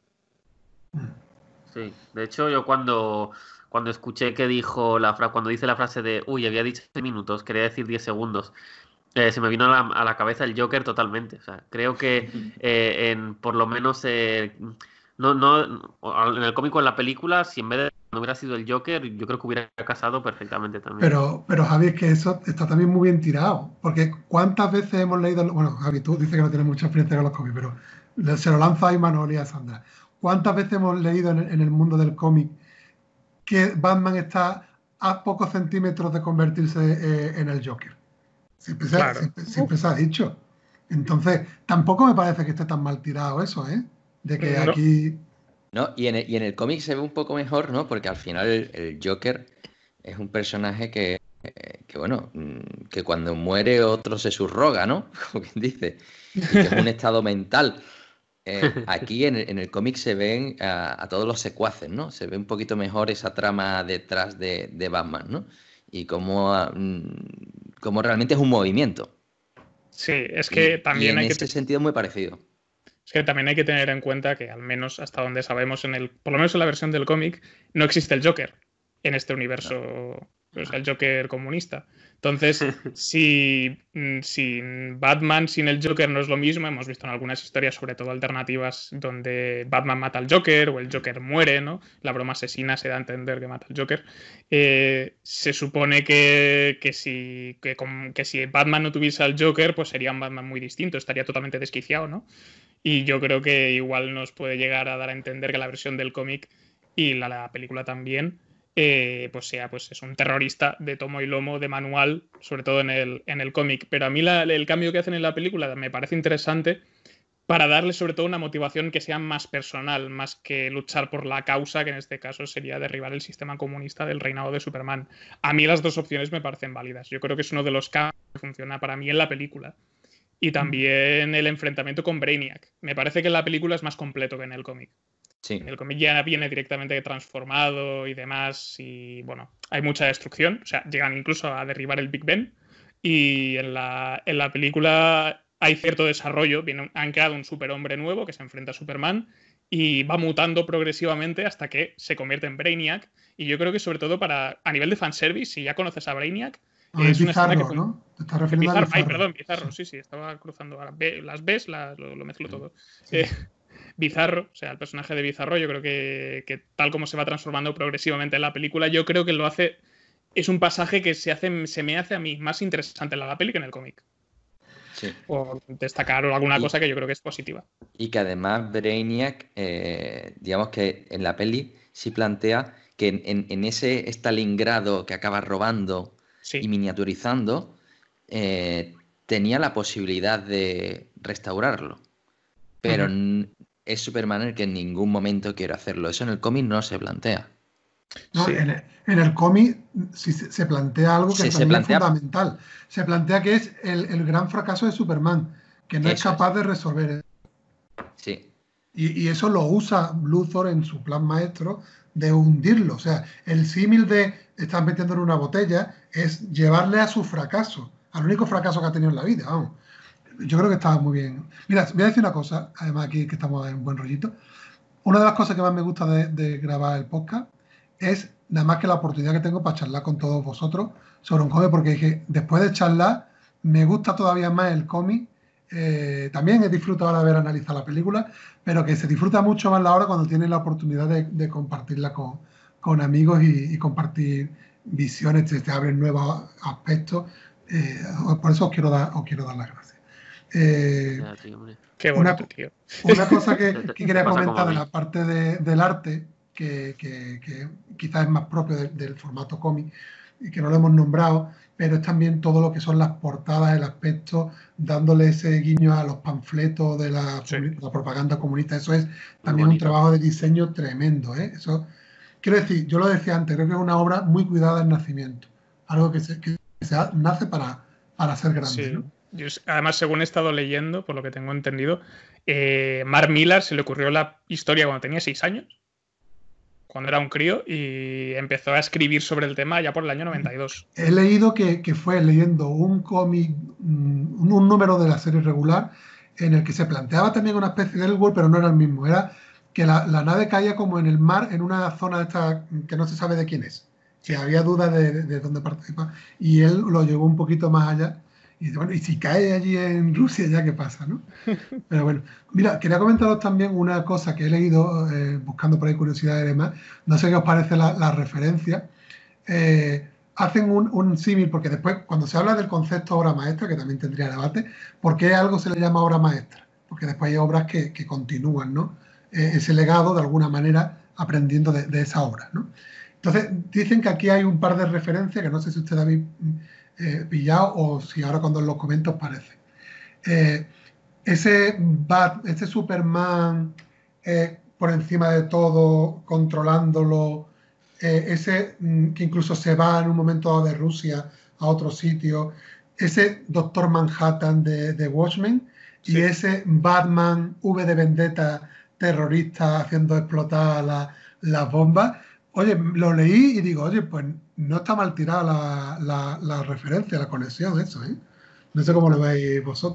Sí, de hecho yo cuando, cuando escuché que dijo la frase, cuando dice la frase de uy, había dicho diez minutos, quería decir diez segundos, eh, se me vino a la, a la cabeza el Joker totalmente. O sea, creo que eh, en por lo menos eh, no, no, en el cómic o en la película, si en vez de no hubiera sido el Joker, yo creo que hubiera casado perfectamente también. Pero, pero Javi, es que eso está también muy bien tirado, porque ¿cuántas veces hemos leído? Bueno, Javi, tú dices que no tienes mucha experiencia con los cómics, pero se lo lanza a Imanol y a Sandra. ¿Cuántas veces hemos leído en el, en el mundo del cómic que Batman está a pocos centímetros de convertirse eh, en el Joker? Siempre se, Claro. siempre, siempre se ha dicho. Entonces, tampoco me parece que esté tan mal tirado eso, ¿eh? De que No. aquí... ¿No? Y en el, y en el cómic se ve un poco mejor, ¿no? Porque al final el, el Joker es un personaje que, eh, que, bueno, mm, que cuando muere otro se subroga, ¿no? Como quien dice. Y que es un estado mental. Eh, aquí en el, en el cómic se ven a, a todos los secuaces, ¿no? Se ve un poquito mejor esa trama detrás de, de Batman, ¿no? Y cómo, mm, cómo realmente es un movimiento. Sí, es que Y- también y en hay que... ese sentido es muy parecido. Es que también hay que tener en cuenta que, al menos hasta donde sabemos, en el, por lo menos en la versión del cómic, no existe el Joker en este universo, no. O sea, el Joker comunista. Entonces, si, si Batman sin el Joker no es lo mismo, hemos visto en algunas historias, sobre todo alternativas, donde Batman mata al Joker o el Joker muere, ¿no? La broma asesina se da a entender que mata al Joker. Eh, se supone que, que, si, que, con, que si Batman no tuviese al Joker, pues sería un Batman muy distinto, estaría totalmente desquiciado, ¿no? Y yo creo que igual nos puede llegar a dar a entender que la versión del cómic y la, la película también, eh, pues sea, pues es un terrorista de tomo y lomo, de manual, sobre todo en el, en el cómic. Pero a mí la, el cambio que hacen en la película me parece interesante para darle sobre todo una motivación que sea más personal, más que luchar por la causa, que en este caso sería derribar el sistema comunista del reinado de Superman. A mí las dos opciones me parecen válidas. Yo creo que es uno de los cambios que funciona para mí en la película. Y también el enfrentamiento con Brainiac. Me parece que en la película es más completo que en el cómic. Sí. En el cómic ya viene directamente transformado y demás. Y bueno, hay mucha destrucción. O sea, llegan incluso a derribar el Big Ben. Y en la, en la película hay cierto desarrollo. Viene, han creado un superhombre nuevo que se enfrenta a Superman. Y va mutando progresivamente hasta que se convierte en Brainiac. Y yo creo que sobre todo para a nivel de fanservice, si ya conoces a Brainiac, Ah, es es una escena Bizarro, que... ¿no? Te estás refiriendo Bizarro, a ay, Bizarro. perdón, Bizarro, sí, sí, estaba cruzando ahora. B, las Bs, las, lo, lo mezclo todo. Sí. Eh, Bizarro, o sea, el personaje de Bizarro, yo creo que, que tal como se va transformando progresivamente en la película, yo creo que lo hace. Es un pasaje que se, hace, se me hace a mí más interesante en la peli que en el cómic. Sí. Por destacar alguna Y- cosa que yo creo que es positiva. Y que además Brainiac, eh, digamos que en la peli sí plantea que en, en- en ese Stalingrado que acaba robando Sí. y miniaturizando, eh, tenía la posibilidad de restaurarlo. Pero Ujú. n- es Superman el que en ningún momento quiere hacerlo. Eso en el cómic no se plantea. No, Sí. en el, en el cómic sí se, se plantea algo que Sí, se también plantea- es fundamental. Se plantea que es el, el gran fracaso de Superman, que no es Eso es. capaz de resolver. Sí, Y, y eso lo usa Luthor en su plan maestro de hundirlo. O sea, el símil de estar metiendo en una botella es llevarle a su fracaso, al único fracaso que ha tenido en la vida. Vamos. Yo creo que estaba muy bien. Mira, voy a decir una cosa, además aquí que estamos en buen rollito. Una de las cosas que más me gusta de, de grabar el podcast es nada más que la oportunidad que tengo para charlar con todos vosotros sobre un cómic, porque es que después de charlar me gusta todavía más el cómic. Eh, también he disfrutado ahora de ver analizar la película, pero que se disfruta mucho más la hora cuando tienes la oportunidad de, de compartirla con, con amigos y, y compartir visiones, te, te abren nuevos aspectos. Eh, por eso os quiero dar, os quiero dar las gracias. Eh, Ya, tío, hombre. Qué una, bonito, tío. una cosa que, Te- te que quería pasa como comentar a de mí. la parte de- del arte, que, que- que quizás es más propio de- del formato cómic y que no lo hemos nombrado, pero es también todo lo que son las portadas, el aspecto, dándole ese guiño a los panfletos de la, Sí. publi- la propaganda comunista. Eso es también un bonito. trabajo de diseño tremendo, ¿eh? Eso, quiero decir, yo lo decía antes, creo que es una obra muy cuidada en nacimiento, algo que se, que se ha- nace para, para ser grande, Sí. ¿no? Yo, además, según he estado leyendo, por lo que tengo entendido, eh, Mark Millar se le ocurrió la historia cuando tenía seis años, cuando era un crío, y empezó a escribir sobre el tema ya por el año noventa y dos. He leído que, que fue leyendo un cómic, mm, un, un número de la serie regular, en el que se planteaba también una especie de Elseworld, pero no era el mismo. Era que la, la nave caía como en el mar, en una zona esta que no se sabe de quién es. Si había dudas de, de, de dónde participa. Y él lo llevó un poquito más allá. Y dice, bueno, y si cae allí en Rusia, ¿ya qué pasa, no? Pero bueno, mira, quería comentaros también una cosa que he leído, eh, buscando por ahí curiosidades y demás. No sé qué os parece la, la referencia. Eh, hacen un, un símil, porque después, cuando se habla del concepto obra maestra, que también tendría debate, ¿por qué algo se le llama obra maestra? Porque después hay obras que, que continúan, ¿no? Eh, ese legado, de alguna manera, aprendiendo de, de esa obra, ¿no? Entonces, dicen que aquí hay un par de referencias que no sé si ustedes habéis eh, pillado o si ahora cuando los comento os parece. Eh, ese, Bat, ese Superman eh, por encima de todo, controlándolo, eh, ese mm, que incluso se va en un momento dado de Rusia a otro sitio, ese Doctor Manhattan de, de Watchmen, sí. Y ese Batman V de Vendetta terrorista haciendo explotar las la bombas. Oye, lo leí y digo, oye, pues no está mal tirada la, la, la referencia, la conexión, eso, ¿eh? No sé cómo lo veis vosotros.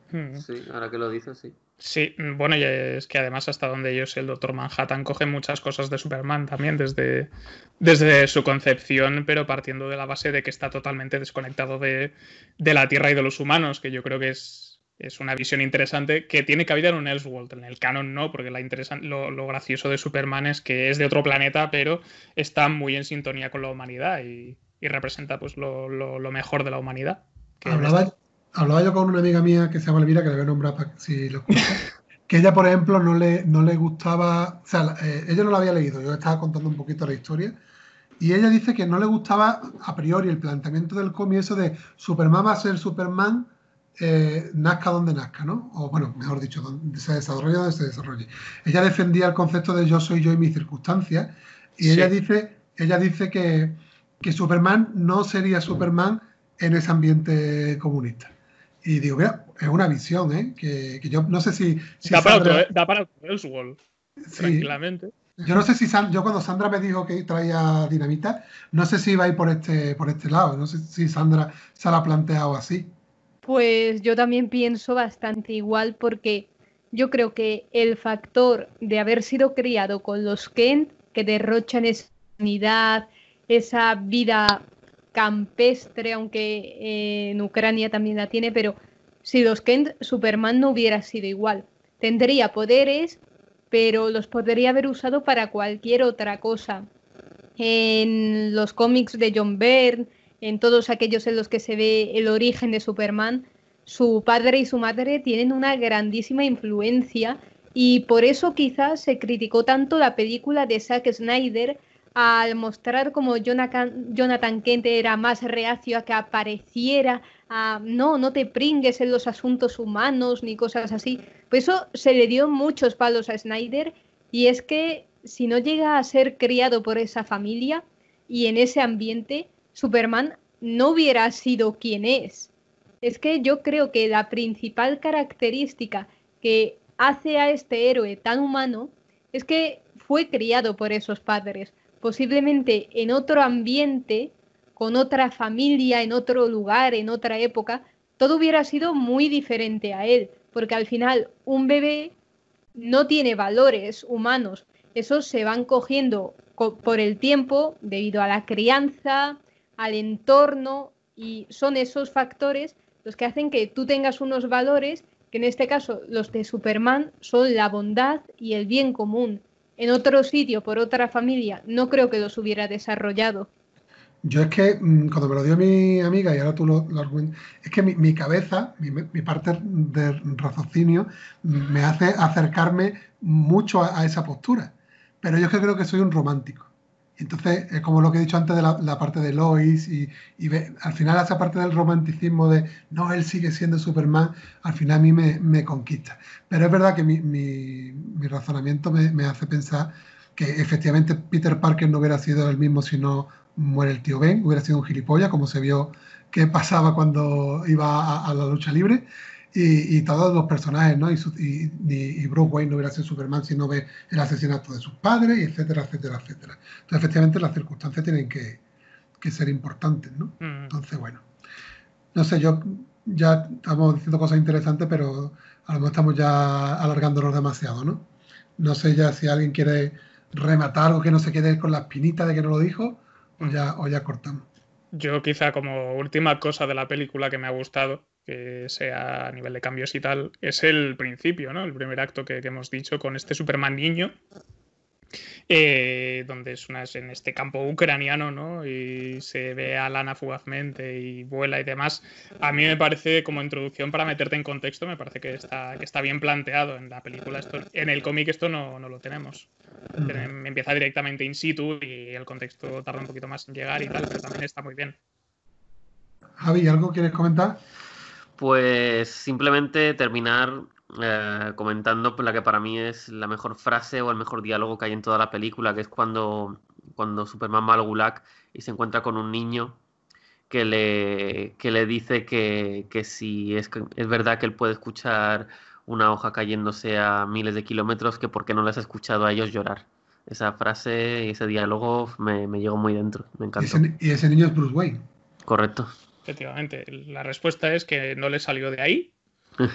Sí, ahora que lo dices, sí. Sí, bueno, y es que además hasta donde yo sé, el Doctor Manhattan coge muchas cosas de Superman también desde, desde su concepción, pero partiendo de la base de que está totalmente desconectado de, de la Tierra y de los humanos, que yo creo que es, es una visión interesante que tiene cabida en un Elseworld. En el canon no, porque la interesan, lo, lo gracioso de Superman es que es de otro planeta, pero está muy en sintonía con la humanidad y, y representa pues lo, lo, lo mejor de la humanidad. Que Hablaba, este... hablaba yo con una amiga mía que se llama Elvira, que le voy a nombrar para que si lo escucha, que ella, por ejemplo, no le, no le gustaba, o sea, eh, ella no lo había leído, yo le estaba contando un poquito la historia, y ella dice que no le gustaba a priori el planteamiento del cómic, eso de Superman va a ser Superman, eh, nazca donde nazca, ¿no? O bueno, mejor dicho, donde se desarrolle donde se desarrolle. Ella defendía el concepto de yo soy yo y mis circunstancias, y sí. ella dice, ella dice que, que Superman no sería Superman en ese ambiente comunista. Y digo, mira, es una visión, ¿eh? Que, que yo no sé si... si da, para Sandra... otro, da para otro Elseworld, sí. Tranquilamente. Yo no sé si San... yo cuando Sandra me dijo que traía dinamita, no sé si iba a ir por este, por este lado, no sé si Sandra se la ha planteado así. Pues yo también pienso bastante igual, porque yo creo que el factor de haber sido criado con los Kent, que derrochan esa unidad, esa vida campestre, aunque eh, en Ucrania también la tiene, pero si los Kent, Superman no hubiera sido igual. Tendría poderes, pero los podría haber usado para cualquier otra cosa. En los cómics de John Byrne, en todos aquellos en los que se ve el origen de Superman, su padre y su madre tienen una grandísima influencia, y por eso quizás se criticó tanto la película de Zack Snyder, al mostrar como Jonathan, Jonathan Kent era más reacio a que apareciera, a no, no te pringues en los asuntos humanos ni cosas así. Por eso se le dio muchos palos a Snyder, y es que si no llega a ser criado por esa familia y en ese ambiente, Superman no hubiera sido quien es. Es que yo creo que la principal característica que hace a este héroe tan humano es que fue criado por esos padres. Posiblemente en otro ambiente, con otra familia, en otro lugar, en otra época, todo hubiera sido muy diferente a él, porque al final un bebé no tiene valores humanos, esos se van cogiendo por el tiempo debido a la crianza, al entorno, y son esos factores los que hacen que tú tengas unos valores que en este caso los de Superman son la bondad y el bien común. En otro sitio, por otra familia, no creo que los hubiera desarrollado. Yo es que, cuando me lo dio mi amiga, y ahora tú lo, lo argumentas, es que mi, mi cabeza, mi, mi parte de raciocinio, me hace acercarme mucho a, a esa postura. Pero yo es que creo que soy un romántico. Entonces, es como lo que he dicho antes de la, la parte de Lois, y, y ve, al final esa parte del romanticismo de, no, él sigue siendo Superman, al final a mí me, me conquista. Pero es verdad que mi, mi, mi razonamiento me, me hace pensar que efectivamente Peter Parker no hubiera sido el mismo si no muere el tío Ben, hubiera sido un gilipollas, como se vio que pasaba cuando iba a, a la lucha libre, y, y todos los personajes, ¿no? Y, su, y, y Bruce Wayne no hubiera sido Superman si no ve el asesinato de sus padres, y etcétera, etcétera, etcétera. Entonces, efectivamente, las circunstancias tienen que, que ser importantes, ¿no? Mm. Entonces, bueno, no sé, yo ya estamos diciendo cosas interesantes, pero a lo mejor estamos ya alargándonos demasiado, ¿no? No sé ya si alguien quiere rematar o que no se quede con la espinita de que no lo dijo, o ya, o ya cortamos. Yo quizá como última cosa de la película que me ha gustado, que sea a nivel de cambios y tal, es el principio, ¿no? El primer acto que, que hemos dicho con este Superman niño, eh, donde es, una, es en este campo ucraniano, ¿no? Y se ve a Lana fugazmente y vuela y demás. A mí me parece, como introducción para meterte en contexto, me parece que está, que está bien planteado en la película. Esto, en el cómic esto no, no lo tenemos. Uh-huh. Empieza directamente in situ y el contexto tarda un poquito más en llegar y tal, pero también está muy bien. Javi, ¿algo quieres comentar? Pues simplemente terminar eh, comentando la que para mí es la mejor frase o el mejor diálogo que hay en toda la película, que es cuando, cuando Superman va al Gulag y se encuentra con un niño que le, que le dice que, que si es, es verdad que él puede escuchar una hoja cayéndose a miles de kilómetros, que por qué no les ha escuchado a ellos llorar. Esa frase y ese diálogo me, me llegó muy dentro, me encantó. Y ese, y ese niño es Bruce Wayne. Correcto. Efectivamente, la respuesta es que no le salió de ahí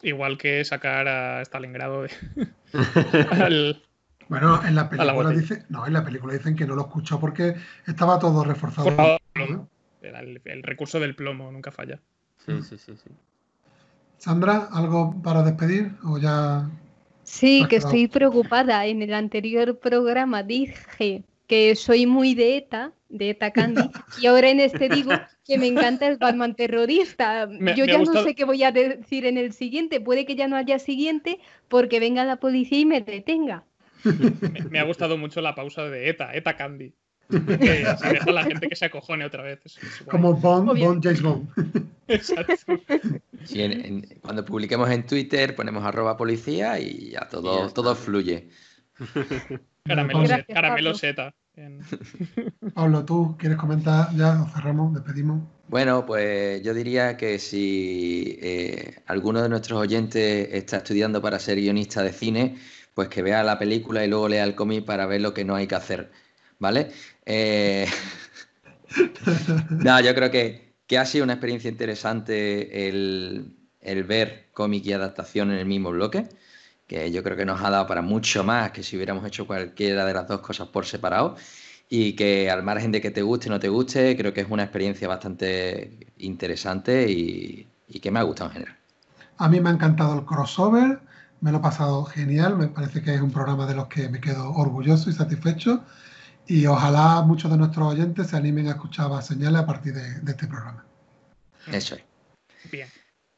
igual que sacar a Stalingrado de... al... Bueno, en la película botella. dice, no, en la película dicen que no lo escuchó porque estaba todo reforzado. Forjado de plomo. Era el, el recurso del plomo nunca falla. Sí, sí, sí, sí. Sandra, ¿algo para despedir o ya? Sí, has que quedado? estoy preocupada. En el anterior programa dije que soy muy de ETA, de ETA Candy, y ahora en este digo que me encanta el Batman terrorista. Me- Yo me ha ya gustado- no sé qué voy a decir en el siguiente. Puede que ya no haya siguiente porque venga la policía y me detenga. Me, me ha gustado mucho la pausa de ETA, ETA Candy. Que así deja a la gente que se acojone otra vez. Es- es guay. Como Bond, Obvio. Bond, James Bond. Exacto. Sí, en- en- cuando publiquemos en Twitter ponemos arroba policía y ya Y ya todo, está. todo fluye. Caramelo, Gracias, set- caramelo Pablo. seta. En- Pablo, ¿tú quieres comentar? Ya o cerramos, despedimos. Bueno, pues yo diría que si eh, alguno de nuestros oyentes está estudiando para ser guionista de cine, pues que vea la película y luego lea el cómic para ver lo que no hay que hacer, ¿vale? Eh, No, yo creo que, que ha sido una experiencia interesante el, el ver cómic y adaptación en el mismo bloque, que yo creo que nos ha dado para mucho más que si hubiéramos hecho cualquiera de las dos cosas por separado, y que al margen de que te guste o no te guste, creo que es una experiencia bastante interesante y, y que me ha gustado en general. A mí me ha encantado el crossover, me lo he pasado genial, me parece que es un programa de los que me quedo orgulloso y satisfecho, y ojalá muchos de nuestros oyentes se animen a escuchar Bad Señales a partir de, de este programa. Eso es. Bien.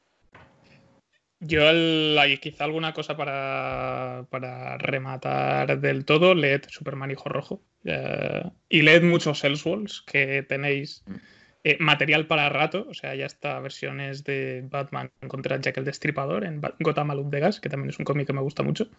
Yo, el- hay quizá alguna cosa para, para rematar del todo. Leed Superman Hijo Rojo. Eh, y leed muchos Elseworlds, que tenéis eh, material para rato. O sea, ya está versiones de Batman contra Jack el Destripador en Ba- Gotham Alum de Gas, que también es un cómic que me gusta mucho.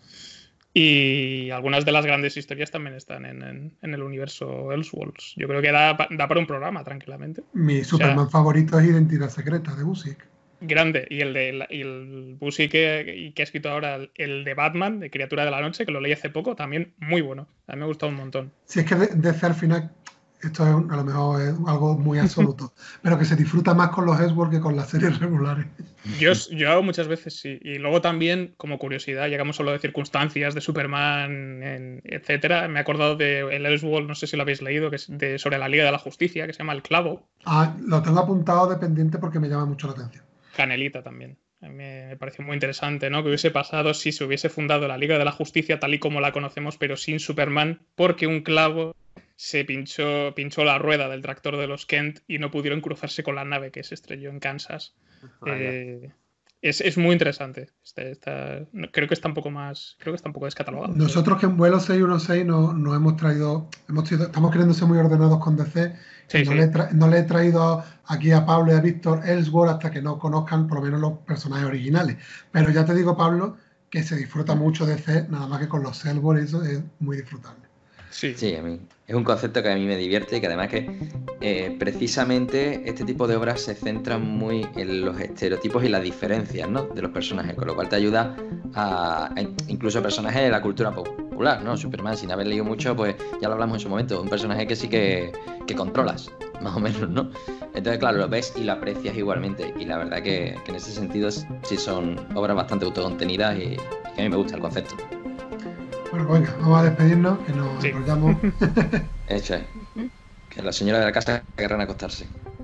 Y algunas de las grandes historias también están en, en- en el universo Elseworlds. Yo creo que da, pa- da para un programa, tranquilamente. Mi Superman favorito es Identidad Secreta, de Busiek. Grande. Y el de la- y el Busi que, y que ha escrito ahora el, el de Batman, de Criatura de la Noche, que lo leí hace poco, también muy bueno. A mí me ha gustado un montón. Si es que de- desde al final, esto es un- a lo mejor es algo muy absoluto, pero que se disfruta más con los Elseworlds que con las series regulares. Yo, yo hago muchas veces sí. Y luego también, como curiosidad, llegamos solo de circunstancias de Superman, en- etcétera. Me he acordado de el Elseworld, no sé si lo habéis leído, que es de, sobre la Liga de la Justicia, que se llama El Clavo. Ah, lo tengo apuntado de pendiente porque me llama mucho la atención. Canelita también. A mí me, me pareció muy interesante, ¿no? Que hubiese pasado si se hubiese fundado la Liga de la Justicia tal y como la conocemos, pero sin Superman, porque un clavo se pinchó, pinchó la rueda del tractor de los Kent y no pudieron cruzarse con la nave que se estrelló en Kansas. Vaya. Eh, es, es muy interesante. Este- esta- no, creo que está un poco más. Creo que está un poco descatalogado. Nosotros que en vuelo seis uno seis no, no hemos traído, hemos sido- estamos queriendo ser muy ordenados con D C. Sí, no, sí. Le he tra- no le he traído aquí a Pablo y a Víctor Elseworld hasta que no conozcan por lo menos los personajes originales. Pero ya te digo, Pablo, que se disfruta mucho D C, nada más que con los Elseworld, eso es muy disfrutable. Sí. Sí, a mí es un concepto que a mí me divierte y que además que eh, precisamente este tipo de obras se centran muy en los estereotipos y las diferencias, ¿no?, de los personajes, con lo cual te ayuda a, a incluso personajes de la cultura popular, ¿no? Superman, sin haber leído mucho, pues ya lo hablamos en su momento, un personaje que sí que, que controlas, más o menos, ¿no? Entonces, claro, lo ves y lo aprecias igualmente, y la verdad que, que en ese sentido sí son obras bastante autocontenidas y, y que a mí me gusta el concepto. Bueno, pues venga, vamos a despedirnos, que nos Sí. enrollamos. Hecho es. Que la señora de la casa querrán acostarse.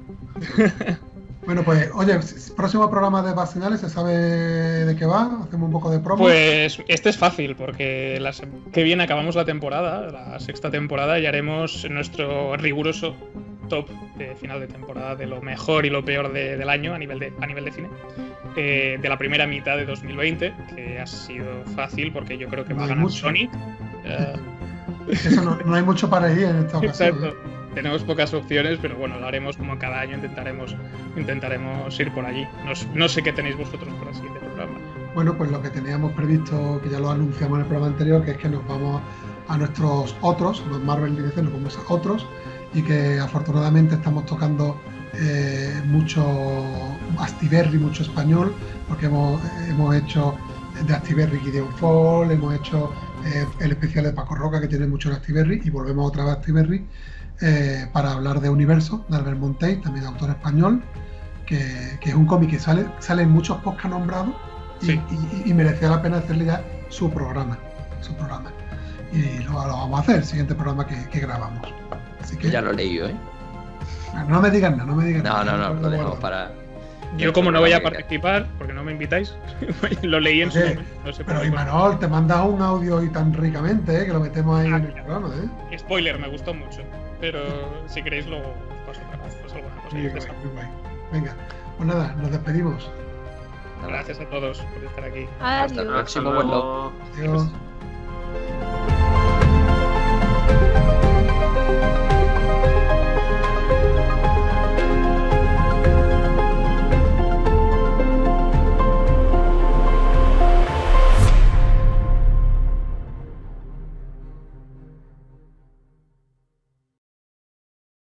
Bueno, pues, oye, próximo programa de Bad Señales, ¿se sabe de qué va? Hacemos un poco de promo. Pues este es fácil, porque la semana que viene acabamos la temporada, la sexta temporada, y haremos nuestro riguroso top de final de temporada de lo mejor y lo peor de- del año a nivel de, a nivel de cine. Eh, de la primera mitad de dos mil veinte, que ha sido fácil porque yo creo que No va a hay ganar mucho. Sony. Eh, Eso no, no hay mucho para ir en esta ocasión. Exacto. ¿eh? Tenemos pocas opciones, pero bueno, lo haremos como cada año, intentaremos, intentaremos ir por allí. No, s- no sé qué tenéis vosotros para el siguiente programa. Bueno, pues lo que teníamos previsto, que ya lo anunciamos en el programa anterior, que es que nos vamos a nuestros otros, los Marvel D C, nos vamos a otros, y que afortunadamente estamos tocando eh, mucho Astiberri, mucho español, porque hemos, hemos hecho de Astiberri Gideon Fall, hemos hecho eh, el especial de Paco Roca, que tiene mucho en Astiberri, y volvemos otra vez a Astiberri eh, para hablar de Universo, de Albert Montey, también autor español, que, que es un cómic que sale, sale en muchos podcasts nombrados, y, Sí. y- y merecía la pena hacerle ya su programa. Su programa. Y lo, lo vamos a hacer, el siguiente programa que, que grabamos. Así que Ya lo he leído, ¿eh? no me digan nada, no me digan No, nada. no, no, lo dejamos guardo. para. Yo, como no voy a Programa que- participar, porque no me invitáis, lo leí en su Oye, momento. No sé por Pero qué. Imanol, te mandas un audio y tan ricamente, ¿eh? Que lo metemos ahí Ah, en el mira. programa, ¿eh? Spoiler, me gustó mucho. Pero si queréis, luego os paso otra vez, pues alguna cosa. Muy de guay, esa. muy guay. Venga, pues nada, nos despedimos. Nada. Gracias a todos por estar aquí. Hasta el Adiós. próximo Hasta vuelo. luego. Adiós.